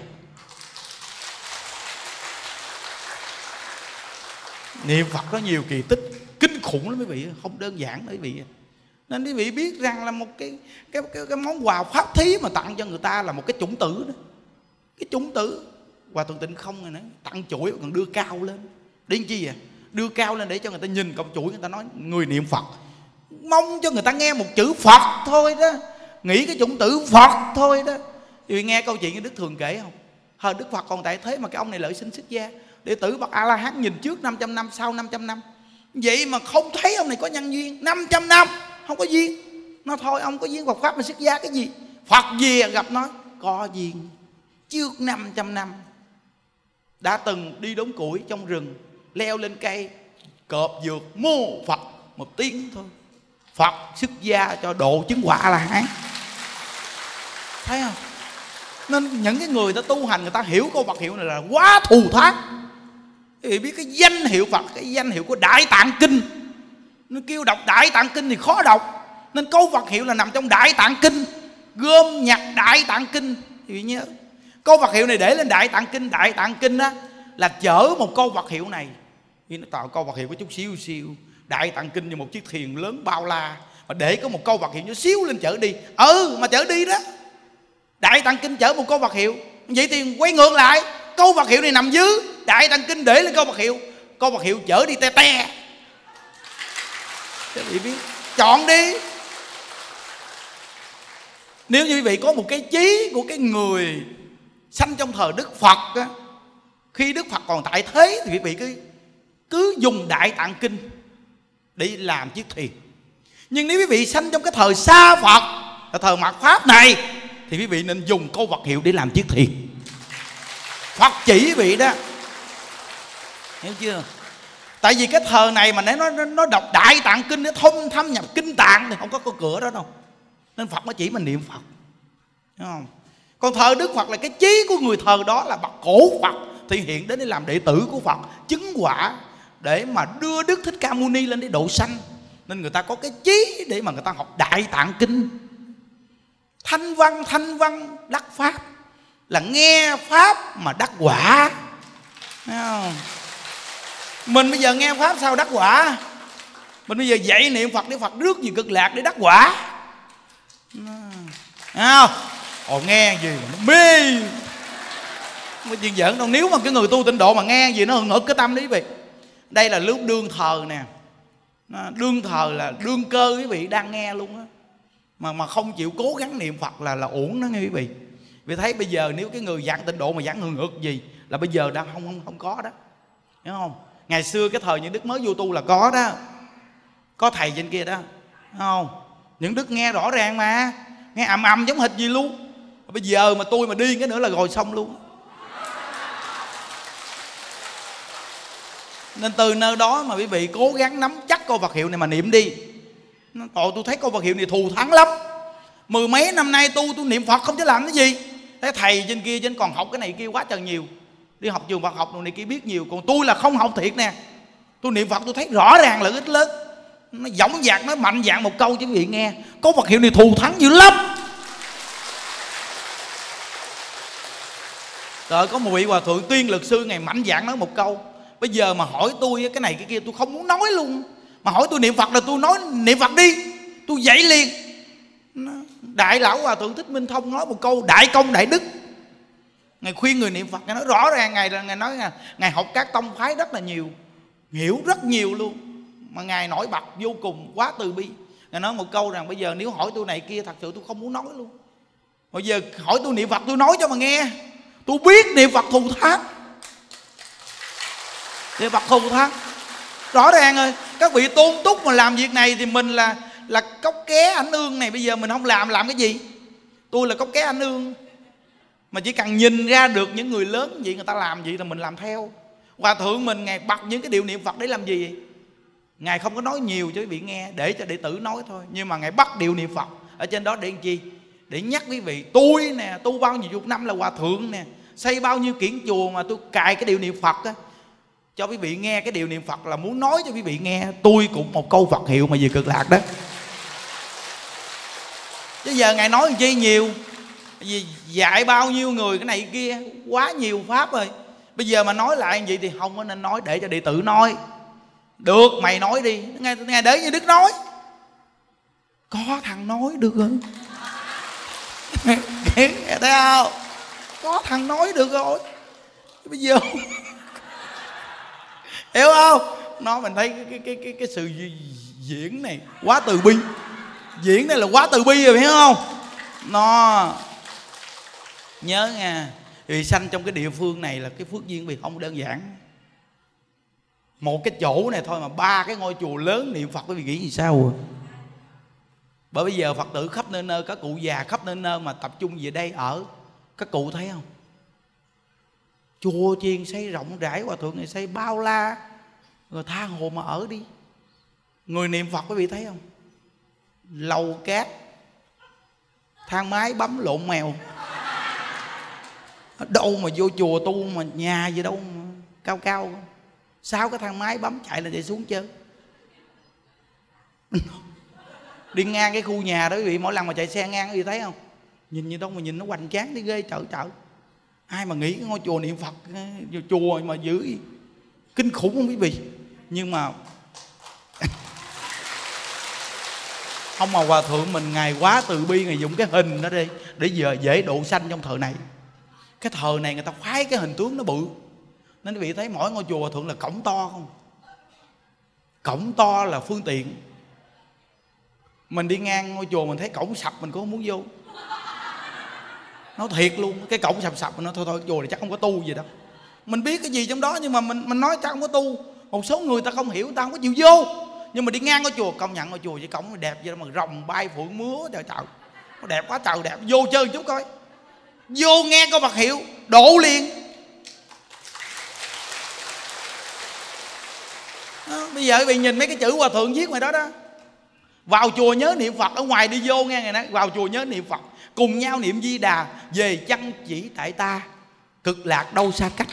Niệm Phật có nhiều kỳ tích kinh khủng lắm quý vị, không đơn giản đó quý vị. Nên quý vị biết rằng là một cái cái cái, cái món quà pháp thí mà tặng cho người ta là một cái chủng tử đó. Cái chủng tử Hòa Thượng Tịnh không rồi nữa, tặng chuỗi còn đưa cao lên. Đến chi à? Đưa cao lên để cho người ta nhìn cọng chuỗi, người ta nói người niệm Phật, mong cho người ta nghe một chữ Phật thôi đó, nghĩ cái chủng tử Phật thôi đó. Quý vị nghe câu chuyện của Đức Thường kể không? Hồi Đức Phật còn tại thế mà cái ông này lợi sinh xuất gia, đệ tử bậc A La Hán nhìn trước năm trăm năm, sau năm trăm năm, vậy mà không thấy ông này có nhân duyên. Năm trăm năm không có duyên, nó thôi ông có duyên Phật pháp mà xuất gia cái gì. Phật về gặp nói có duyên. Trước năm trăm năm đã từng đi đốn củi trong rừng, leo lên cây cọp dược mô Phật một tiếng thôi, Phật xuất gia cho độ chứng quả A La Hán. Thấy không? Nên những cái người ta tu hành, người ta hiểu câu Phật hiệu này là quá thù thắng. Quý vị biết cái danh hiệu Phật, cái danh hiệu của Đại Tạng Kinh, nó kêu đọc Đại Tạng Kinh thì khó đọc, nên câu Phật hiệu là nằm trong Đại Tạng Kinh, gom nhặt Đại Tạng Kinh. Quý vị nhớ câu Phật hiệu này để lên Đại Tạng Kinh. Đại Tạng Kinh á là chở một câu Phật hiệu này. Vì nó tạo câu Phật hiệu có chút xíu xíu, Đại Tạng Kinh như một chiếc thuyền lớn bao la, mà để có một câu Phật hiệu nó xíu lên chở đi. Ừ mà chở đi đó, Đại Tạng Kinh chở một câu Phật hiệu, vậy thì quay ngược lại, câu Phật hiệu này nằm dưới Đại Tạng Kinh để lên câu Phật hiệu, câu Phật hiệu chở đi te te. Các vị biết, chọn đi. Nếu như quý vị có một cái chí của cái người sanh trong thời Đức Phật á, khi Đức Phật còn tại thế thì quý vị cứ cứ dùng Đại Tạng Kinh để làm chiếc thuyền. Nhưng nếu quý vị sanh trong cái thời xa Phật, là thời mạt Pháp này, thì quý vị nên dùng câu Phật hiệu để làm chiếc thuyền. Phật chỉ quý vị đó, hiểu chưa? Tại vì cái thời này mà nếu nó, nó, nó đọc Đại Tạng Kinh, nó thông thâm nhập kinh tạng thì không có có cửa đó đâu. Nên Phật mới chỉ mình niệm Phật, hiểu không? Còn thời Đức Phật là cái chí của người thời đó là bậc cổ Phật, thì hiện đến để làm đệ tử của Phật, chứng quả để mà đưa Đức Thích Ca Mâu Ni lên để độ sanh. Nên người ta có cái chí để mà người ta học Đại Tạng Kinh. Thanh văn, thanh văn đắc Pháp là nghe Pháp mà đắc quả. Thấy không? Mình bây giờ nghe Pháp sao đắc quả? Mình bây giờ dạy niệm Phật để Phật rước gì cực lạc để đắc quả. Thấy không? Ồ nghe gì mà nó mê, không có chuyện giỡn đâu. Nếu mà cái người tu tịnh độ mà nghe gì nó hừng hực cái tâm đấy quý vị. Đây là lúc đương thờ nè, đương thờ là đương cơ quý vị đang nghe luôn á, mà mà không chịu cố gắng niệm Phật là là uổng đó nghe quý vị. Vì thấy bây giờ nếu cái người giảng tịnh độ mà giảng hừng hực gì là bây giờ đang không không không có đó, hiểu không? Ngày xưa cái thời những đức mới vô tu là có đó, có thầy trên kia đó, hiểu không? Những đức nghe rõ ràng mà, nghe ầm ầm giống hệt gì luôn. Bây giờ mà tôi mà đi cái nữa là rồi xong luôn. Nên từ nơi đó mà quý vị cố gắng nắm chắc câu Phật hiệu này mà niệm đi. Tội tôi thấy câu Phật hiệu này thù thắng lắm. Mười mấy năm nay tu tôi niệm Phật không chứ làm cái gì. Thấy thầy trên kia trên còn học cái này kia quá trời nhiều, đi học trường Phật học đồ này kia biết nhiều. Còn tôi là không học thiệt nè, tôi niệm Phật tôi thấy rõ ràng lợi ích lớn. Nó dõng dạc, nó mạnh dạn một câu cho quý vị nghe. Câu Phật hiệu này thù thắng dữ lắm. Rồi có một vị hòa thượng Tuyên Lực Sư, ngày mạnh dạn nói một câu Bây giờ mà hỏi tôi cái này cái kia tôi không muốn nói luôn. Mà hỏi tôi niệm Phật là tôi nói niệm Phật đi, tôi dậy liền. Đại lão Hòa Thượng Thích Minh Thông nói một câu đại công đại đức. Ngài khuyên người niệm Phật, Ngài nói rõ ràng, Ngài là Ngài nói là Ngài học các tông phái rất là nhiều, hiểu rất nhiều luôn, mà Ngài nổi bật vô cùng, quá từ bi. Ngài nói một câu rằng bây giờ nếu hỏi tôi này kia thật sự tôi không muốn nói luôn. Bây giờ hỏi tôi niệm Phật tôi nói cho mà nghe. Tôi biết niệm Phật thù thắng, niệm Phật thù thắng rõ ràng rồi. Các vị tôn túc mà làm việc này thì mình là là cóc ké ảnh ương này. Bây giờ mình không làm làm cái gì? Tôi là cóc ké ảnh ương, mà chỉ cần nhìn ra được những người lớn gì người ta làm gì là mình làm theo. Hòa thượng mình Ngài bật những cái điều niệm Phật để làm gì vậy? Ngài không có nói nhiều cho quý vị nghe, để cho đệ tử nói thôi. Nhưng mà Ngài bắt điều niệm Phật ở trên đó để làm chi? Để nhắc quý vị, tôi nè, tu bao nhiêu chục năm là hòa thượng nè, xây bao nhiêu kiển chùa mà tôi cài cái điều niệm Phật á, cho quý vị nghe. Cái điều niệm Phật là muốn nói cho quý vị nghe tôi cũng một câu Phật hiệu mà về cực lạc đó. Chứ giờ Ngài nói làm chi nhiều, vì dạy bao nhiêu người cái này kia, quá nhiều pháp rồi. Bây giờ mà nói lại vậy thì không có nên nói, để cho đệ tử nói. Được, mày nói đi. Ngài, Ngài để như Đức nói. Có thằng nói được rồi. Thấy không? Có thằng nói được rồi. Bây giờ hiểu không? Nó mình thấy cái, cái, cái, cái, cái sự diễn này quá từ bi. Diễn này là quá từ bi rồi, hiểu không? Nó nhớ nha, vì sanh trong cái địa phương này là cái phước duyên vì không đơn giản. Một cái chỗ này thôi mà ba cái ngôi chùa lớn niệm Phật, quý vị nghĩ gì sao rồi? Bởi bây giờ Phật tử khắp nơi nơi, các cụ già khắp nơi nơi mà tập trung về đây ở. Các cụ thấy không? Chùa chiền xây rộng rãi, hòa thượng này xây bao la, rồi tha hồ mà ở đi. Người niệm Phật quý vị thấy không? Lầu cát, thang máy bấm lộn mèo. Đâu mà vô chùa tu mà nhà gì đâu mà cao cao, sáu cái thang máy bấm chạy là chạy xuống chơi. Đi ngang cái khu nhà đó quý vị, mỗi lần mà chạy xe ngang quý vị thấy không? Nhìn như đâu mà nhìn nó hoành tráng đi ghê trời trời. Ai mà nghĩ cái ngôi chùa niệm Phật, chùa mà giữ kinh khủng không quý vị? Nhưng mà ông mà hòa thượng mình Ngài quá từ bi, Ngài dùng cái hình đó đi để giờ dễ độ sanh trong thời này. Cái thời này người ta khoái cái hình tướng nó bự, nên quý vị thấy mỗi ngôi chùa hòa thượng là cổng to không? Cổng to là phương tiện. Mình đi ngang ngôi chùa mình thấy cổng sập mình cũng không muốn vô. Nói thiệt luôn, cái cổng sập sập mình nói thôi thôi chùa này chắc không có tu gì đâu. Mình biết cái gì trong đó nhưng mà mình mình nói chắc không có tu. Một số người ta không hiểu, người ta không có chịu vô. Nhưng mà đi ngang ngôi chùa, công nhận ngôi chùa với cổng đẹp vậy đó, mà rồng bay phượng múa trời trời, nó đẹp quá trời đẹp. Vô chơi một chút coi, vô nghe có Phật hiệu độ liền. Đó, bây giờ quý vị nhìn mấy cái chữ hòa thượng viết ngoài đó đó: vào chùa nhớ niệm Phật. Ở ngoài đi vô nghe Ngài nói vào chùa nhớ niệm Phật, cùng nhau niệm Di Đà, về chân chỉ tại ta, cực lạc đâu xa cách.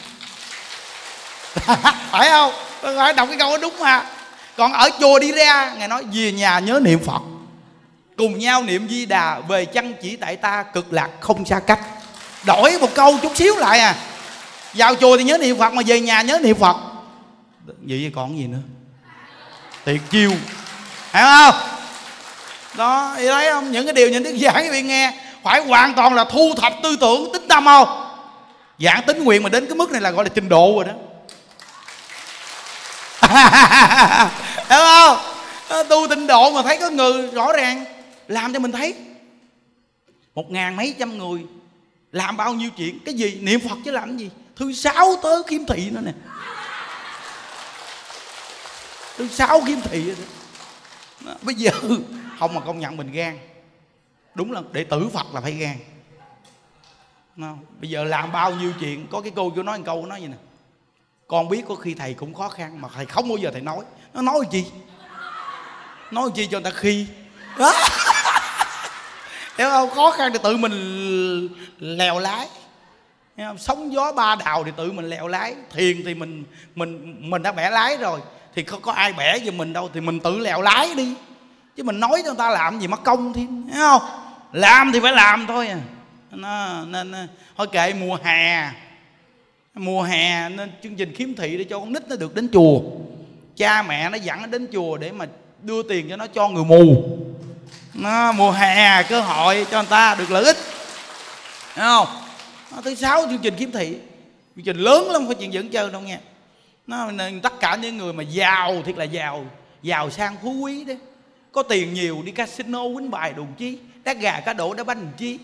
Phải không? Phải đọc cái câu đó đúng mà. Còn ở chùa đi ra Ngài nói về nhà nhớ niệm Phật, cùng nhau niệm Di Đà, về chân chỉ tại ta, cực lạc không xa cách. Đổi một câu chút xíu lại à. Vào chùa thì nhớ niệm Phật, mà về nhà nhớ niệm Phật. Vậy còn gì nữa? Tuyệt chiêu, hiểu không? Đó, thì thấy không? Những cái điều những Đức giảng quý vị nghe phải hoàn toàn là thu thập tư tưởng, tính tâm không? Giảng tính nguyện mà đến cái mức này là gọi là trình độ rồi đó. Hiểu không? Tu tịnh độ mà thấy có người rõ ràng làm cho mình thấy một ngàn mấy trăm người làm bao nhiêu chuyện. Cái gì? Niệm Phật chứ làm cái gì? Thứ sáu tới khiếm thị nữa nè. Thứ sáu khiếm thị rồi đó. Bây giờ không mà công nhận mình gan. Đúng là đệ tử Phật là phải gan. Không? Bây giờ làm bao nhiêu chuyện. Có cái cô cô nói một câu, nói gì nè: con biết có khi thầy cũng khó khăn, mà thầy không bao giờ thầy nói. Nó nói gì? Nói gì cho người ta khi đó. Hiểu không? Khó khăn thì tự mình lèo lái. Hiểu không? Sóng gió ba đào thì tự mình lèo lái. Thiền thì mình mình mình đã bẻ lái rồi, thì không có ai bẻ giùm mình đâu, thì mình tự lèo lái đi. Chứ mình nói cho người ta làm gì mất công thêm. Hiểu không? Làm thì phải làm thôi à. Nó, nên thôi kệ mùa hè Mùa hè nên chương trình khiếm thị để cho con nít nó được đến chùa. Cha mẹ nó dẫn nó đến chùa để mà đưa tiền cho nó cho người mù. Nó, mùa hè cơ hội cho người ta được lợi ích, thấy không? Nó thứ sáu chương trình khiếm thị, chương trình lớn lắm, không phải chuyện dẫn chơi đâu nha. Nó nên tất cả những người mà giàu thiệt là giàu, giàu sang phú quý đấy, có tiền nhiều đi casino quýnh bài đùn chi, đá gà cá đổ đá banh đùn chi,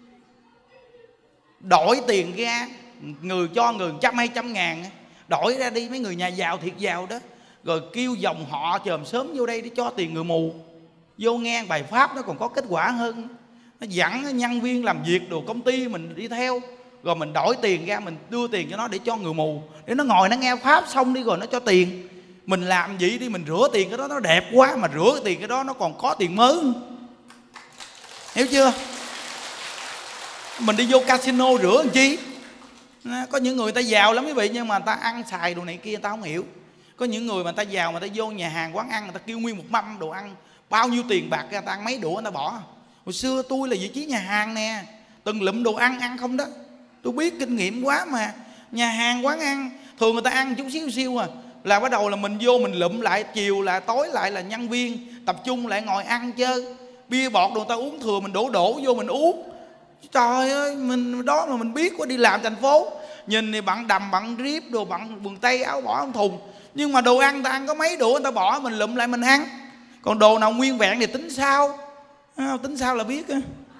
đổi tiền ra, người cho người trăm hai trăm ngàn đổi ra đi, mấy người nhà giàu thiệt giàu đó, rồi kêu dòng họ chòm sớm vô đây để cho tiền người mù. Vô nghe bài pháp nó còn có kết quả hơn, nó dẫn nhân viên làm việc đồ công ty mình đi theo, rồi mình đổi tiền ra, mình đưa tiền cho nó để cho người mù, để nó ngồi nó nghe pháp xong đi rồi nó cho tiền. Mình làm gì đi, mình rửa tiền cái đó nó đẹp quá, mà rửa tiền cái đó nó còn có tiền mới, hiểu chưa? Mình đi vô casino rửa làm chi? Có những người ta giàu lắm quý vị, nhưng mà người ta ăn xài đồ này kia người ta không hiểu. Có những người mà người ta giàu mà người ta vô nhà hàng quán ăn, người ta kêu nguyên một mâm đồ ăn, bao nhiêu tiền bạc ra, người ta ăn mấy đũa người ta bỏ. Hồi xưa tôi là vị trí nhà hàng nè, từng lụm đồ ăn ăn không đó, tôi biết kinh nghiệm quá mà. Nhà hàng quán ăn thường người ta ăn chút xíu xíu à, là bắt đầu là mình vô mình lụm lại, chiều là tối lại là nhân viên tập trung lại ngồi ăn chơi. Bia bọt đồ người ta uống thừa mình đổ đổ vô mình uống. Trời ơi, mình đó mà mình biết quá, đi làm thành phố nhìn thì bạn đầm bạn ríp đồ, bạn quần tây áo bỏ trong thùng, nhưng mà đồ ăn ta ăn có mấy đũa người ta bỏ, mình lụm lại mình ăn. Còn đồ nào nguyên vẹn thì tính sao, tính sao là biết á.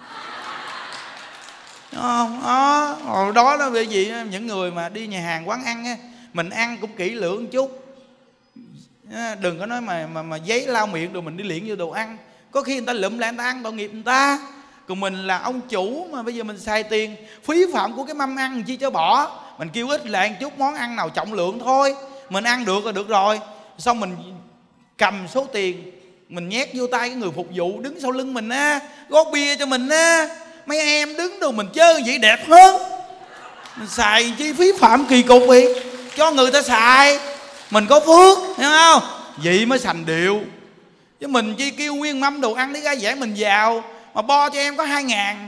Không, đó, hồi đó đó bởi vì những người mà đi nhà hàng quán ăn á, mình ăn cũng kỹ lưỡng một chút, đừng có nói mà mà mà giấy lau miệng rồi mình đi liệng vô đồ ăn. Có khi người ta lụm lại người ta ăn tội nghiệp người ta. Còn mình là ông chủ mà bây giờ mình xài tiền phí phạm của cái mâm ăn chi cho bỏ. Mình kêu ít lại một chút món ăn nào trọng lượng thôi, mình ăn được là được rồi. Xong mình cầm số tiền mình nhét vô tay cái người phục vụ đứng sau lưng mình á, gót bia cho mình á. Mấy em đứng đồ mình chơi vậy đẹp hơn. Mình xài chi phí phạm kỳ cục vậy, cho người ta xài, mình có phước, hiểu không? Vậy mới sành điệu. Chứ mình chi kêu nguyên mâm đồ ăn để ra vẻ mình giàu, mà bo cho em có hai ngàn.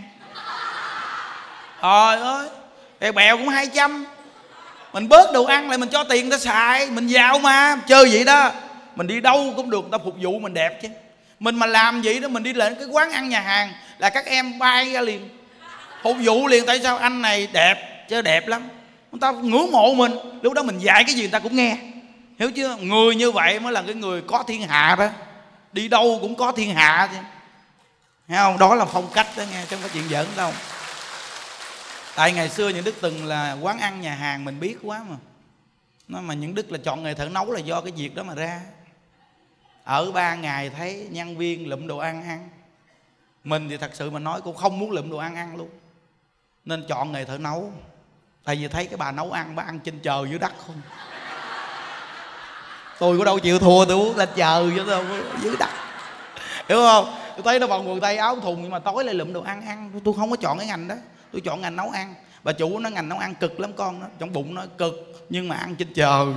Trời ơi, bèo bèo cũng hai trăm. Mình bớt đồ ăn lại mình cho tiền người ta xài, mình giàu mà, chơi vậy đó. Mình đi đâu cũng được người ta phục vụ mình đẹp chứ. Mình mà làm vậy đó, mình đi lên cái quán ăn nhà hàng là các em bay ra liền, phục vụ liền. Tại sao? Anh này đẹp, chơi đẹp lắm, người ta ngưỡng mộ mình. Lúc đó mình dạy cái gì người ta cũng nghe, hiểu chưa? Người như vậy mới là cái người có thiên hạ đó, đi đâu cũng có thiên hạ chứ, thấy không? Đó là phong cách đó nghe, chứ không có chuyện giỡn đâu. Tại ngày xưa những Đức từng là quán ăn nhà hàng mình biết quá mà. Nó mà những Đức là chọn nghề thợ nấu là do cái việc đó mà ra. Ở ba ngày thấy nhân viên lụm đồ ăn ăn, mình thì thật sự mà nói cũng không muốn lụm đồ ăn ăn luôn, nên chọn nghề thợ nấu. Tại vì thấy cái bà nấu ăn, bà ăn trên trời dưới đất không. Tôi có đâu chịu thua, tôi uống lên trời chứ đâu dưới đất, hiểu không? Tôi thấy nó bằng quần tây áo thùng, nhưng mà tối lại lụm đồ ăn ăn. Tôi không có chọn cái ngành đó, tôi chọn ngành nấu ăn. Bà chủ nó ngành nấu ăn cực lắm con đó, trong bụng nó cực, nhưng mà ăn trên trời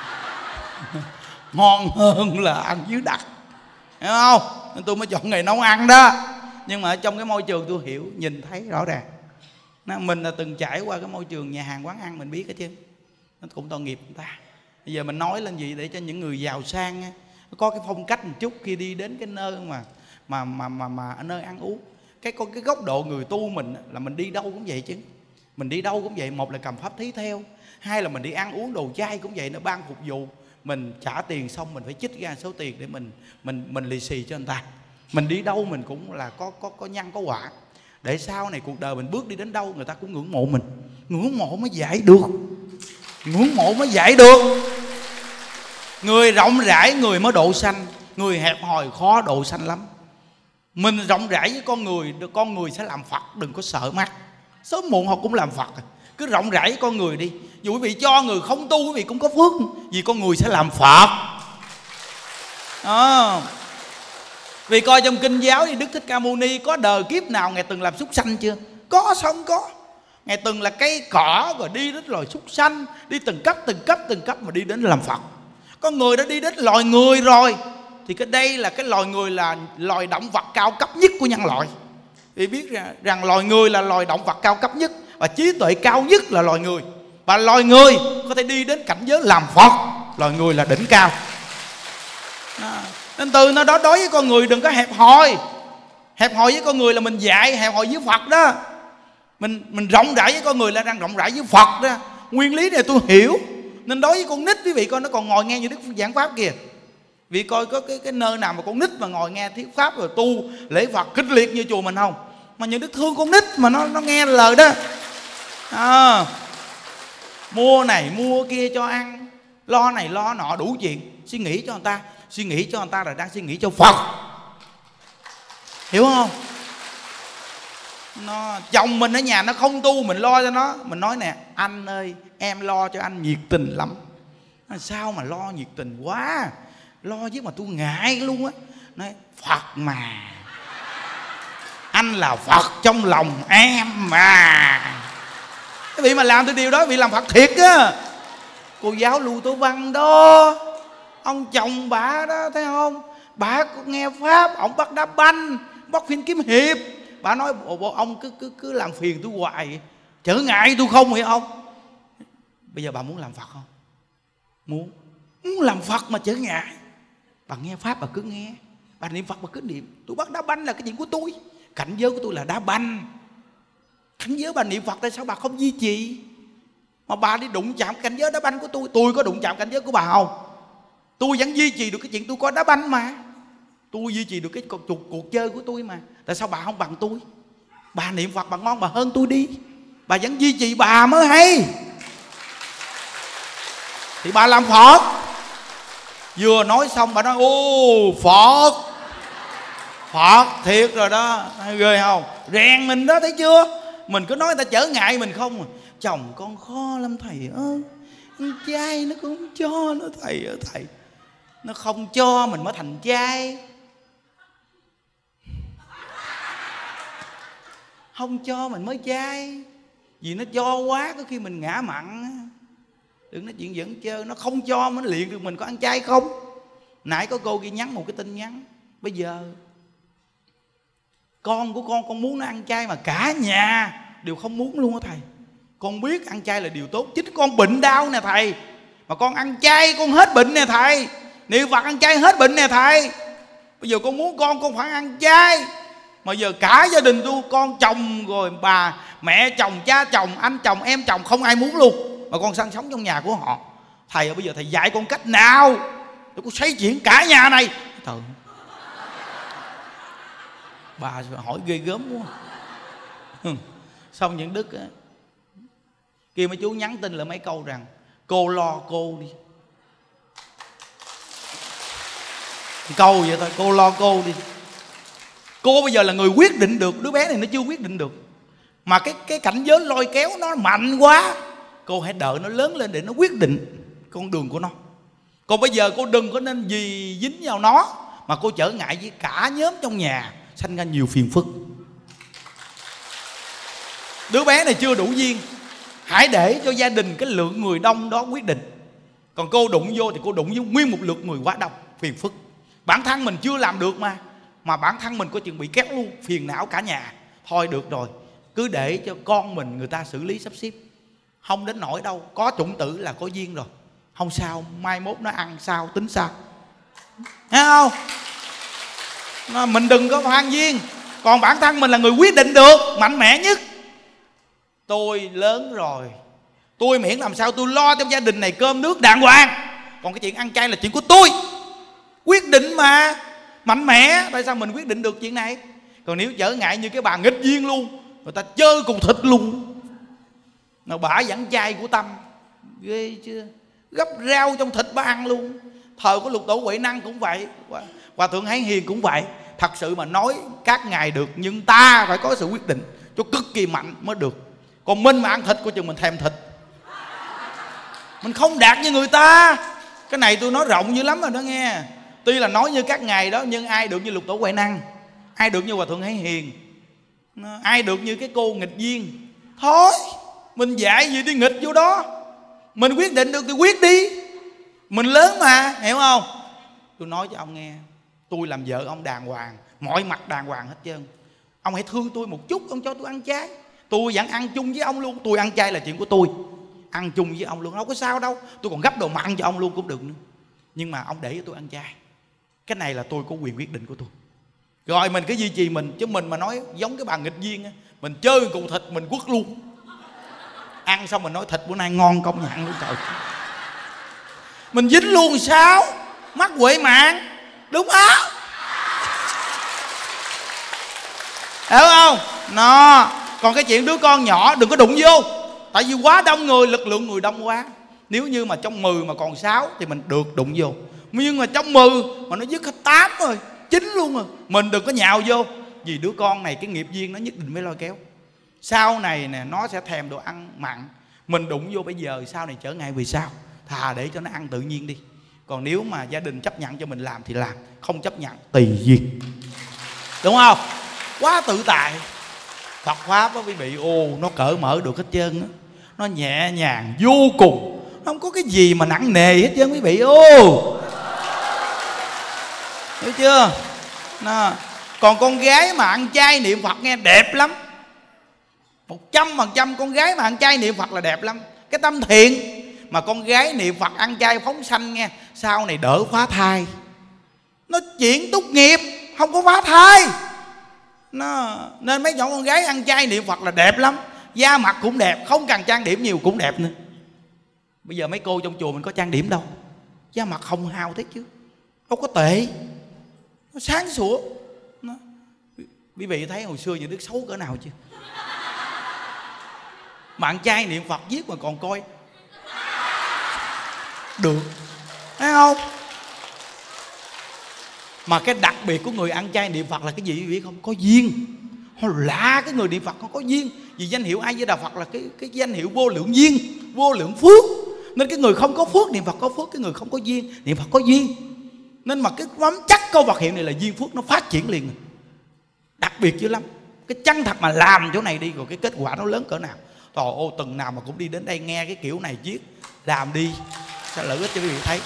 ngon hơn là ăn dưới đất, hiểu không? Nên tôi mới chọn nghề nấu ăn đó. Nhưng mà ở trong cái môi trường tôi hiểu, nhìn thấy rõ ràng. Mình là từng trải qua cái môi trường nhà hàng quán ăn, mình biết hết chứ. Nó cũng tội nghiệp người ta. Bây giờ mình nói lên gì để cho những người giàu sang có cái phong cách một chút khi đi đến cái nơi mà mà mà mà, mà ở nơi ăn uống. Cái con cái góc độ người tu mình là mình đi đâu cũng vậy chứ. Mình đi đâu cũng vậy, một là cầm pháp thí theo, hai là mình đi ăn uống đồ chay cũng vậy, nó ban phục vụ. Mình trả tiền xong mình phải chích ra số tiền để mình mình mình lì xì cho người ta. Mình đi đâu mình cũng là có có có nhân có quả, để sau này cuộc đời mình bước đi đến đâu người ta cũng ngưỡng mộ mình. Ngưỡng mộ mới giải được, ngưỡng mộ mới giải được. Người rộng rãi người mới độ sanh, người hẹp hòi khó độ sanh lắm. Mình rộng rãi với con người, con người sẽ làm Phật, đừng có sợ mắt. Sớm muộn họ cũng làm Phật. Cứ rộng rãi với con người đi. Dù quý vị cho người không tu, quý vị cũng có phước, vì con người sẽ làm Phật. À, vì coi trong kinh giáo thì Đức Thích Ca Mâu Ni có đời kiếp nào Ngài từng làm súc sanh chưa? Có sao không có? Ngài từng là cây cỏ rồi đi đến loài súc sanh, đi từng cấp từng cấp từng cấp mà đi đến làm Phật. Con người đã đi đến loài người rồi, thì cái đây là cái loài người là loài động vật cao cấp nhất của nhân loại. Thì biết rằng, rằng loài người là loài động vật cao cấp nhất, và trí tuệ cao nhất là loài người. Và loài người có thể đi đến cảnh giới làm Phật. Loài người là đỉnh cao. À, nên từ nó đó đối với con người đừng có hẹp hòi. Hẹp hòi với con người là mình dạy hẹp hòi với Phật đó. Mình mình rộng rãi với con người là đang rộng rãi với Phật đó. Nguyên lý này tôi hiểu. Nên đối với con nít quý vị coi, nó còn ngồi nghe như Đức giảng pháp kìa. Vì coi có cái, cái nơi nào mà con nít mà ngồi nghe thuyết pháp rồi tu lễ Phật kích liệt như chùa mình không? Mà những Đức thương con nít mà nó nó nghe lời đó. À, mua này mua kia cho ăn, lo này lo nọ đủ chuyện. Suy nghĩ cho người ta, suy nghĩ cho người ta là đang suy nghĩ cho Phật. Hiểu không? Nó, chồng mình ở nhà nó không tu, mình lo cho nó. Mình nói nè, anh ơi em lo cho anh nhiệt tình lắm. Sao mà lo nhiệt tình quá, lo chứ mà tôi ngại luôn á. Nói Phật mà, anh là Phật trong lòng em mà. Cái vị mà làm cái điều đó vị làm Phật thiệt á. Cô giáo Lưu Tố Văn đó, ông chồng bà đó thấy không, bà nghe pháp ông bắt đá banh, bắt phim kiếm hiệp. Bà nói bộ, bộ ông cứ cứ cứ làm phiền tôi hoài, trở ngại tôi không hiểu không? Bây giờ bà muốn làm Phật không? Muốn. Muốn làm Phật mà trở ngại. Bà nghe pháp bà cứ nghe, bà niệm Phật bà cứ niệm. Tôi bắt đá banh là cái chuyện của tôi, cảnh giới của tôi là đá banh. Cảnh giới bà niệm Phật tại sao bà không duy trì? Mà bà đi đụng chạm cảnh giới đá banh của tôi. Tôi có đụng chạm cảnh giới của bà không? Tôi vẫn duy trì được cái chuyện tôi có đá banh mà. Tôi duy trì được cái cuộc, cuộc, cuộc chơi của tôi mà. Tại sao bà không bằng tôi? Bà niệm Phật bà ngon bà hơn tôi đi. Bà vẫn duy trì bà mới hay. Thì bà làm Phật. Vừa nói xong bà nói ô Phật, Phật thiệt rồi đó. Ghê không? Rèn mình đó thấy chưa? Mình cứ nói người ta trở ngại mình không. Chồng con khó lắm thầy ơi, con trai nó cũng không cho nó thầy ơi thầy. Nó không cho mình mới thành trai. Không cho mình mới trai. Vì nó cho quá có khi mình ngã mặn. Đừng nói chuyện dẫn chơi. Nó không cho mình luyện được mình có ăn chay không. Nãy có cô kia nhắn một cái tin nhắn, bây giờ con của con con muốn nó ăn chay mà cả nhà đều không muốn luôn á thầy. Con biết ăn chay là điều tốt, chính con bệnh đau nè thầy, mà con ăn chay con hết bệnh nè thầy. Niệm Phật ăn chay hết bệnh nè thầy. Bây giờ con muốn con con phải ăn chay, mà giờ cả gia đình tôi, con chồng rồi bà mẹ chồng cha chồng anh chồng em chồng không ai muốn luôn, mà con sanh sống trong nhà của họ. Thầy ơi bây giờ thầy dạy con cách nào để con xây chuyển cả nhà này. Trời, bà hỏi ghê gớm quá. Xong những Đức á, kia mấy chú nhắn tin là mấy câu rằng cô lo cô đi. Câu vậy thôi, cô lo cô đi. Cô bây giờ là người quyết định được, đứa bé này nó chưa quyết định được. Mà cái cái cảnh giới lôi kéo nó mạnh quá. Cô hãy đợi nó lớn lên để nó quyết định con đường của nó. Còn bây giờ cô đừng có nên gì dính vào nó, mà cô trở ngại với cả nhóm trong nhà, sanh ra nhiều phiền phức. Đứa bé này chưa đủ duyên, hãy để cho gia đình cái lượng người đông đó quyết định. Còn cô đụng vô thì cô đụng với nguyên một lượt người quá đông, phiền phức. Bản thân mình chưa làm được mà Mà bản thân mình có chừng bị kéo luôn, phiền não cả nhà. Thôi được rồi, cứ để cho con mình người ta xử lý sắp xếp. Không đến nỗi đâu, có chủng tử là có duyên rồi. Không sao, mai mốt nó ăn sao tính sao. Thấy không? Mình đừng có phan duyên. Còn bản thân mình là người quyết định được, mạnh mẽ nhất. Tôi lớn rồi, tôi miễn làm sao tôi lo trong gia đình này cơm nước đàng hoàng. Còn cái chuyện ăn chay là chuyện của tôi. Quyết định mà, mạnh mẽ. Tại sao mình quyết định được chuyện này? Còn nếu trở ngại như cái bà nghịch duyên luôn, người ta chơi cùng thịt luôn. Nó bả vẫn chay của Tâm, ghê chưa? Gấp rau trong thịt bà ăn luôn. Thời của Lục Tổ Huệ Năng cũng vậy, Hòa Thượng Hải Hiền cũng vậy. Thật sự mà nói các ngài được, nhưng ta phải có sự quyết định cho cực kỳ mạnh mới được. Còn mình mà ăn thịt coi chừng mình thèm thịt, mình không đạt như người ta. Cái này tôi nói rộng dữ lắm rồi đó nghe. Tuy là nói như các ngài đó, nhưng ai được như Lục Tổ Huệ Năng, ai được như Hòa Thượng Hải Hiền, ai được như cái cô nghịch duyên. Thôi mình dạy gì đi nghịch vô đó. Mình quyết định được thì quyết đi. Mình lớn mà, hiểu không? Tôi nói cho ông nghe, tôi làm vợ ông đàng hoàng, mọi mặt đàng hoàng hết trơn. Ông hãy thương tôi một chút, ông cho tôi ăn chay. Tôi vẫn ăn chung với ông luôn. Tôi ăn chay là chuyện của tôi. ăn chung với ông luôn, đâu có sao đâu, tôi còn gấp đồ mặn cho ông luôn cũng được nữa. Nhưng mà ông để cho tôi ăn chay. Cái này là tôi có quyền quyết định của tôi. Rồi mình cứ duy trì mình, chứ mình mà nói giống cái bà nghịch viên á, mình chơi cụ thịt mình quất luôn. Ăn xong mình nói thịt bữa nay ngon công nhận luôn trời. Mình dính luôn sao? Mắc quệ mạng. Đúng không? Hiểu không? Nó. Còn cái chuyện đứa con nhỏ đừng có đụng vô. Tại vì quá đông người, lực lượng người đông quá. Nếu như mà trong mười mà còn sáu thì mình được đụng vô. Nhưng mà trong mười mà nó dứt hết tám rồi, chín luôn rồi, mình đừng có nhào vô. Vì đứa con này cái nghiệp duyên nó nhất định phải lôi kéo. Sau này nè nó sẽ thèm đồ ăn mặn. Mình đụng vô bây giờ sau này trở ngại vì sao? Thà để cho nó ăn tự nhiên đi. Còn nếu mà gia đình chấp nhận cho mình làm thì làm, không chấp nhận tùy duyên. Đúng không? Quá tự tại. Phật Pháp đó quý vị, ô nó cởi mở được hết trơn á. Nó nhẹ nhàng vô cùng. Nó không có cái gì mà nặng nề hết trơn quý vị. Ô hiểu chưa? Nó. Còn con gái mà ăn chay niệm Phật nghe đẹp lắm. Một trăm phần trăm con gái mà ăn chay niệm Phật là đẹp lắm. Cái tâm thiện. Mà con gái niệm Phật ăn chay phóng sanh nghe, sau này đỡ phá thai. Nó chuyện tốt nghiệp, không có phá thai. Nó, nên mấy nhỏ con gái ăn chay niệm Phật là đẹp lắm. Da mặt cũng đẹp, không cần trang điểm nhiều cũng đẹp nữa. Bây giờ mấy cô trong chùa mình có trang điểm đâu. Da mặt hồng hào thế chứ, không có tệ. Nó sáng sủa. Nó. Quý vị thấy hồi xưa những đứa xấu cỡ nào chưa? Mà ăn chay niệm Phật giết mà còn coi được, thấy không? Mà cái đặc biệt của người ăn chay niệm Phật là cái gì quý vị biết không? Có duyên. Họ lạ cái người niệm Phật không có duyên. Vì danh hiệu A Di Đà Phật là cái cái danh hiệu vô lượng duyên, vô lượng phước. Nên cái người không có phước niệm Phật có phước, cái người không có duyên niệm Phật có duyên. Nên mà cái nắm chắc câu Phật hiệu này là duyên phước nó phát triển liền. Đặc biệt dữ lắm. Cái chân thật mà làm chỗ này đi, rồi cái kết quả nó lớn cỡ nào. Trời ơi, từng nào mà cũng đi đến đây nghe cái kiểu này viết, làm đi sẽ lợi ích cho quý vị thấy.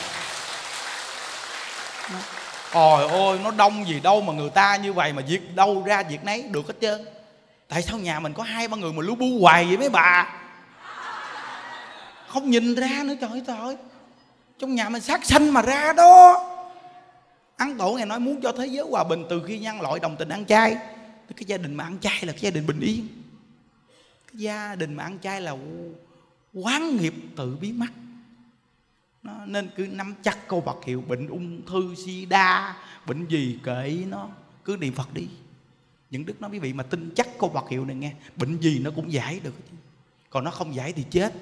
Ôi ôi, nó đông gì đâu mà người ta như vậy mà việc đâu ra việc nấy được hết trơn. Tại sao nhà mình có hai ba người mà lú bu hoài vậy mấy bà? Không nhìn ra nữa, trời ơi trời. Trong nhà mình sát sanh mà ra đó. Ấn Tổ ngày nói muốn cho thế giới hòa bình từ khi nhân loại đồng tình ăn chay. Cái gia đình mà ăn chay là cái gia đình bình yên. Cái gia đình mà ăn chay là quán nghiệp tự biến mất. Nó, nên cứ nắm chắc câu Phật hiệu. Bệnh ung thư, sida, bệnh gì kệ nó, cứ niệm Phật đi. Những đức nói quý vị mà tin chắc câu Phật hiệu này nghe, bệnh gì nó cũng giải được. Còn nó không giải thì chết.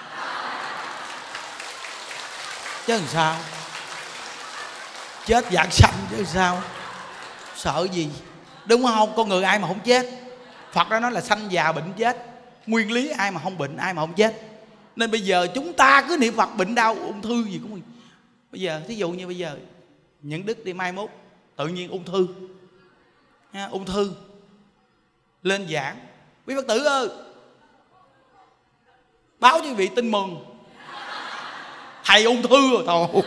Chứ làm sao? Chết dạng sanh chứ sao? Sợ gì? Đúng không? Con người ai mà không chết? Phật đã nói là sanh già bệnh chết. Nguyên lý ai mà không bệnh, ai mà không chết. Nên bây giờ chúng ta cứ niệm Phật, bệnh đau ung thư gì cũng. Bây giờ thí dụ như bây giờ những đức đi mai mốt tự nhiên ung thư ha, ung thư lên giảng, quý Phật tử ơi báo cho quý vị tin mừng, thầy ung thư rồi. Thôi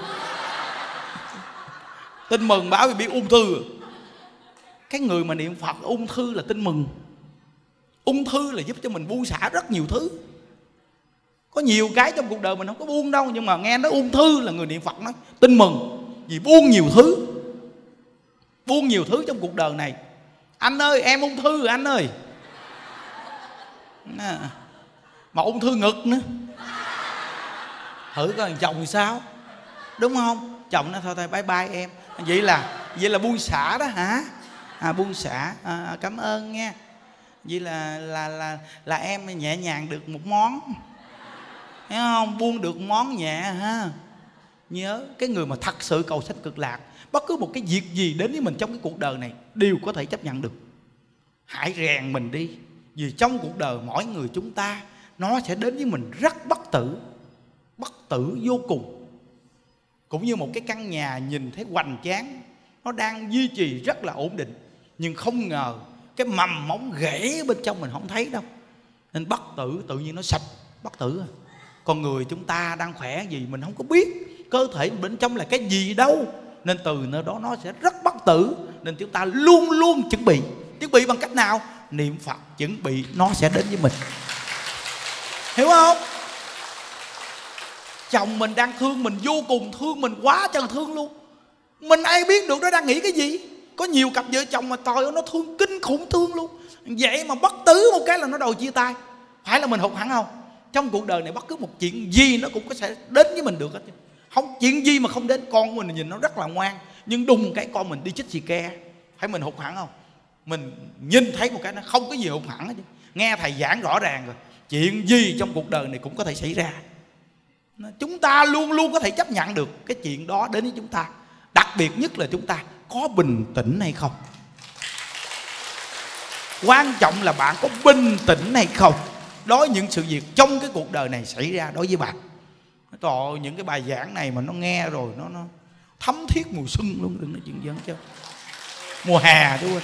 tin mừng báo quý vị ung thư rồi. Cái người mà niệm Phật ung thư là tin mừng. Ung thư là giúp cho mình buông xả rất nhiều thứ. Có nhiều cái trong cuộc đời mình không có buông đâu, nhưng mà nghe nói ung thư là người niệm Phật nói tin mừng. Vì buông nhiều thứ, buông nhiều thứ trong cuộc đời này. Anh ơi em ung thư rồi anh ơi. Mà ung thư ngực nữa. Thử coi chồng sao. Đúng không? Chồng nó thôi thôi bye bye em. Vậy là vậy là buông xả đó hả? À, buông xả. À, cảm ơn nha. Vậy là là là là em nhẹ nhàng được một món. Thấy không? Buông được món nhẹ ha. Nhớ cái người mà thật sự cầu sanh cực lạc, bất cứ một cái việc gì đến với mình trong cái cuộc đời này đều có thể chấp nhận được. Hãy rèn mình đi. Vì trong cuộc đời mỗi người chúng ta nó sẽ đến với mình rất bất tử. Bất tử vô cùng. Cũng như một cái căn nhà nhìn thấy hoành tráng, nó đang duy trì rất là ổn định, nhưng không ngờ cái mầm móng rễ bên trong mình không thấy đâu. Nên bất tử tự nhiên nó sập. Bất tử à. Con người chúng ta đang khỏe gì mình không có biết. Cơ thể bên trong là cái gì đâu. Nên từ nơi đó nó sẽ rất bất tử. Nên chúng ta luôn luôn chuẩn bị. Chuẩn bị bằng cách nào? Niệm Phật chuẩn bị nó sẽ đến với mình. Hiểu không? chồng mình đang thương mình vô cùng, thương mình quá trời thương luôn. Mình ai biết được nó đang nghĩ cái gì. Có nhiều cặp vợ chồng mà trời ơi nó thương kinh khủng thương luôn. Vậy mà bất cứ một cái là nó đòi chia tay. Phải là mình hụt hẳn không? Trong cuộc đời này bất cứ một chuyện gì nó cũng có sẽ đến với mình được hết. Không chuyện gì mà không đến. Con mình nhìn nó rất là ngoan, nhưng đùng cái con mình đi chích xì ke, phải mình hụt hẳn không? Mình nhìn thấy một cái nó không có gì hụt hẳn hết. Nghe thầy giảng rõ ràng rồi, chuyện gì trong cuộc đời này cũng có thể xảy ra. Chúng ta luôn luôn có thể chấp nhận được cái chuyện đó đến với chúng ta. Đặc biệt nhất là chúng ta có bình tĩnh hay không. Quan trọng là bạn có bình tĩnh hay không đối với những sự việc trong cái cuộc đời này xảy ra đối với bạn. Trời ơi, những cái bài giảng này mà nó nghe rồi nó nó thấm thiết mùa xuân luôn, đừng nói chuyện giỡn chứ. Mùa hè chứ quên.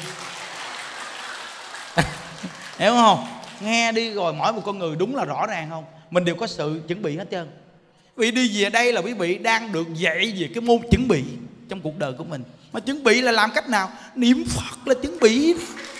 Hiểu không? Nghe đi rồi mỗi một con người đúng là rõ ràng không? Mình đều có sự chuẩn bị hết trơn. Quý vị đi về đây là quý vị đang được dạy về cái môn chuẩn bị trong cuộc đời của mình. Mà chuẩn bị là làm cách nào? Niệm Phật là chuẩn bị.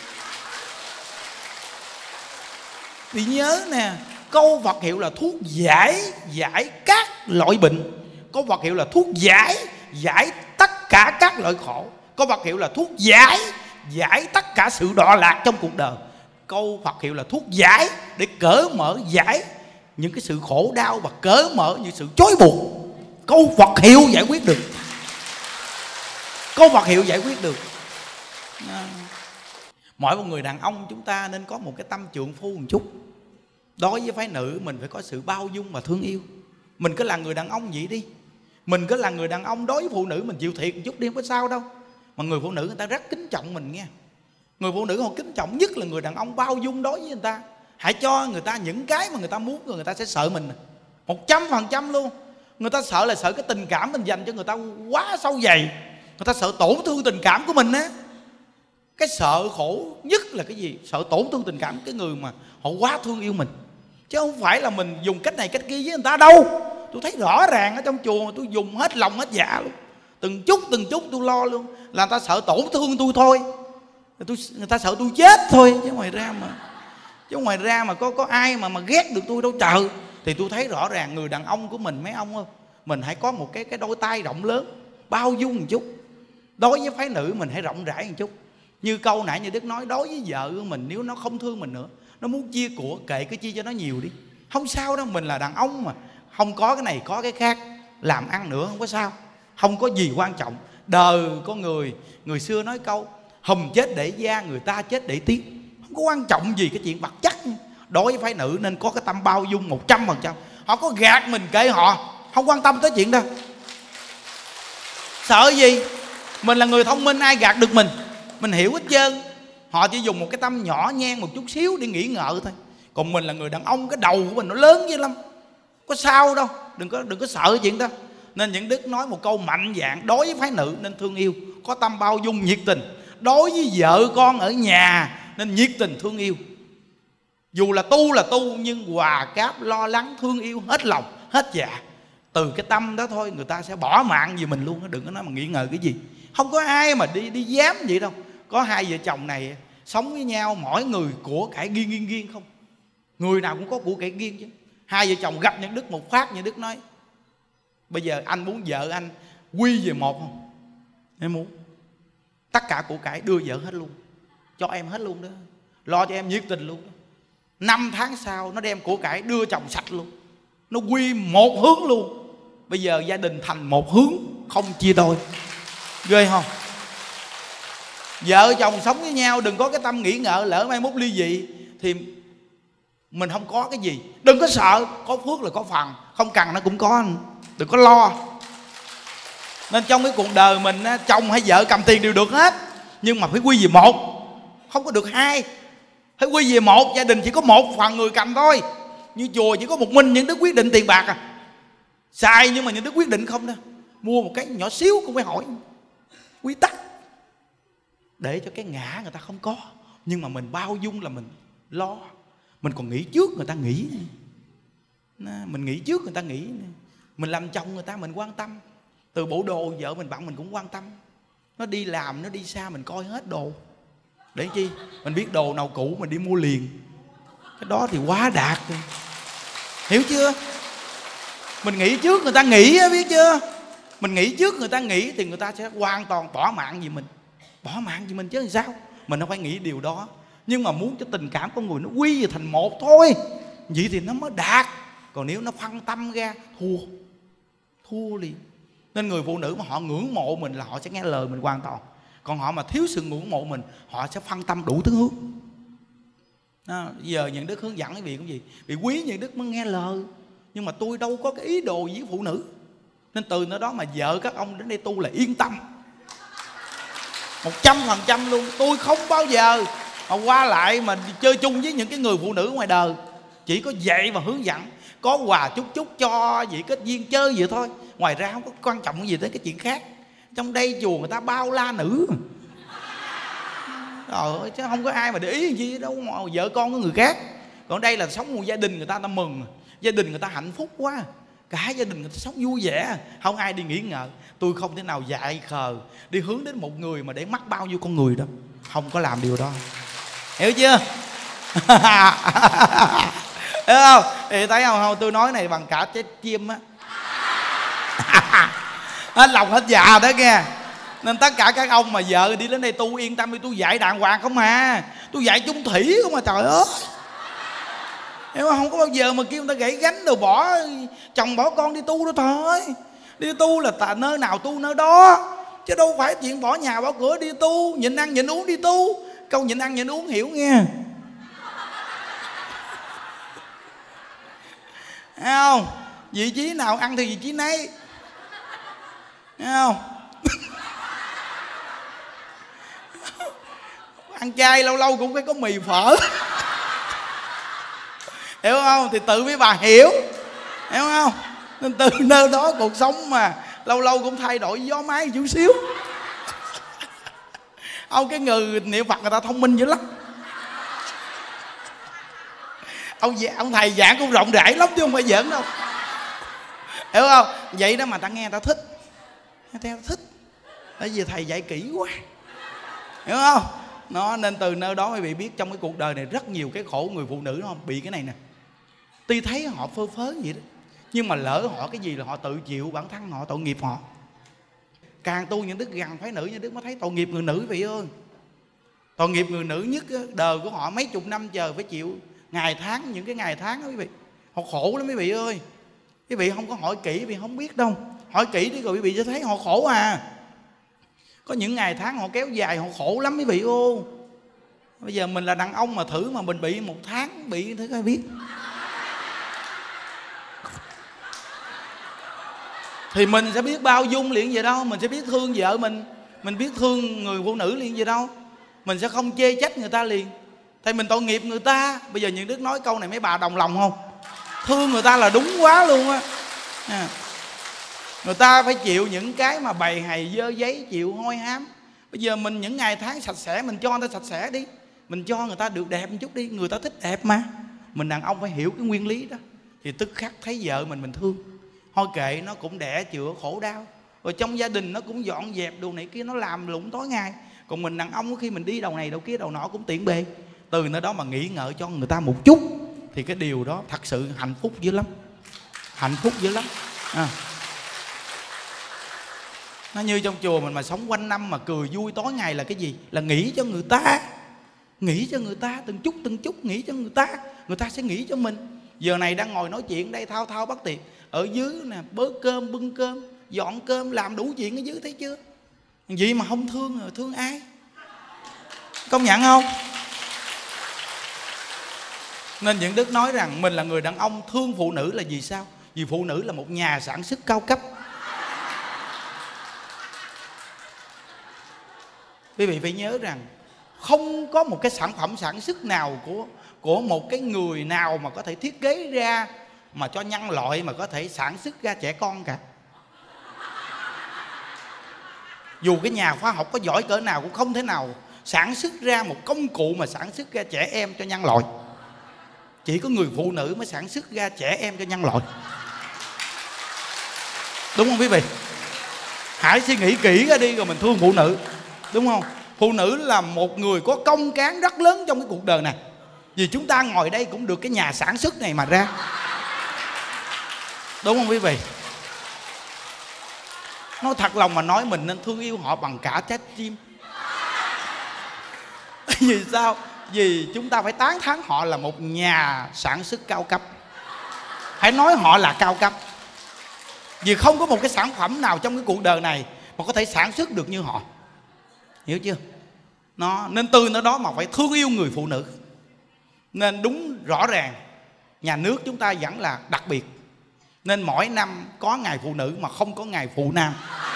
Vì nhớ nè, câu Phật hiệu là thuốc giải, giải các loại bệnh. Câu Phật hiệu là thuốc giải, giải tất cả các loại khổ. Câu Phật hiệu là thuốc giải, giải tất cả sự đọa lạc trong cuộc đời. Câu Phật hiệu là thuốc giải để cởi mở giải những cái sự khổ đau và cởi mở những sự chối buộc. Câu Phật hiệu giải quyết được. Câu Phật hiệu giải quyết được. À, mỗi một người đàn ông chúng ta nên có một cái tâm trượng phu một chút. Đối với phái nữ mình phải có sự bao dung và thương yêu. Mình cứ là người đàn ông vậy đi. Mình cứ là người đàn ông đối với phụ nữ mình chịu thiệt một chút đi, không có sao đâu. Mà người phụ nữ người ta rất kính trọng mình nghe. Người phụ nữ họ kính trọng nhất là người đàn ông bao dung đối với người ta. Hãy cho người ta những cái mà người ta muốn, rồi người ta sẽ sợ mình một trăm phần trăm luôn. Người ta sợ là sợ cái tình cảm mình dành cho người ta quá sâu dày. Người ta sợ tổn thương tình cảm của mình á. Cái sợ khổ nhất là cái gì? Sợ tổn thương tình cảm cái người mà họ quá thương yêu mình. Chứ không phải là mình dùng cách này cách kia với người ta đâu. Tôi thấy rõ ràng ở trong chùa mà tôi dùng hết lòng hết dạ luôn. Từng chút từng chút tôi lo luôn. Là người ta sợ tổn thương tôi thôi. Tôi, người ta sợ tôi chết thôi. Chứ ngoài ra mà Chứ ngoài ra mà có có ai mà mà ghét được tôi đâu trời. Thì tôi thấy rõ ràng người đàn ông của mình, mấy ông ơi, mình hãy có một cái cái đôi tay rộng lớn, bao dung một chút. Đối với phái nữ mình hãy rộng rãi một chút. Như câu nãy như Đức nói, đối với vợ của mình nếu nó không thương mình nữa, nó muốn chia của, kệ cứ chia cho nó nhiều đi. Không sao đâu, mình là đàn ông mà. Không có cái này có cái khác, làm ăn nữa không có sao. Không có gì quan trọng. Đời con người, người xưa nói câu hùm chết để da, người ta chết để tiếng. Không có quan trọng gì cái chuyện vật chất. Đối với phái nữ nên có cái tâm bao dung một trăm phần trăm. Họ có gạt mình kệ họ, không quan tâm tới chuyện đâu. Sợ gì? Mình là người thông minh, ai gạt được mình. Mình hiểu hết trơn. Họ chỉ dùng một cái tâm nhỏ nhen một chút xíu để nghĩ ngợi thôi. Còn mình là người đàn ông, cái đầu của mình nó lớn dữ lắm. Có sao đâu. Đừng có, đừng có sợ chuyện đó. Nên những Đức nói một câu mạnh dạn. Đối với phái nữ nên thương yêu, có tâm bao dung nhiệt tình. Đối với vợ con ở nhà nên nhiệt tình thương yêu. Dù là tu là tu, nhưng hòa cáp lo lắng thương yêu hết lòng hết dạ. Từ cái tâm đó thôi người ta sẽ bỏ mạng vì mình luôn. Đừng có nói mà nghĩ ngợi cái gì. Không có ai mà đi đi dám vậy đâu. Có hai vợ chồng này sống với nhau, mỗi người của cải riêng riêng riêng không. Người nào cũng có của cải riêng chứ. Hai vợ chồng gặp Nhân Đức một phát, Nhân Đức nói bây giờ anh muốn vợ anh quy về một không? Em muốn. Tất cả của cải đưa vợ hết luôn, cho em hết luôn đó, lo cho em nhiệt tình luôn đó. Năm tháng sau nó đem của cải đưa chồng sạch luôn. Nó quy một hướng luôn. Bây giờ gia đình thành một hướng, không chia đôi. Ghê không? Vợ chồng sống với nhau đừng có cái tâm nghĩ ngợi lỡ mai mốt ly dị thì mình không có cái gì. Đừng có sợ, có phước là có phần. Không cần nó cũng có. Đừng có lo. Nên trong cái cuộc đời mình chồng hay vợ cầm tiền đều được hết. Nhưng mà phải quy về một, không có được hai. Phải quy về một. Gia đình chỉ có một phần người cầm thôi. Như chùa chỉ có một mình Nhân Đức quyết định tiền bạc à. Xài nhưng mà Nhân Đức quyết định không đâu. Mua một cái nhỏ xíu cũng phải hỏi quy tắc. Để cho cái ngã người ta không có. Nhưng mà mình bao dung là mình lo. Mình còn nghĩ trước người ta nghĩ. Mình nghĩ trước người ta nghĩ. Mình làm chồng người ta mình quan tâm. Từ bộ đồ vợ mình bận mình cũng quan tâm. Nó đi làm, nó đi xa mình coi hết đồ. Để chi? Mình biết đồ nào cũ mình đi mua liền. Cái đó thì quá đạt rồi. Hiểu chưa? Mình nghĩ trước người ta nghĩ á, biết chưa? Mình nghĩ trước người ta nghĩ thì người ta sẽ hoàn toàn bỏ mạng vì mình. Bỏ mạng vì mình chứ làm sao? Mình không phải nghĩ điều đó. Nhưng mà muốn cho tình cảm con người nó quy về thành một thôi, vậy thì nó mới đạt. Còn nếu nó phân tâm ra, thua. Thua liền. Nên người phụ nữ mà họ ngưỡng mộ mình là họ sẽ nghe lời mình hoàn toàn. Còn họ mà thiếu sự ngưỡng mộ mình, họ sẽ phân tâm đủ thứ hướng. À, giờ Nhuận Đức hướng dẫn cái việc cũng gì? Vì quý Nhuận Đức mới nghe lời. Nhưng mà tôi đâu có cái ý đồ với phụ nữ. Nên từ nơi đó mà vợ các ông đến đây tu là yên tâm một trăm phần trăm luôn. Tôi không bao giờ mà qua lại mà chơi chung với những cái người phụ nữ ngoài đời. Chỉ có dạy và hướng dẫn, có quà chút chút cho vậy kết duyên chơi vậy thôi. Ngoài ra không có quan trọng gì tới cái chuyện khác. Trong đây chùa người ta bao la nữ, trời ơi, chứ không có ai mà để ý gì đâu mà vợ con của người khác. Còn đây là sống một gia đình người ta ta mừng, gia đình người ta hạnh phúc quá, cả gia đình người ta sống vui vẻ, không ai đi nghĩ ngợi. Tôi không thể nào dại khờ đi hướng đến một người mà để mắc bao nhiêu con người đâu, không có làm điều đó, hiểu chưa? Hiểu không? Thì thấy không, không tôi nói này bằng cả trái chim á. Hết lòng hết dạ đó nghe. Nên tất cả các ông mà vợ đi đến đây tu yên tâm đi, tôi dạy đàng hoàng không à, tôi dạy chung thủy không à, trời ơi. Hiểu không? Không có bao giờ mà kêu người ta gãy gánh rồi bỏ chồng bỏ con đi tu đâu thôi. Đi tu là tại nơi nào tu nơi đó, chứ đâu phải chuyện bỏ nhà bỏ cửa đi tu. Nhịn ăn nhịn uống đi tu. Câu nhịn ăn nhịn uống hiểu nghe, thấy không? Vị trí nào ăn thì vị trí nấy, thấy không? Ăn chay lâu lâu cũng phải có mì phở. Hiểu không? Thì tự mấy bà hiểu, hiểu không? Nên từ nơi đó cuộc sống mà lâu lâu cũng thay đổi gió máy chút xíu. Ông cái người niệm Phật người ta thông minh dữ lắm. Ông ông thầy giảng cũng rộng rãi lắm chứ không phải giỡn đâu, hiểu không? Vậy đó mà ta nghe ta thích, nghe ta thích, tại vì thầy dạy kỹ quá, hiểu không? Nó nên từ nơi đó quý vị biết trong cái cuộc đời này rất nhiều cái khổ người phụ nữ, không bị cái này nè. Tuy thấy họ phơ phớ vậy đó, nhưng mà lỡ họ cái gì là họ tự chịu bản thân họ, tội nghiệp họ. Càng tu những đức gần phái nữ như đức mới thấy tội nghiệp người nữ vị ơi. Tội nghiệp người nữ nhất đời của họ mấy chục năm chờ phải chịu ngày tháng, những cái ngày tháng đó quý vị. Họ khổ lắm quý vị ơi. Quý vị không có hỏi kỹ quý vị không biết đâu. Hỏi kỹ đi rồi quý vị sẽ thấy họ khổ à. Có những ngày tháng họ kéo dài, họ khổ lắm quý vị ơi. Bây giờ mình là đàn ông mà thử mà mình bị một tháng bị thử coi biết. Thì mình sẽ biết bao dung liền gì đâu. Mình sẽ biết thương vợ mình, mình biết thương người phụ nữ liền gì đâu. Mình sẽ không chê trách người ta liền. Tại mình tội nghiệp người ta. Bây giờ những Đức nói câu này mấy bà đồng lòng không? Thương người ta là đúng quá luôn á à. Người ta phải chịu những cái mà bày hày dơ giấy, chịu hôi hám. Bây giờ mình những ngày tháng sạch sẽ, mình cho người ta sạch sẽ đi, mình cho người ta được đẹp một chút đi. Người ta thích đẹp mà. Mình đàn ông phải hiểu cái nguyên lý đó. Thì tức khắc thấy vợ mình mình thương. Thôi kệ, nó cũng đẻ chữa khổ đau. Rồi trong gia đình nó cũng dọn dẹp đồ này kia, nó làm lụng tối ngày. Còn mình đàn ông khi mình đi đầu này đầu kia đầu nọ cũng tiện bề. Từ nơi đó mà nghĩ ngợi cho người ta một chút, thì cái điều đó thật sự hạnh phúc dữ lắm. Hạnh phúc dữ lắm à. Nó như trong chùa mình mà sống quanh năm mà cười vui tối ngày là cái gì? Là nghĩ cho người ta. Nghĩ cho người ta, từng chút từng chút nghĩ cho người ta. Người ta sẽ nghĩ cho mình. Giờ này đang ngồi nói chuyện đây thao thao bất tuyệt. Ở dưới nè, bớ cơm, bưng cơm, dọn cơm, làm đủ chuyện ở dưới, thấy chưa? Vậy mà không thương rồi thương ai? Công nhận không? Nên những Đức nói rằng mình là người đàn ông thương phụ nữ là vì sao? Vì phụ nữ là một nhà sản xuất cao cấp. Quý vị phải nhớ rằng không có một cái sản phẩm sản xuất nào của, của một cái người nào mà có thể thiết kế ra mà cho nhân loại mà có thể sản xuất ra trẻ con cả. Dù cái nhà khoa học có giỏi cỡ nào cũng không thể nào sản xuất ra một công cụ mà sản xuất ra trẻ em cho nhân loại. Chỉ có người phụ nữ mới sản xuất ra trẻ em cho nhân loại. Đúng không quý vị? Hãy suy nghĩ kỹ ra đi rồi mình thương phụ nữ. Đúng không? Phụ nữ là một người có công cán rất lớn trong cái cuộc đời này. Vì chúng ta ngồi đây cũng được cái nhà sản xuất này mà ra. Đúng không quý vị? Nói thật lòng mà nói, mình nên thương yêu họ bằng cả trái tim. Vì sao? Vì chúng ta phải tán thán họ là một nhà sản xuất cao cấp. Hãy nói họ là cao cấp. Vì không có một cái sản phẩm nào trong cái cuộc đời này mà có thể sản xuất được như họ. Hiểu chưa? Nó nên từ nơi đó mà phải thương yêu người phụ nữ. Nên đúng rõ ràng nhà nước chúng ta vẫn là đặc biệt. Nên mỗi năm có ngày phụ nữ mà không có ngày phụ nam.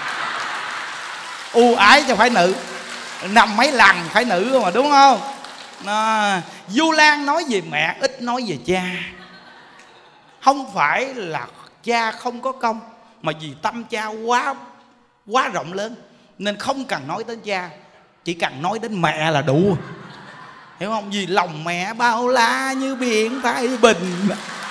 Ưu ái cho phái nữ, năm mấy lần phái nữ mà, đúng không? Nó, Du Lan nói về mẹ, ít nói về cha. Không phải là cha không có công, mà vì tâm cha quá quá rộng lớn nên không cần nói đến cha, chỉ cần nói đến mẹ là đủ. Hiểu không? Vì lòng mẹ bao la như biển Thái Bình.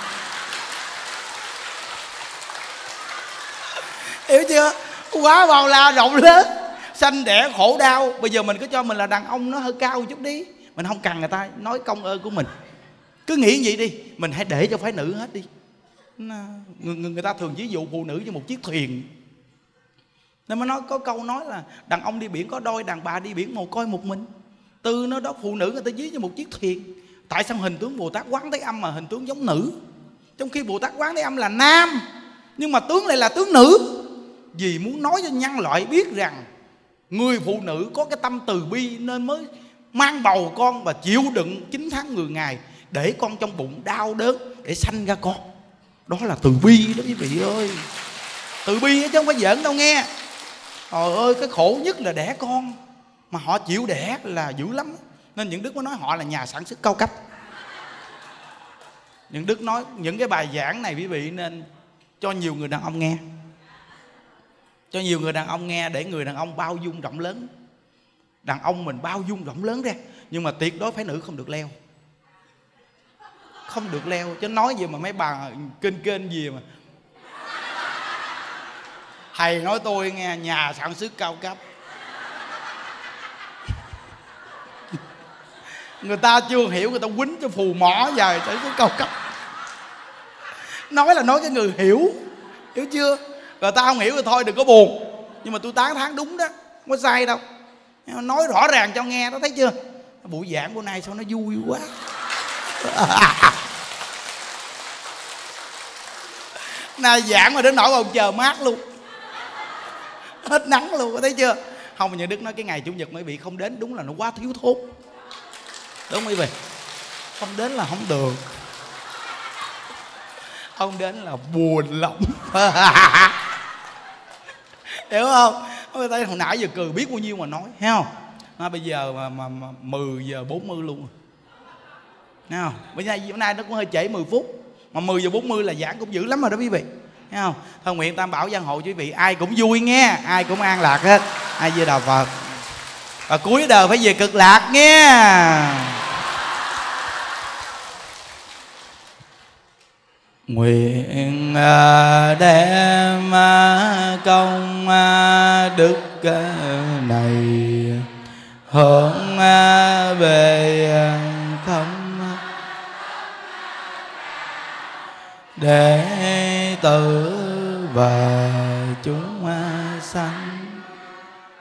Hiểu chưa? Quá bao la rộng lớn, sanh đẻ khổ đau. Bây giờ mình cứ cho mình là đàn ông nó hơi cao một chút đi, mình không cần người ta nói công ơn của mình. Cứ nghĩ vậy đi, mình hãy để cho phái nữ hết đi. Người, người ta thường ví dụ phụ nữ như một chiếc thuyền. Nên mới nói có câu nói là đàn ông đi biển có đôi, đàn bà đi biển một coi một mình. Từ nó đó phụ nữ người ta ví như một chiếc thuyền. Tại sao hình tướng Bồ Tát Quán Thế Âm mà hình tướng giống nữ, trong khi Bồ Tát Quán Thế Âm là nam nhưng mà tướng lại là tướng nữ? Vì muốn nói cho nhân loại biết rằng người phụ nữ có cái tâm từ bi nên mới mang bầu con và chịu đựng chín tháng mười ngày để con trong bụng đau đớn để sanh ra con. Đó là từ bi đó quý vị ơi. Từ bi chứ không phải giỡn đâu nghe. Trời ơi, cái khổ nhất là đẻ con, mà họ chịu đẻ là dữ lắm. Nên những Đức mới nói họ là nhà sản xuất cao cấp. Những Đức nói những cái bài giảng này quý vị nên cho nhiều người đàn ông nghe. Cho nhiều người đàn ông nghe để người đàn ông bao dung rộng lớn. Đàn ông mình bao dung rộng lớn ra, nhưng mà tuyệt đối phái nữ không được leo. Không được leo. Chứ nói gì mà mấy bà kênh kênh gì mà thầy nói tôi nghe nhà sản xuất cao cấp. Người ta chưa hiểu, người ta quýnh cho phù mỏ dài tới cái cao cấp. Nói là nói cái người hiểu. Hiểu chưa? Rồi ta không hiểu thì thôi đừng có buồn. Nhưng mà tôi tán thán đúng đó, không có sai đâu. Nói rõ ràng cho nghe đó, thấy chưa? Buổi giảng bữa nay sao nó vui quá. Nay giảng mà đến nỗi còn chờ mát luôn, hết nắng luôn, thấy chưa? Không, mà như Đức nói cái ngày Chủ nhật mấy vị không đến đúng là nó quá thiếu thốn. Đúng không quý vị? Không đến là không được. Không đến là buồn lòng. Hiểu không? Người ta hồi nãy giờ cười biết bao nhiêu mà nói, thấy không? Mà bây giờ mà, mà, mà mười giờ bốn mươi luôn. Thấy không? Bây giờ hôm nay nó cũng hơi trễ mười phút. Mà mười giờ bốn mươi là giảng cũng dữ lắm rồi đó quý vị. Thấy không? Thôi nguyện Tam Bảo Giang Hộ quý vị ai cũng vui nghe, ai cũng an lạc hết. Ai Di Đà Phật. Và cuối đời phải về cực lạc nghe. Nguyện đem công đức này hướng về không đệ tử và chúng sanh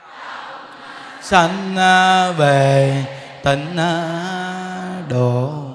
sanh về tịnh độ.